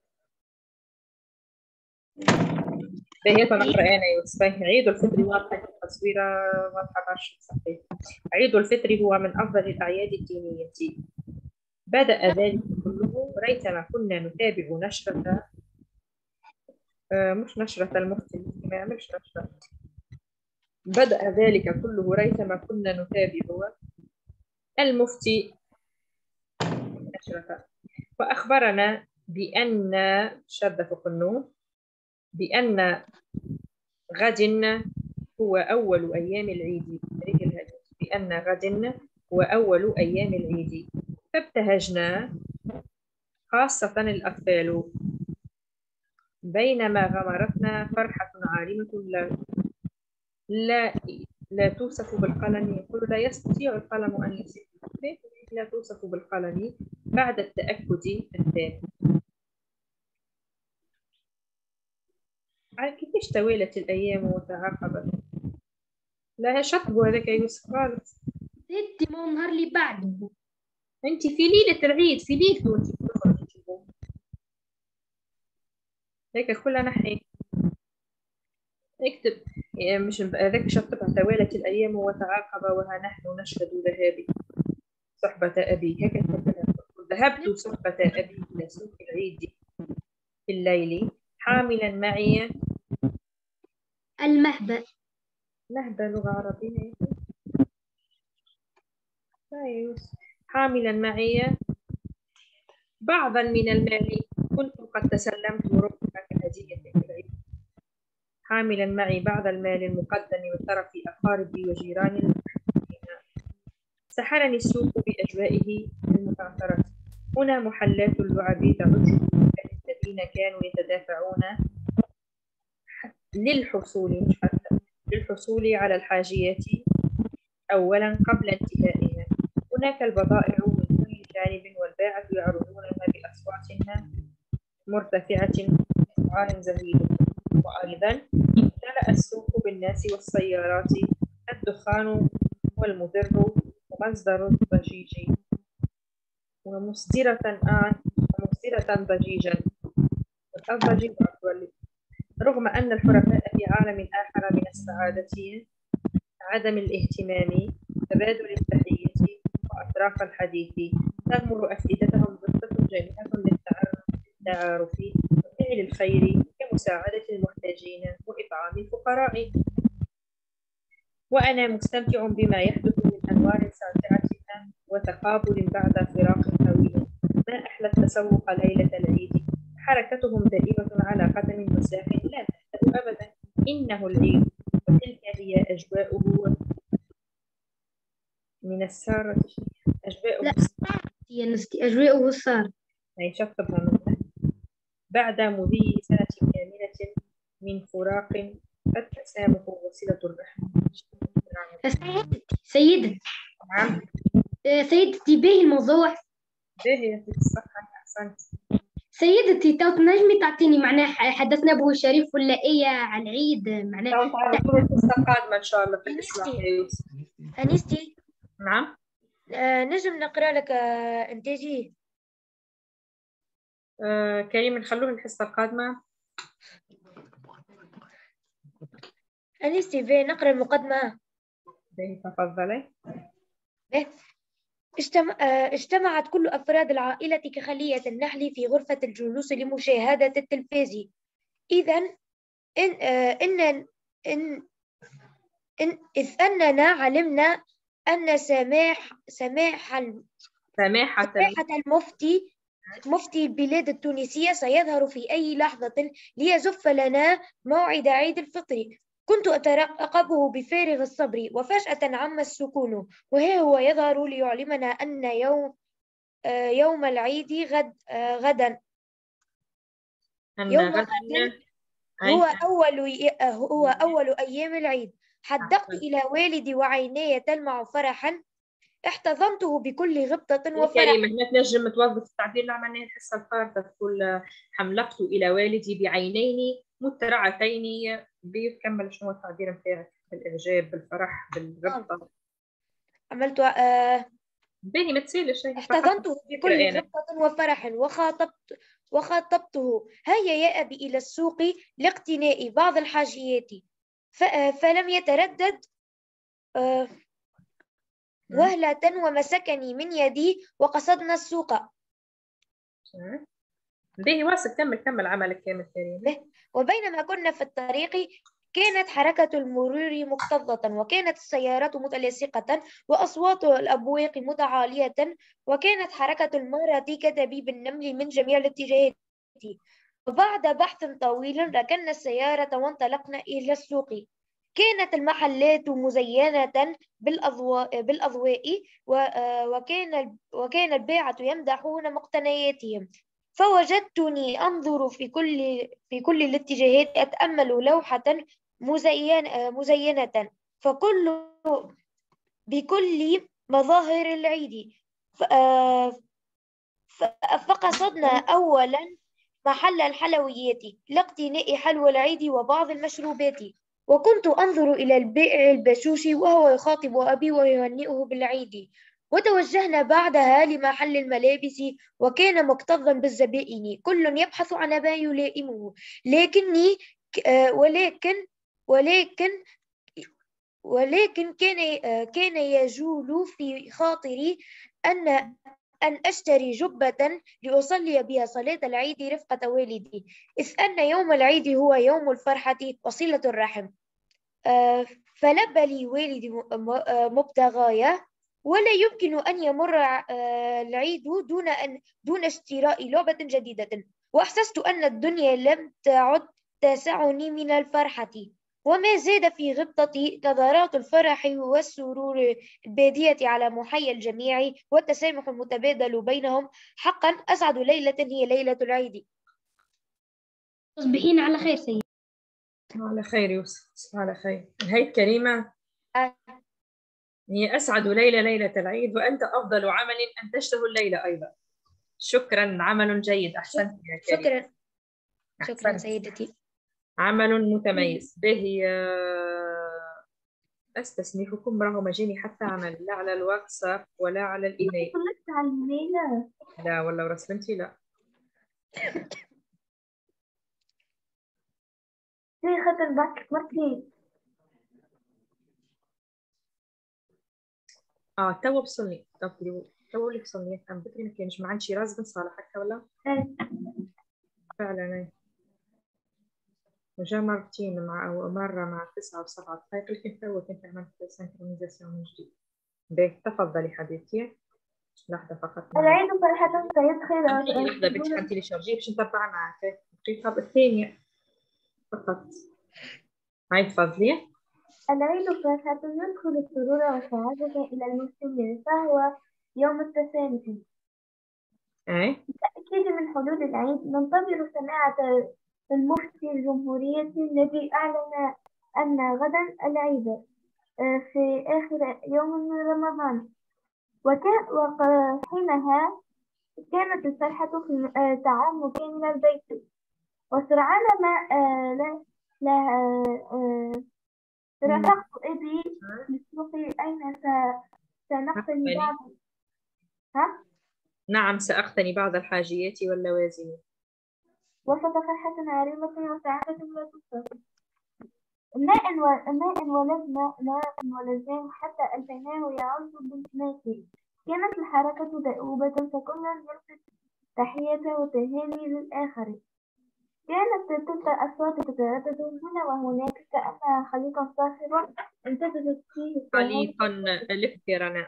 باهي نقرأ أنا يوسف. عيد الفطر واضحة التصوير واضحة برشا صحيح. عيد الفطر هو من أفضل الأعياد الدينية. بدأ ذلك كله ريثما كنا نتابع نشرة مش نشرة المفتي ما يعملش نشرة. بدأ ذلك كله ريثما كنا نتابع المفتي نشرة وأخبرنا بأن شد فوق النون بأن غد هو أول أيام العيد. بأن غد هو أول أيام العيد فابتهجنا خاصة الأطفال بينما غمرتنا فرحة عارمة لا توصف بالقلم. يقول لا يستطيع القلم أن يصف. لا توصف بالقلم بعد التأكد التام. على كيفاش توالت الأيام وتعاقبت؟ لا شطبوا هذاك يوسف خالص. ستي ما نهار اللي بعده. أنت في ليلة العيد في ليلة وأنت بتخرج تشوفون هيك كلها نحي. اكتب مش هذاك شطبها توالت الأيام وتعاقب وها نحن نشهد ذهابي صحبة أبي. هيك ذهبت صحبة أبي إلى سوق العيد في الليل حاملا معي المهبة. مهبة لغة عربية. حاملا معي بعضا من المال كنت قد تسلمت ربما كهدية للعيد. حاملا معي بعض المال المقدم من طرف أقاربي وجيراني المحبوبين. سحرني السوق بأجوائه المتعثرة. هنا محلات اللعب تعج الذين كانوا يتدافعون للحصول على الحاجيات أولا قبل انتهائها. هناك البضائع من كل جانب والباعة يعرضونها بأصوات مرتفعة بأسعار زهيدة. وأيضا امتلأ السوق بالناس والسيارات. الدخان والمضر ومصدر الضجيج ومصدرة ضجيجا. رغم أن الحرفاء في عالم آخر من السعادة عدم الاهتمام تبادل التحية وأطراف الحديث تغمر أفئدتهم ضفة جميلة للتعارف وفعل الخير كمساعدة المحتاجين وإطعام الفقراء. وأنا مستمتع بما يحدث من أنوار ساطعة وتقابل بعد فراق طويل. ما أحلى التسوق ليلة العيد. حركتهم دائمة على قدم وساق لا تهدأ أبدا. إنه العيد وتلك هي أجواؤه من السارة. أجواؤه يا نستي أجواؤه السارة. أي شطبها منها بعد مضي سنة كاملة من فراق التسامح وصلة الرحم. سيدتي نعم سيدتي باهي الموضوع. باهي في الصحة. أحسنت سيدتي تو تنجمي تعطيني معناه حدثنا به الشريف ولا إيه على العيد معناه تعرفوا القصة القادمة إن شاء الله في الإصلاح يا يوسف. أنيستي نعم نجم نقرأ لك إنتاجي. كريم نخلوه الحصة القادمة. أنيستي في نقرأ المقدمة. تفضلي. اجتمعت كل أفراد العائلة كخلية النحل في غرفة الجلوس لمشاهدة التلفاز. إذ أننا علمنا أن سماحة مفتي البلاد التونسية سيظهر في أي لحظة ليزف لنا موعد عيد الفطر. كنت أترقبه بفارغ الصبر، وفجأة عم السكون، وها هو يظهر ليعلمنا أن يوم العيد غدا هو أول أيام العيد. حدقت إلى والدي وعيناي تلمع فرحا. احتضنته بكل غبطة وفرح. كريمة هنا تنجم توظف التعبير اللي عملناه الحصة الفارطة، تقول حملقت إلى والدي بعينين مترعتين. بكمل شنو التعبير نتاعك؟ بالإعجاب، بالفرح، بالغبطة. عملت باهي ما تسالش. احتضنته بكل غبطة وفرح وخاطبته: هيا يا أبي إلى السوق لاقتناء بعض الحاجيات. فلم يتردد وهلة ومسكني من يدي وقصدنا السوق. باهي واصل، كمل عملك كامل كريم. وبينما كنا في الطريق كانت حركة المرور مكتظة، وكانت السيارات متلاصقة، وأصوات الأبواق متعالية، وكانت حركة المارة كدبيب النمل من جميع الاتجاهات. وبعد بحث طويل ركننا السيارة وانطلقنا إلى السوق. كانت المحلات مزينة بالأضواء وكان الباعة يمدحون مقتنياتهم. فوجدتني أنظر في كل الاتجاهات، أتأمل لوحة مزينة بكل مظاهر العيد. فقصدنا أولا محل الحلويات لاقتناء حلوى العيد وبعض المشروبات. وكنت أنظر إلى البائع البشوش وهو يخاطب أبي ويهنئه بالعيد. وتوجهنا بعدها لمحل الملابس، وكان مكتظا بالزبائن، كل يبحث عن ما يلائمه. ولكن كان يجول في خاطري أن أشتري جبة لأصلي بها صلاة العيد رفقة والدي، إذ أن يوم العيد هو يوم الفرحة وصلة الرحم. فلبى لي والدي مبتغايا، ولا يمكن أن يمر العيد دون اشتراء لعبة جديدة. وأحسست أن الدنيا لم تعد تسعني من الفرحة. وما زاد في غبطتي نظرات الفرح والسرور البادية على محيا الجميع، والتسامح المتبادل بينهم. حقا أسعد ليلة هي ليلة العيد. تصبحين على خير سيدي. على خير يوسف، على خير. هاي كريمة هي أسعد ليلة العيد، وأنت أفضل عمل أنتجته الليلة أيضا. شكرا، عمل جيد، أحسنت يا كريمة. شكرا سيدتي، عمل متميز. باهي أستسمحكم، راهو ما جاني حتى عمل لا على الواتساب ولا على الإيميل. على الإيميل لا والله ورسمتي لا. زي خاطر بعتلك مرتين. تو بصلني، تو اللي بصلني. أنا بكري ما كانش، ما عندش راس بن صالح هكا ولا؟ فعلا. وجا مرتين، مرة مع 9 و7 دقائق، لكن تو كنت عملت سنكرونيزاسيون من جديد. باهي تفضلي حبيبتي. لحظة فقط. العيد فرحة سيدخل. لحظة بنتي حنتي لي شارجي باش نتبع معك الدقيقة الثانية فقط. هاي تفضلي. العيد فرحة يدخل السرور والسعادة إلى المسلمين، فهو يوم التسامح. بالتأكيد من حلول العيد ننتظر سماعة المفتي الجمهورية الذي أعلن أن غدا العيد في آخر يوم من رمضان. وحينها كانت الفرحة في تعامك من البيت. وسرعان ما رافقت أبي للسوق، أين سنقتني بعض نعم سأقتني بعض الحاجيات واللوازم. وسط فرحة عارمة وسعادة لا توصف. ماء ولزام حتى ألفيناه يعز بالناس. كانت الحركة دؤوبة فكنا نلقي تحية وتهاني للآخر. كانت تلك الأصوات تتردد هنا وهناك كأنها خليقا صاخبا امتدت فيه التهاني خليقا الاقتران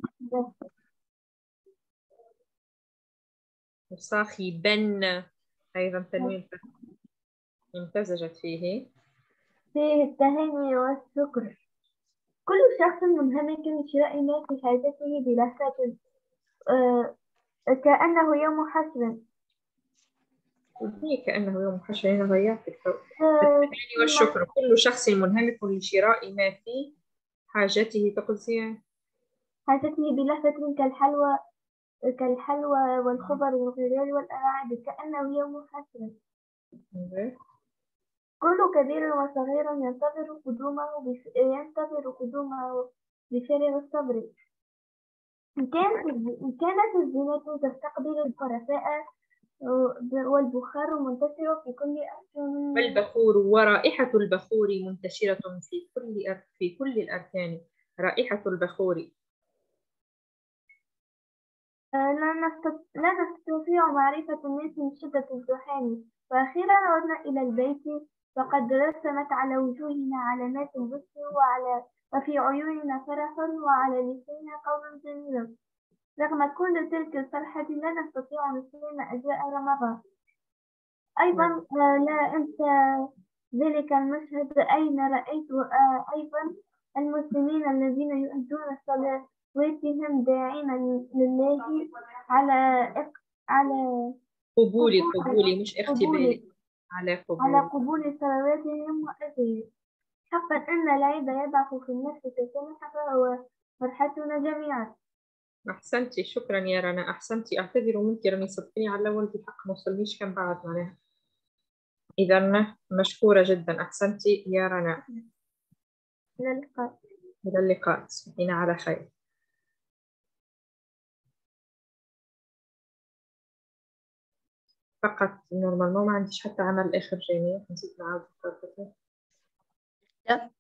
صاخبا أيضا تنوين امتزجت فيه التهاني والشكر. كل شخص منهمك لشراء ما في حاجته بلهفة كأنه يوم حشر. كأنه يوم حشر. هنا ضيعت التهاني والشكر. كل شخص منهمك لشراء ما في حاجته تقصي حاجته بلهفة كالحلوى والخبر والغلال والألاعب كأنه يوم حشر. كل كبير وصغير ينتظر قدومه بفارغ الصبر. كانت الزينة تستقبل الحرفاء والبخار منتشر في كل أركان. والبخور ورائحة البخور منتشرة في كل الأركان. رائحة البخور. لا نستطيع معرفة الناس من شدة الزحام. وأخيرا عدنا إلى البيت فقد رسمت على وجوهنا علامات البشر وفي عيوننا فرح وعلى لساننا قول جميل. رغم كل تلك الفرحة لا نستطيع نسيان أجواء رمضان. أيضا لا أنسى ذلك المشهد أين رأيت أيضا المسلمين الذين يؤدون صلواتهم داعين لله على قبول مش اختباري على قبول صلواتهم وأجرهم. حقا أن العيد يضعف في النفس تسامح فهو فرحتنا جميعا. أحسنتي شكرا يا رنا. أحسنتي. أعتذر منك راني صدقيني على الأول بحق ما وصلنيش كان بعد معناها. إذا مشكورة جدا. أحسنتي يا رنا. إلى اللقاء. إلى اللقاء. تصبحين على خير. فقط نورمالمون ما عنديش حتى عمل آخر جامعي. نسيت نعاود الخطة. لا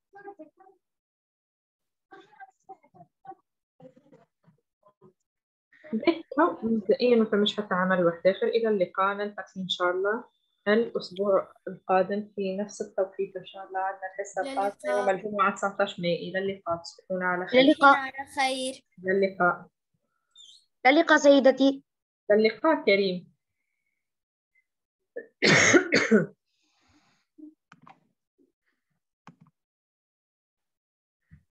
مبدئيا ما فماش حتى عمل واحد آخر. إلى اللقاء. نلتقي إن شاء الله الأسبوع القادم في نفس التوقيت إن شاء الله. عندنا الحصة القادمة يوم الجمعة 19 ماي. إلى اللقاء. تصبحون على خير. إلى اللقاء. على خير. إلى اللقاء. إلى اللقاء سيدتي. إلى اللقاء كريم.